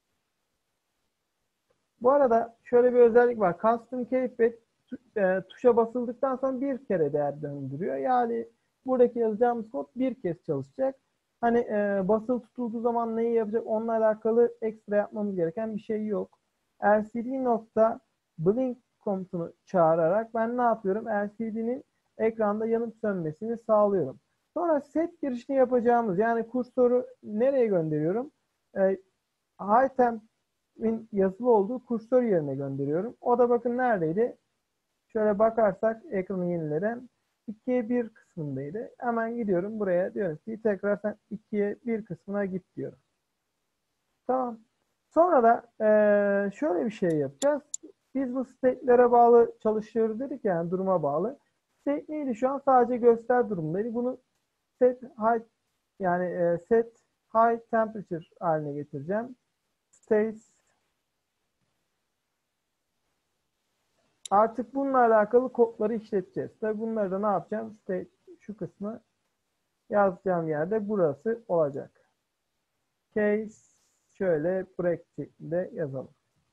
bu arada şöyle bir özellik var. Custom keyfet tuşa basıldıktan sonra bir kere değer döndürüyor. Yani buradaki yazacağımız kod bir kez çalışacak. Hani basılı tutulduğu zaman neyi yapacak onunla alakalı ekstra yapmamız gereken bir şey yok. LCD.blink komutunu çağırarak ben ne yapıyorum? LCD'nin ekranda yanıp sönmesini sağlıyorum. Sonra set girişini yapacağımız, yani kursoru nereye gönderiyorum? High temp'in yazılı olduğu kursör yerine gönderiyorum. O da bakın neredeydi? Şöyle bakarsak ekranı yenilerim. 2'ye 1 kısmındaydı. Hemen gidiyorum buraya, diyorum ki tekrar sen 2'ye 1 kısmına git diyorum. Tamam. Sonra da şöyle bir şey yapacağız. Biz bu state'lere bağlı çalışıyoruz dedik, yani duruma bağlı. State neydi? Şu an sadece göster durumdaydı. Bunu set high, yani set high temperature haline getireceğim. State, artık bununla alakalı kodları işleteceğiz. Tabii bunları da ne yapacağım? State, şu kısmı yazacağım yerde burası olacak. Case şöyle break şeklinde yazalım.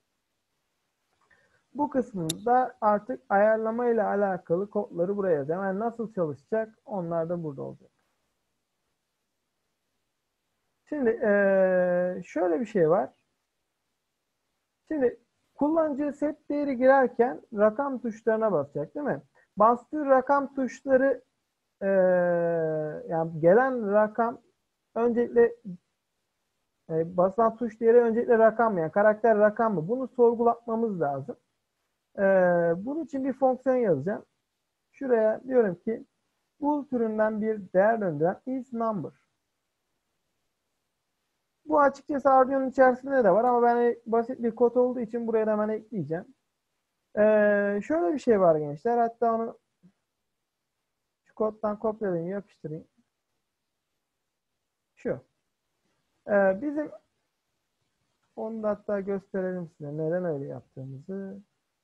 Bu kısmında artık ayarlama ile alakalı kodları buraya yazacağım. Yani nasıl çalışacak onlar da burada olacak. Şimdi şöyle bir şey var. Şimdi kullanıcı set değeri girerken rakam tuşlarına basacak, değil mi? Bastığı rakam tuşları yani gelen rakam öncelikle basılan tuş değeri öncelikle rakam mı? Yani karakter rakam mı? Bunu sorgulatmamız lazım. Bunun için bir fonksiyon yazacağım. Şuraya diyorum ki bool türünden bir değer döndüren is number. Bu açıkçası Arduino'nun içerisinde de var ama ben basit bir kod olduğu için buraya hemen ekleyeceğim. Şöyle bir şey var gençler. Hatta onu şu koddan kopyalayayım, yapıştırayım. Şu. Bizim onu da hatta gösterelim size. Neden öyle yaptığımızı.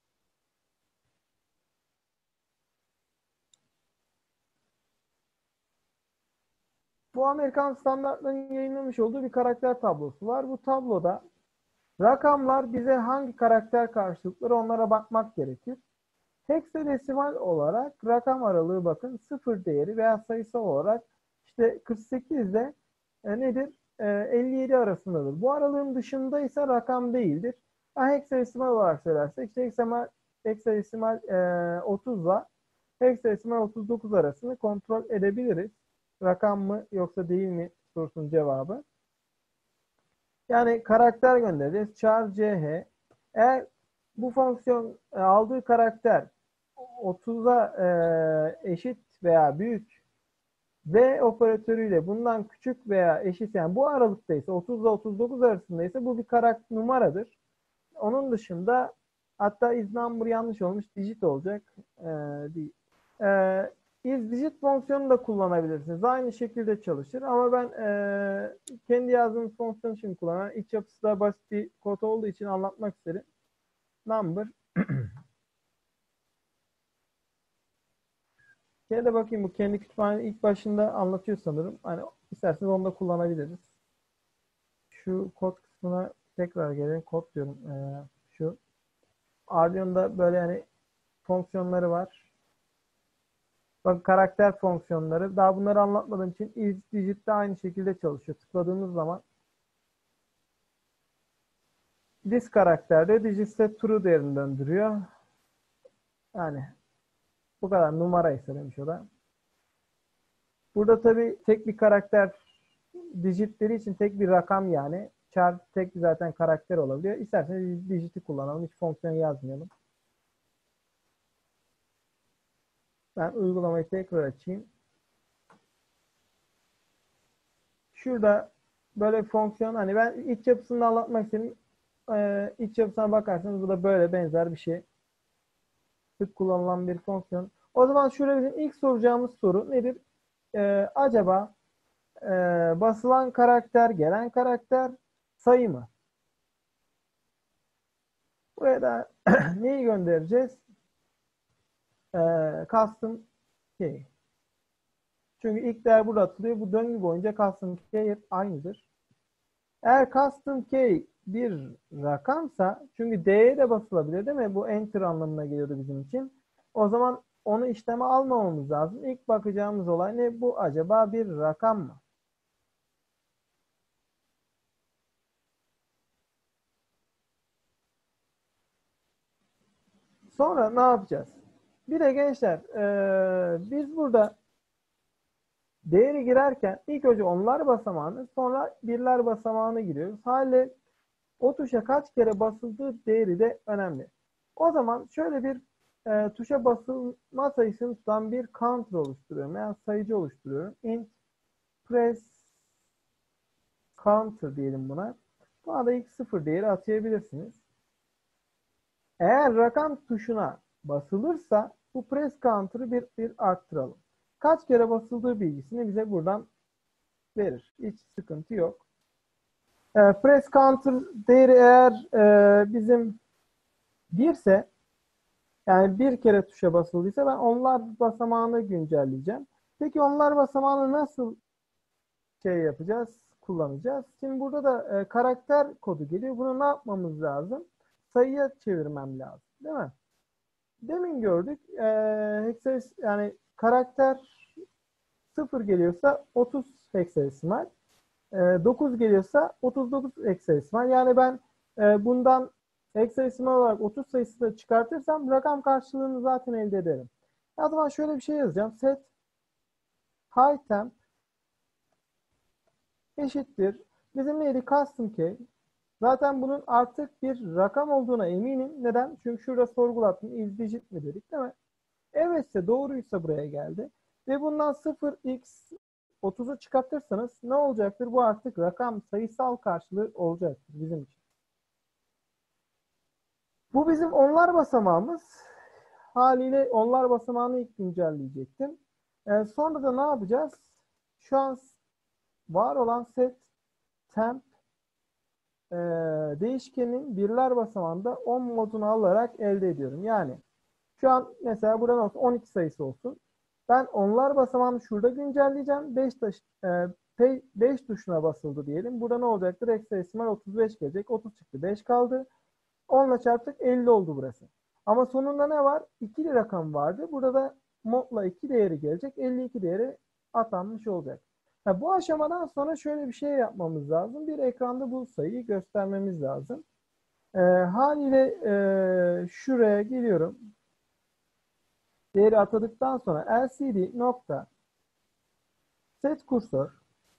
Bu Amerikan standartlarının yayınlamış olduğu bir karakter tablosu var. Bu tabloda rakamlar bize hangi karakter karşılıkları, onlara bakmak gerekir. Hexadesimal olarak rakam aralığı bakın 0 değeri veya sayısal olarak işte 48 ile nedir? 57 arasındadır. Bu aralığın dışında ise rakam değildir. Hexadesimal olarak söylersek işte hexadesimal 30 ile hexadesimal 39 arasını kontrol edebiliriz. Rakam mı yoksa değil mi sorusunun cevabı. Yani karakter göndereceğiz. Char ch. Eğer bu fonksiyon aldığı karakter 30'a eşit veya büyük ve operatörüyle bundan küçük veya eşit, yani bu aralıktaysa 30 ile 39 arasındaysa bu bir karakter numaradır. Onun dışında hatta is number yanlış olmuş. Digit olacak. Değil. Is digit fonksiyonu da kullanabilirsiniz. Aynı şekilde çalışır ama ben kendi yazdığım fonksiyon için kullanan, iç yapısı da basit bir kod olduğu için anlatmak isterim. Number. Şöyle de bakayım, bu kendi kütüphanenin ilk başında anlatıyor sanırım. Hani isterseniz onu da kullanabiliriz. Şu kod kısmına tekrar gelelim. Kod diyorum. Şu Arduino'da böyle yani fonksiyonları var. Bak, karakter fonksiyonları. Daha bunları anlatmadığım için is digit de aynı şekilde çalışıyor. Tıkladığımız zaman this karakterde digit set true değerini döndürüyor. Yani bu kadar numara ise demiş o da. Burada tabii tek bir karakter digitleri için tek bir rakam yani. Char tek zaten karakter olabiliyor. İsterseniz digiti kullanalım. Hiç fonksiyon yazmayalım. Ben uygulamayı tekrar açayım. Şurada böyle bir fonksiyon, hani ben iç yapısını anlatmak istedim. İç yapısına bakarsanız bu da böyle benzer bir şey. Sık kullanılan bir fonksiyon. O zaman şurada bizim ilk soracağımız soru nedir? Acaba basılan karakter, gelen karakter sayı mı? Buraya da neyi göndereceğiz? Custom key. Çünkü ilk değer burada atılıyor. Bu döngü boyunca custom key hep aynıdır. Eğer custom key bir rakamsa, çünkü D'ye de basılabilir değil mi? Bu enter anlamına geliyordu bizim için. O zaman onu işleme almamamız lazım. İlk bakacağımız olay ne? Bu acaba bir rakam mı? Sonra ne yapacağız? Bir de gençler biz burada değeri girerken ilk önce onlar basamağını, sonra birler basamağını giriyoruz. Haliyle o tuşa kaç kere basıldığı değeri de önemli. O zaman şöyle bir tuşa basılma sayısını tutan bir counter oluşturuyorum. Yani sayıcı oluşturuyorum. Int press counter diyelim buna. Buna da ilk 0 değeri atayabilirsiniz. Eğer rakam tuşuna basılırsa bu press counter'ı bir arttıralım. Kaç kere basıldığı bilgisini bize buradan verir. Hiç sıkıntı yok. Press counter değeri eğer bizim 1 ise, yani bir kere tuşa basıldıysa, ben onlar basamağını güncelleyeceğim. Peki onlar basamağını nasıl yapacağız, kullanacağız? Şimdi burada da karakter kodu geliyor. Bunu ne yapmamız lazım? Sayıya çevirmem lazım. Değil mi? Demin gördük. Yani karakter 0 geliyorsa 30 hexadesimal. 9 geliyorsa 39 hexadesimal. Yani ben bundan hexadesimal olarak 30 sayısını çıkartırsam rakam karşılığını zaten elde ederim. O zaman şöyle bir şey yazacağım. Set high temp eşittir. Bizim neydi? Custom key. Zaten bunun artık bir rakam olduğuna eminim. Neden? Çünkü şurada sorgulattım. Is digit mi dedik değil mi? Evetse, doğruysa buraya geldi. Ve bundan 0x 30'u çıkartırsanız ne olacaktır? Bu artık rakam, sayısal karşılığı olacaktır bizim için. Bu bizim onlar basamağımız. Haliyle onlar basamağını ilk güncelleyecektim. Sonra da ne yapacağız? Şu an var olan set temp değişkenin birler basamağında 10 modunu alarak elde ediyorum. Yani şu an mesela buradan olsun 12 sayısı olsun. Ben onlar basamağını şurada güncelleyeceğim. 5 tuşuna basıldı diyelim. Burada ne olacaktır? Hexadesimal 35 gelecek. 30 çıktı. 5 kaldı. 10 ile çarptık. 50 oldu burası. Ama sonunda ne var? İkili rakam vardı. Burada da modla 2 değeri gelecek. 52 değeri atanmış olacak. Bu aşamadan sonra şöyle bir şey yapmamız lazım. Bir ekranda bu sayıyı göstermemiz lazım. Haliyle şuraya geliyorum. Değeri atadıktan sonra LCD nokta set kursor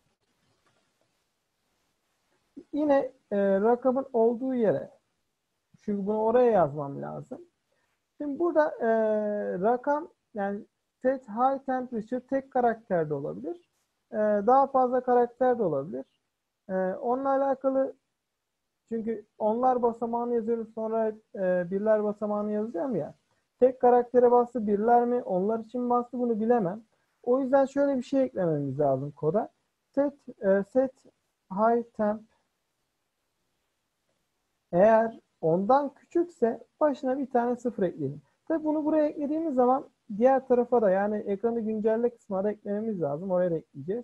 yine rakamın olduğu yere, çünkü bunu oraya yazmam lazım. Şimdi burada rakam, yani set high temperature tek karakterde olabilir. Daha fazla karakter de olabilir. Onunla alakalı, çünkü onlar basamağını yazıyoruz, sonra birler basamağını yazacağım ya. Tek karaktere bastı birler mi, onlar için bastı, bunu bilemem. O yüzden şöyle bir şey eklememiz lazım koda. Set high temp, eğer ondan küçükse başına bir tane sıfır ekleyelim. Tabi bunu buraya eklediğimiz zaman diğer tarafa da, yani ekranı güncelle kısmına da eklememiz lazım. Oraya da ekleyeceğiz.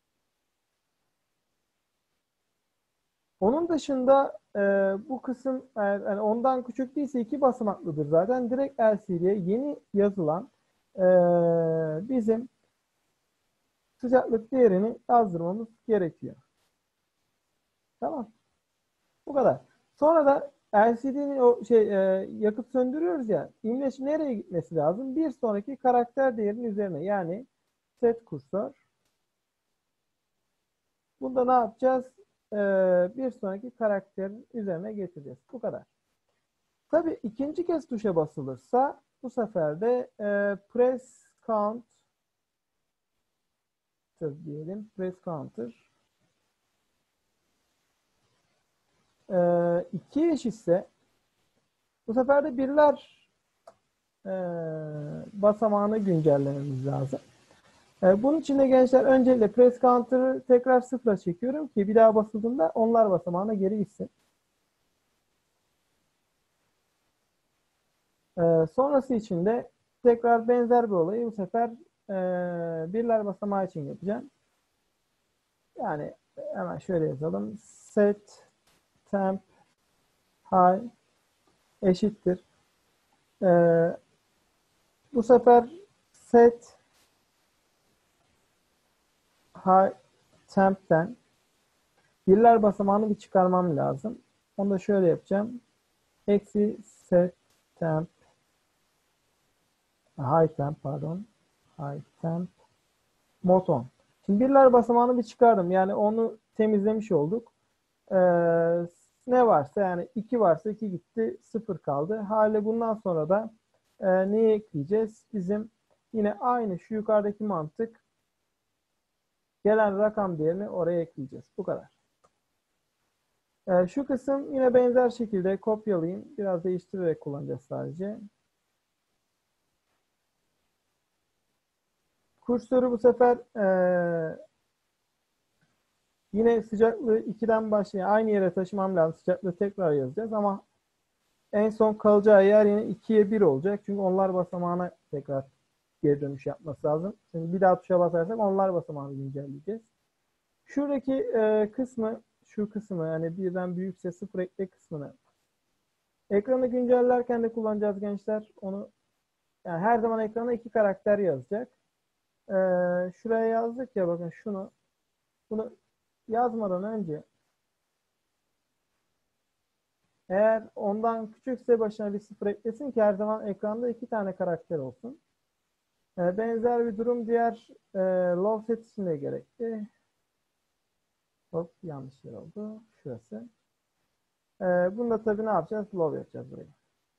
Onun dışında bu kısım yani ondan küçük değilse 2 basamaklıdır zaten. Direkt LCD'ye yeni yazılan bizim sıcaklık değerini yazdırmamız gerekiyor. Tamam. Bu kadar. Sonra da LCD'nin o yakıt söndürüyoruz ya. İmleç nereye gitmesi lazım? Bir sonraki karakter değerinin üzerine. Yani set kursor. Bunda ne yapacağız? Bir sonraki karakterin üzerine getireceğiz. Bu kadar. Tabii ikinci kez tuşa basılırsa bu sefer de press count diyelim. Press counter 2 eşitse bu sefer de birler basamağını güncellememiz lazım. Bunun için de gençler öncelikle press counter'ı tekrar sıfıra çekiyorum ki bir daha basıldığında onlar basamağına geri gitsin. Sonrası için de tekrar benzer bir olayı bu sefer birler basamağı için yapacağım. Yani hemen şöyle yazalım. Set temp high eşittir. Bu sefer set high temp'ten birler basamağını bir çıkarmam lazım. Onu da şöyle yapacağım. Eksi set temp high temp high temp mod 10. Şimdi birler basamağını bir çıkardım. Yani onu temizlemiş olduk. Ne varsa, yani 2 varsa 2 gitti, 0 kaldı. Hali bundan sonra da neyi ekleyeceğiz? Bizim yine aynı şu yukarıdaki mantık, gelen rakam değerini oraya ekleyeceğiz. Bu kadar. Şu kısım yine benzer şekilde kopyalayayım. Biraz değiştirerek kullanacağız sadece. Kursörü bu sefer yine sıcaklığı 2'den başlayan aynı yere taşımam lazım. Sıcaklığı tekrar yazacağız ama en son kalacağı yer yine 2'ye 1 olacak. Çünkü onlar basamağına tekrar geri dönüş yapması lazım. Şimdi bir daha tuşa basarsak onlar basamağını güncelleyeceğiz. Şuradaki kısmı, şu kısmı, yani birden büyükse sıfır ekle kısmını ekranı güncellerken de kullanacağız gençler. Onu, yani her zaman ekrana 2 karakter yazacak. Şuraya yazdık ya, bakın bunu yazmadan önce eğer ondan küçükse başına bir sıfır eklesin ki her zaman ekranda 2 tane karakter olsun. Benzer bir durum diğer low set için de gerekli. Hop, yanlış yer oldu. Şurası. Bunda tabii ne yapacağız? Low yapacağız burayı.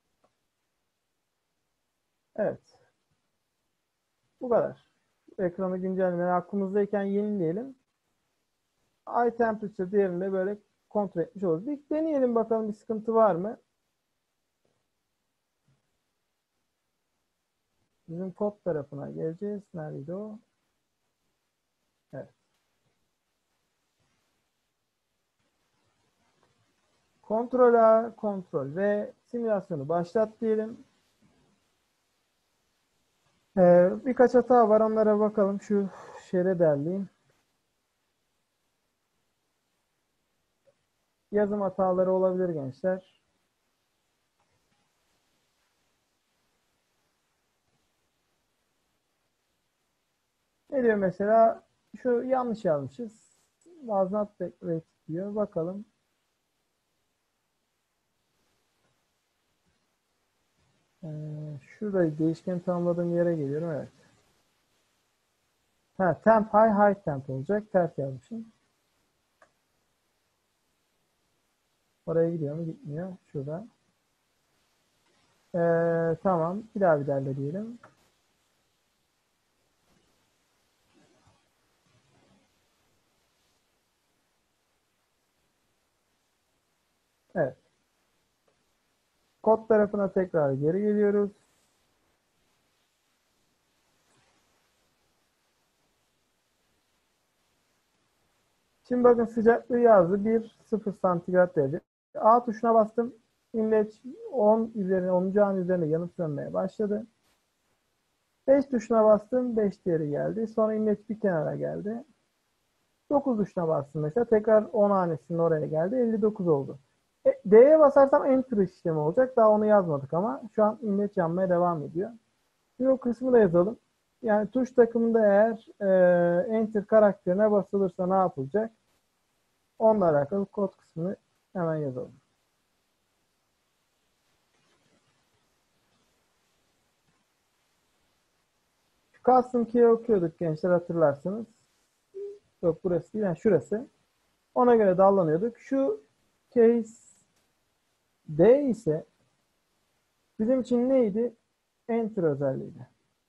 Evet. Bu kadar. Ekranı güncellemeyi aklımızdayken yenileyelim. Eye temperature değerini de böyle kontrol etmiş oluruz. Bir deneyelim bakalım, bir sıkıntı var mı? Bizim kod tarafına geleceğiz. Nerede o? Evet. Kontrol A, kontrol ve simülasyonu başlat diyelim. Birkaç hata var, onlara bakalım. Şu şeyle derleyeyim. Yazım hataları olabilir gençler. Ne diyor mesela? Şu yanlış yazmışız. Was not declared diyor. Bakalım. Şurayı değişken tanımladığım yere geliyorum. Evet. Ha, temp high high temp olacak. Ters yazmışım. Oraya gidiyor mu? Gitmiyor. Şurada. Tamam. Bir daha bir derle diyelim. Evet. Kod tarafına tekrar geri geliyoruz. Şimdi bakın sıcaklığı yazdı. 1-0 santigrat derece. A tuşuna bastım. İmleç 10 üzerine 10. an üzerine yanıp sönmeye başladı. 5 tuşuna bastım. 5 değeri geldi. Sonra imleç bir kenara geldi. 9 tuşuna bastım mesela. Tekrar 10 hanesinin oraya geldi. 59 oldu. D'ye basarsam enter işlemi olacak. Daha onu yazmadık ama şu an imleç yanmaya devam ediyor. Şimdi o kısmı da yazalım. Yani tuş takımında eğer enter karakterine basılırsa ne yapılacak? Onunla alakalı kod kısmını hemen yazalım. Şu custom key'i okuyorduk gençler, hatırlarsınız. Yok, burası değil, yani şurası. Ona göre dallanıyorduk. Şu case D ise bizim için neydi? Enter özelliğiydi.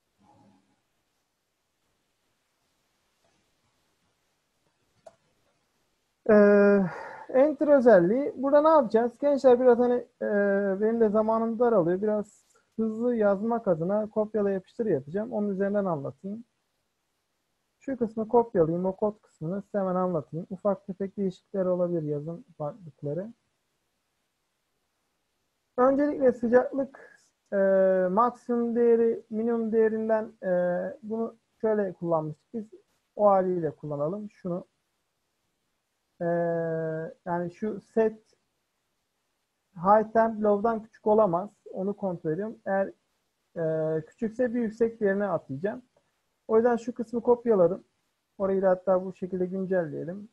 Ee, Enter özelliği. Burada ne yapacağız? Gençler biraz hani benim de zamanım daralıyor. Biraz hızlı yazmak adına kopyala yapıştır yapacağım. Onun üzerinden anlatayım. Şu kısmı kopyalayayım. O kod kısmını size hemen anlatayım. Ufak tefek değişiklikler olabilir, yazım farklılıkları. Öncelikle sıcaklık maksimum değeri minimum değerinden bunu şöyle kullanmıştık. Biz o haliyle kullanalım. Şunu e, yani şu set high temp low'dan küçük olamaz. Onu kontrol ediyorum. Eğer küçükse bir yüksek değerine atlayacağım. O yüzden şu kısmı kopyaladım. Orayı da hatta bu şekilde güncelleyelim.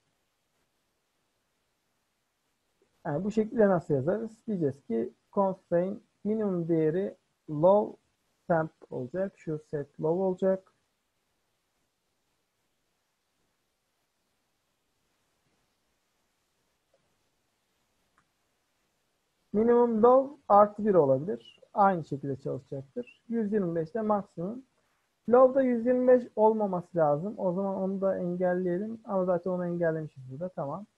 Yani bu şekilde nasıl yazarız? Diyeceğiz ki constraint minimum değeri low temp olacak. Şu set low olacak. Minimum low artı 1 olabilir. Aynı şekilde çalışacaktır. 125'te maksimum. Low'da 125 olmaması lazım. O zaman onu da engelleyelim. Ama zaten onu engellemişiz burada. Tamam.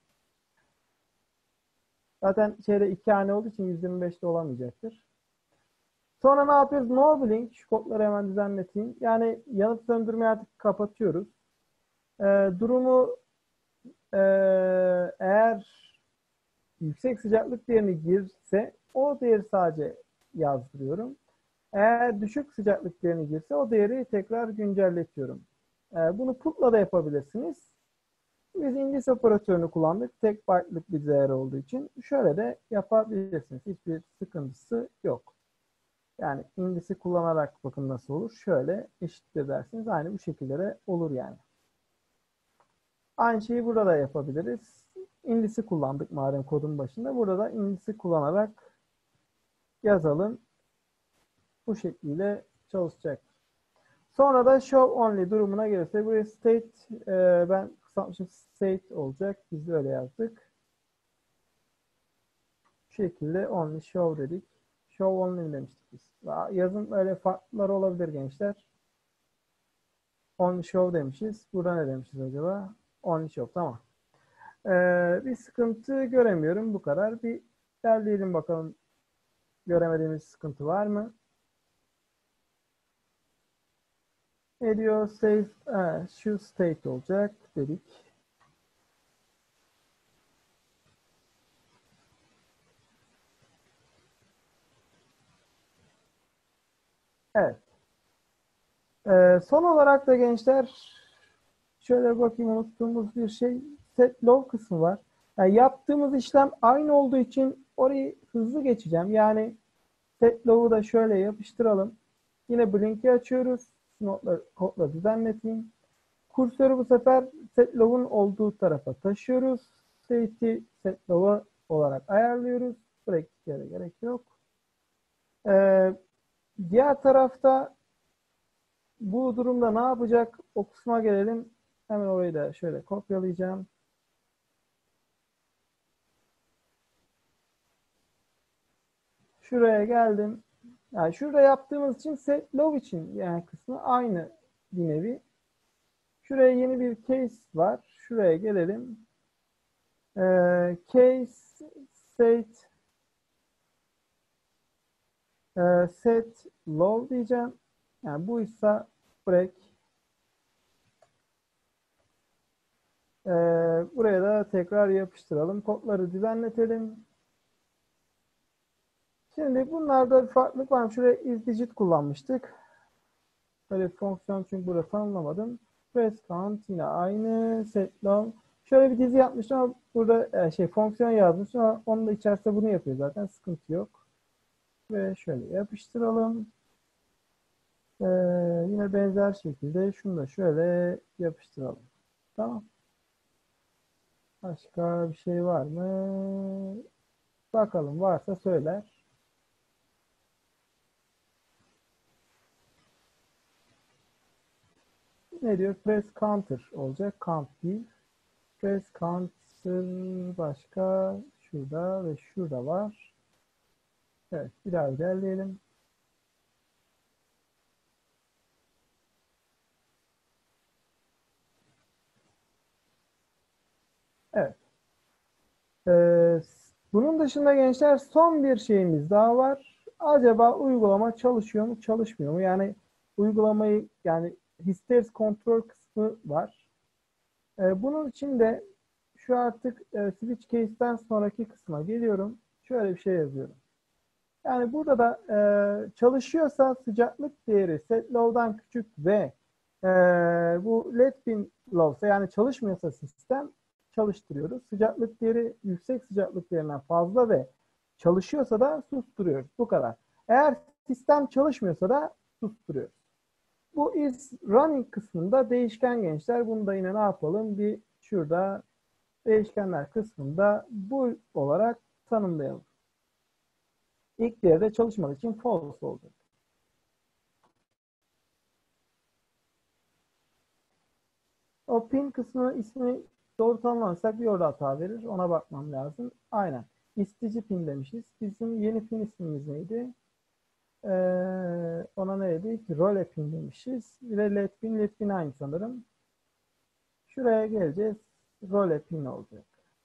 Zaten şeyde 2 hane olduğu için 125'te olamayacaktır. Sonra ne yapıyoruz? No blink. Şu kodları hemen düzenleteyim. Yani yanıp söndürmeyi artık kapatıyoruz. Durumu eğer yüksek sıcaklık değerini girse o değeri sadece yazdırıyorum. Eğer düşük sıcaklık değerini girse o değeri tekrar güncelletiyorum. Bunu putla da yapabilirsiniz. Biz indice operatörünü kullandık. Tek byte'lık bir değer olduğu için şöyle de yapabilirsiniz. Hiçbir sıkıntısı yok. Yani indisi kullanarak bakın nasıl olur. Şöyle eşittir dersiniz. Aynı bu şekilde de olur yani. Aynı şeyi burada da yapabiliriz. Indisi kullandık madem kodun başında. Burada da indisi kullanarak yazalım. Bu şekilde çalışacak. Sonra da show only durumuna gelirse buraya state ben kısaltmışım, state olacak. Biz de öyle yazdık. Bu şekilde only show dedik. Show only demiştik biz. Yazın öyle farklılar olabilir gençler. Only show demişiz. Burada ne demişiz acaba? Only show, tamam. Bir sıkıntı göremiyorum. Bu kadar. Bir derleyelim bakalım. Göremediğimiz sıkıntı var mı? Ne diyor? Save, şu state olacak dedik. Evet. Son olarak da gençler şöyle bakayım, unuttuğumuz bir şey, set low kısmı var. Yani yaptığımız işlem aynı olduğu için orayı hızlı geçeceğim. Yani set low'u da şöyle yapıştıralım. Yine blink'i açıyoruz. Kodla düzenleteyim. Kursörü bu sefer set low'un olduğu tarafa taşıyoruz. State'i set low'a olarak ayarlıyoruz. Break'lere gerek yok. Diğer tarafta bu durumda ne yapacak? O kısma gelelim. Hemen orayı da şöyle kopyalayacağım. Şuraya geldim. Yani şurada yaptığımız için setLow için yani kısmı aynı bir nevi. Şuraya yeni bir case var. Şuraya gelelim. Case set set low diyeceğim. Yani buysa break. Buraya da tekrar yapıştıralım. Kodları düzenletelim. Şimdi bunlarda bir farklılık var. Şuraya isDigit kullanmıştık. Böyle bir fonksiyon çünkü burada tanımlamadım. Press count yine aynı. Set long. Şöyle bir dizi yapmıştım ama burada fonksiyon yazmıştım ama onun da içerisinde bunu yapıyor zaten. Sıkıntı yok. Ve şöyle yapıştıralım. Ee, Yine benzer şekilde şunu da şöyle yapıştıralım. Tamam. Başka bir şey var mı? Bakalım varsa söyler. Ne diyor? Press counter olacak. Count değil. Press counter başka şurada ve şurada var. Evet, bir daha ilerleyelim. Evet. Bunun dışında gençler son bir şeyimiz daha var. Acaba uygulama çalışıyor mu, çalışmıyor mu? Yani uygulamayı yani hysteresis kontrol kısmı var. Bunun için de şu artık switch case'ten sonraki kısma geliyorum. Şöyle bir şey yazıyorum. Yani burada da çalışıyorsa sıcaklık değeri set low'dan küçük ve bu let bin low'sa yani çalışmıyorsa sistem çalıştırıyoruz. Sıcaklık değeri yüksek sıcaklık değerinden fazla ve çalışıyorsa da susturuyoruz. Bu kadar. Eğer sistem çalışmıyorsa da susturuyoruz. Bu is running kısmında değişken gençler. Bunu da yine ne yapalım? Bir şurada değişkenler kısmında bu olarak tanımlayalım. İlk değerde çalışmadığı için false olacak. O pin kısmı ismi doğru tanımlarsak bir orada hata verir. Ona bakmam lazım. Aynen. İstici pin demişiz. Bizim yeni pin ismimiz neydi? Ona neydi? Role pin demişiz. Bir de let pin. Let pin aynı sanırım. Şuraya geleceğiz. Role pin olacak.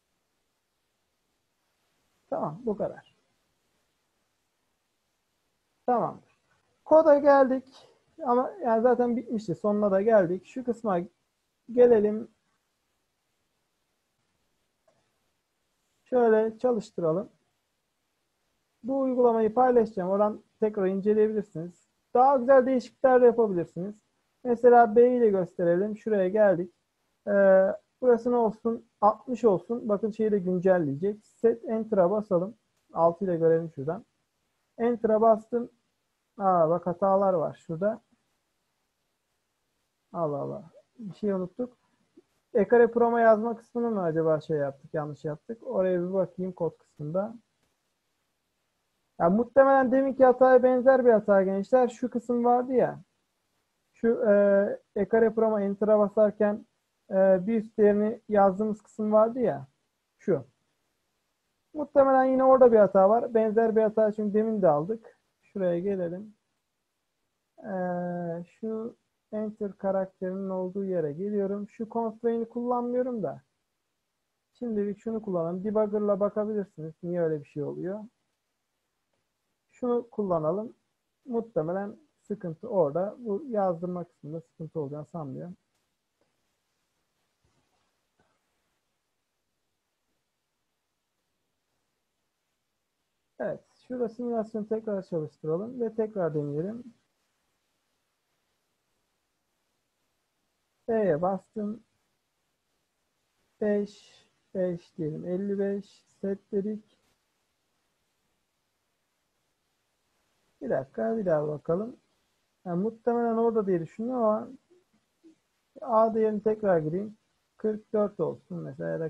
Tamam. Bu kadar. Tamamdır. Koda geldik. Ama yani zaten bitmişti. Sonuna da geldik. Şu kısma gelelim. Şöyle çalıştıralım. Bu uygulamayı paylaşacağım. Oradan tekrar inceleyebilirsiniz. Daha güzel değişiklikler de yapabilirsiniz. Mesela B ile gösterelim. Şuraya geldik. Ee, Burası ne olsun? 60 olsun. Bakın şeyi de güncelleyecek. Set Enter'a basalım. 6 ile görelim şuradan. Enter'a bastım. Aa, bak hatalar var şurada. Allah Allah. Bir şey unuttuk. Ekare Pro'ma yazma kısmını mı acaba şey yaptık, yanlış yaptık? Oraya bir bakayım kod kısmında. Yani muhtemelen deminki hataya benzer bir hata gençler. Şu kısım vardı ya. Şu Ekare Pro'ma Enter'a basarken bir üst değerini yazdığımız kısım vardı ya. Şu. Muhtemelen yine orada bir hata var. Benzer bir hata çünkü demin de aldık. Şuraya gelelim. Şu Enter karakterinin olduğu yere geliyorum. Şu constraint'i kullanmıyorum da. Şimdilik şunu kullanalım. Debugger'la bakabilirsiniz. Niye öyle bir şey oluyor? Şunu kullanalım. Muhtemelen sıkıntı orada. Bu yazdırma kısmında sıkıntı olacağını sanmıyorum. Evet. Şurada simülasyonu tekrar çalıştıralım ve tekrar deneyelim. B'ye bastım. 5 5 diyelim. 55 set dedik. Bir dakika bir daha bakalım. Yani muhtemelen orada diye düşündüm ama A değerini tekrar gireyim. 44 olsun mesela ya da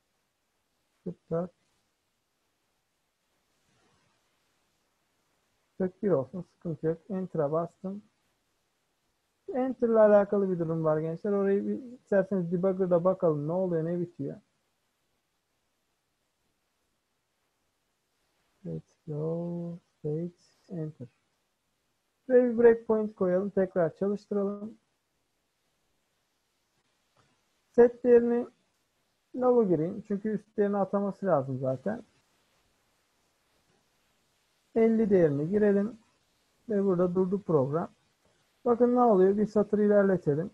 44. 41 olsun. Sıkıntı yok. Enter'a bastım. Enter'la alakalı bir durum var gençler. Orayı bir isterseniz debugger'da bakalım ne oluyor ne bitiyor. Let's go. State. Enter. Buraya bir breakpoint koyalım. Tekrar çalıştıralım. Set değerini nova gireyim. Çünkü üstlerini ataması lazım zaten. 50 değerini girelim. Ve burada durdu program. Bakın ne oluyor? Bir satır ilerletelim.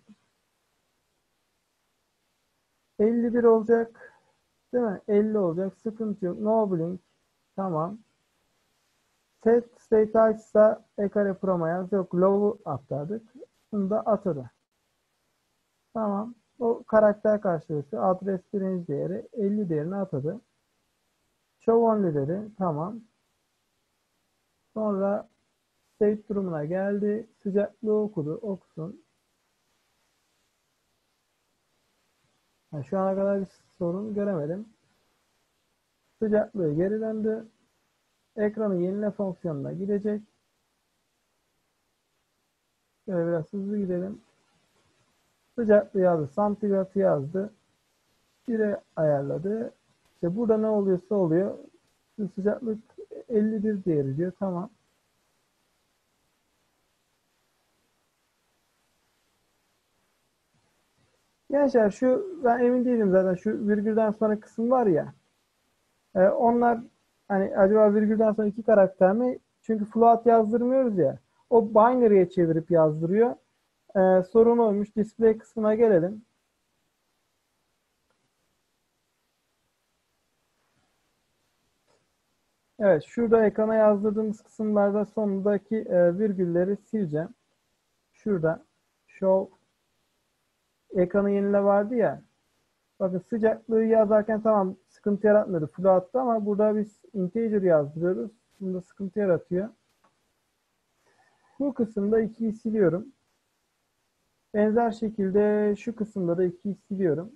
51 olacak. Değil mi? 50 olacak. Sıkıntı yok. No blink. Tamam. Set state açsa ekare promayaz yok. Low'u aktardık. Bunu da atadı. Tamam. O karakter karşılığı adres birinci değeri 50 değerini atadı. Show only dedi. Tamam. Sonra state durumuna geldi. Sıcaklığı okudu. Okusun. Yani şu ana kadar bir sorun göremedim. Sıcaklığı geri döndü. Ekranı yenile fonksiyonuna gidecek. Şöyle biraz hızlı gidelim. Sıcaklığı yazdı. Santigratı yazdı. 1'e ayarladı. İşte burada ne oluyorsa oluyor. Sıcaklık 51 değeri diyor. Tamam. Gençler ben emin değilim zaten şu virgülden sonra kısım var ya. Onlar hani acaba virgülden sonra iki karakter mi? Çünkü float yazdırmıyoruz ya. O binary'e çevirip yazdırıyor. Sorun oymuş. Display kısmına gelelim. Evet, şurada ekrana yazdırdığımız kısımlarda sonundaki virgülleri sileceğim. Şurada show ekranı yenile vardı ya. Bakın sıcaklığı yazarken tamam sıkıntı yaratmadı. Float'ta ama burada biz integer yazdırıyoruz. Bunda sıkıntı yaratıyor. Bu kısımda 2'yi siliyorum. Benzer şekilde şu kısımda da 2'yi siliyorum.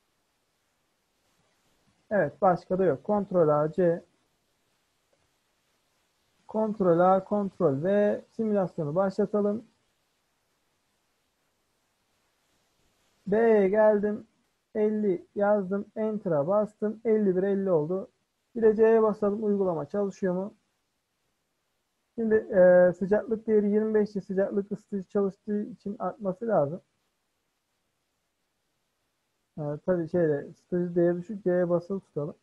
Evet başka da yok. Ctrl A, C, Ctrl A, Ctrl V simülasyonu başlatalım. B'ye geldim. 50 yazdım. Enter'a bastım. 51 50 oldu. Bir de C'ye basalım. Uygulama çalışıyor mu? Şimdi sıcaklık değeri 25'ti. Sıcaklık ısıtıcı çalıştığı için artması lazım. Tabii ısıtıcı değeri düşük. C'ye basılı tutalım.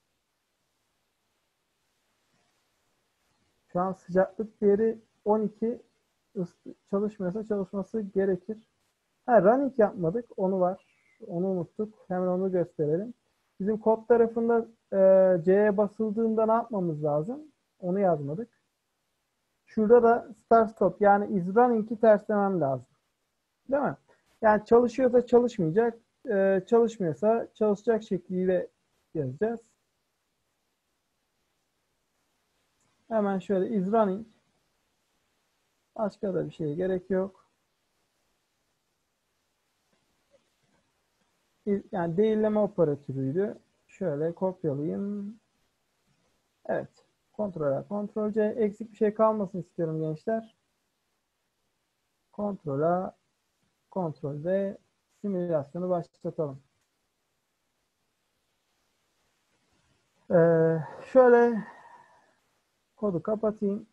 Şu an sıcaklık değeri 12. Çalışmıyorsa çalışması gerekir. Running yapmadık. Onu var. Onu unuttuk. Hemen onu gösterelim. Bizim kod tarafında C'ye basıldığında ne yapmamız lazım? Onu yazmadık. Şurada da start stop yani is running'i terslemem lazım. Değil mi? Yani çalışıyorsa çalışmayacak. Çalışmıyorsa çalışacak şekliyle yazacağız. Hemen şöyle is running. Başka da bir şeye gerek yok. Yani değilleme operatörüydü. Şöyle kopyalayayım. Evet. Ctrl A, Ctrl C. Eksik bir şey kalmasın istiyorum gençler. Ctrl A, Ctrl V. Simülasyonu başlatalım. Şöyle kodu kapatayım.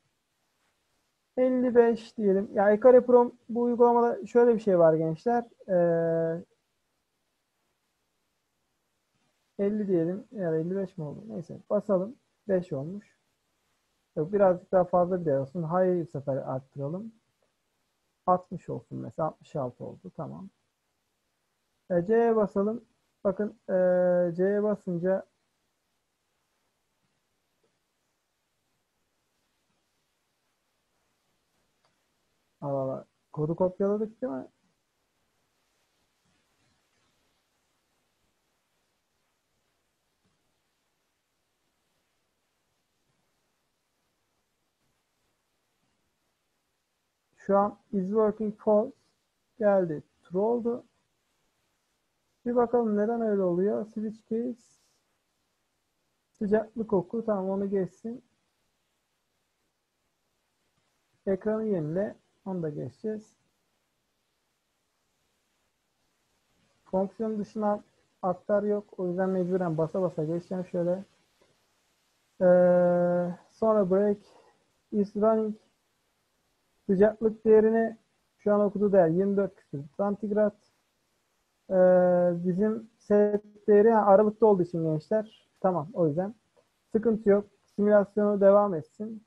55 diyelim. Ya Ekare Pro bu uygulamada şöyle bir şey var gençler. 50 diyelim. Ya 55 mi oldu? Neyse basalım. 5 olmuş. Yok, birazcık daha fazla bir değer olsun. Hayır bu sefer arttıralım. 60 olsun mesela. 66 oldu. Tamam. C'ye basalım. Bakın C'ye basınca Allah kodu kopyaladık değil mi? Şu an is working false geldi. True oldu. Bir bakalım neden öyle oluyor. Switch case sıcaklık oku. Tamam onu geçsin. Ekranı yenile. Onu da geçeceğiz. Fonksiyon dışına aktar yok. O yüzden mecburen basa basa geçeceğim şöyle. Sonra break is running. Sıcaklık değerini şu an okuduğu değer 24 küsur santigrat. Bizim set değeri aralıkta olduğu için gençler. Tamam, o yüzden sıkıntı yok. Simülasyonu devam etsin.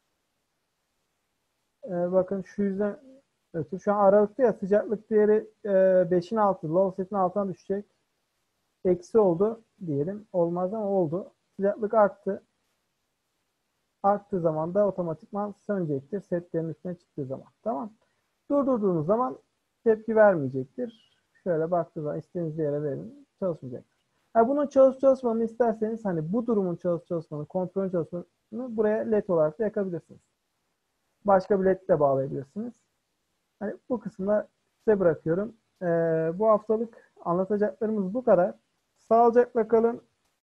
Bakın şu yüzden ötürü şu an aralıkta ya, sıcaklık değeri 5'in altı, low set'in altına düşecek. Eksi oldu diyelim. Olmaz ama oldu. Sıcaklık arttı. Arttığı zaman da otomatikman sönecektir. Setlerin üstüne çıktığı zaman. Tamam. Durdurduğunuz zaman tepki vermeyecektir. Şöyle baktığı zaman istediğiniz yere verin. Çalışmayacaktır. Bunun çalışıp çalışmadığını isterseniz hani bu durumun çalışıp çalışmadığını, kontrolün çalışmadığını buraya led olarak da yakabilirsiniz. Başka bir led de bağlayabilirsiniz. Hani bu kısımda size bırakıyorum. Bu haftalık anlatacaklarımız bu kadar. Sağlıcakla kalın.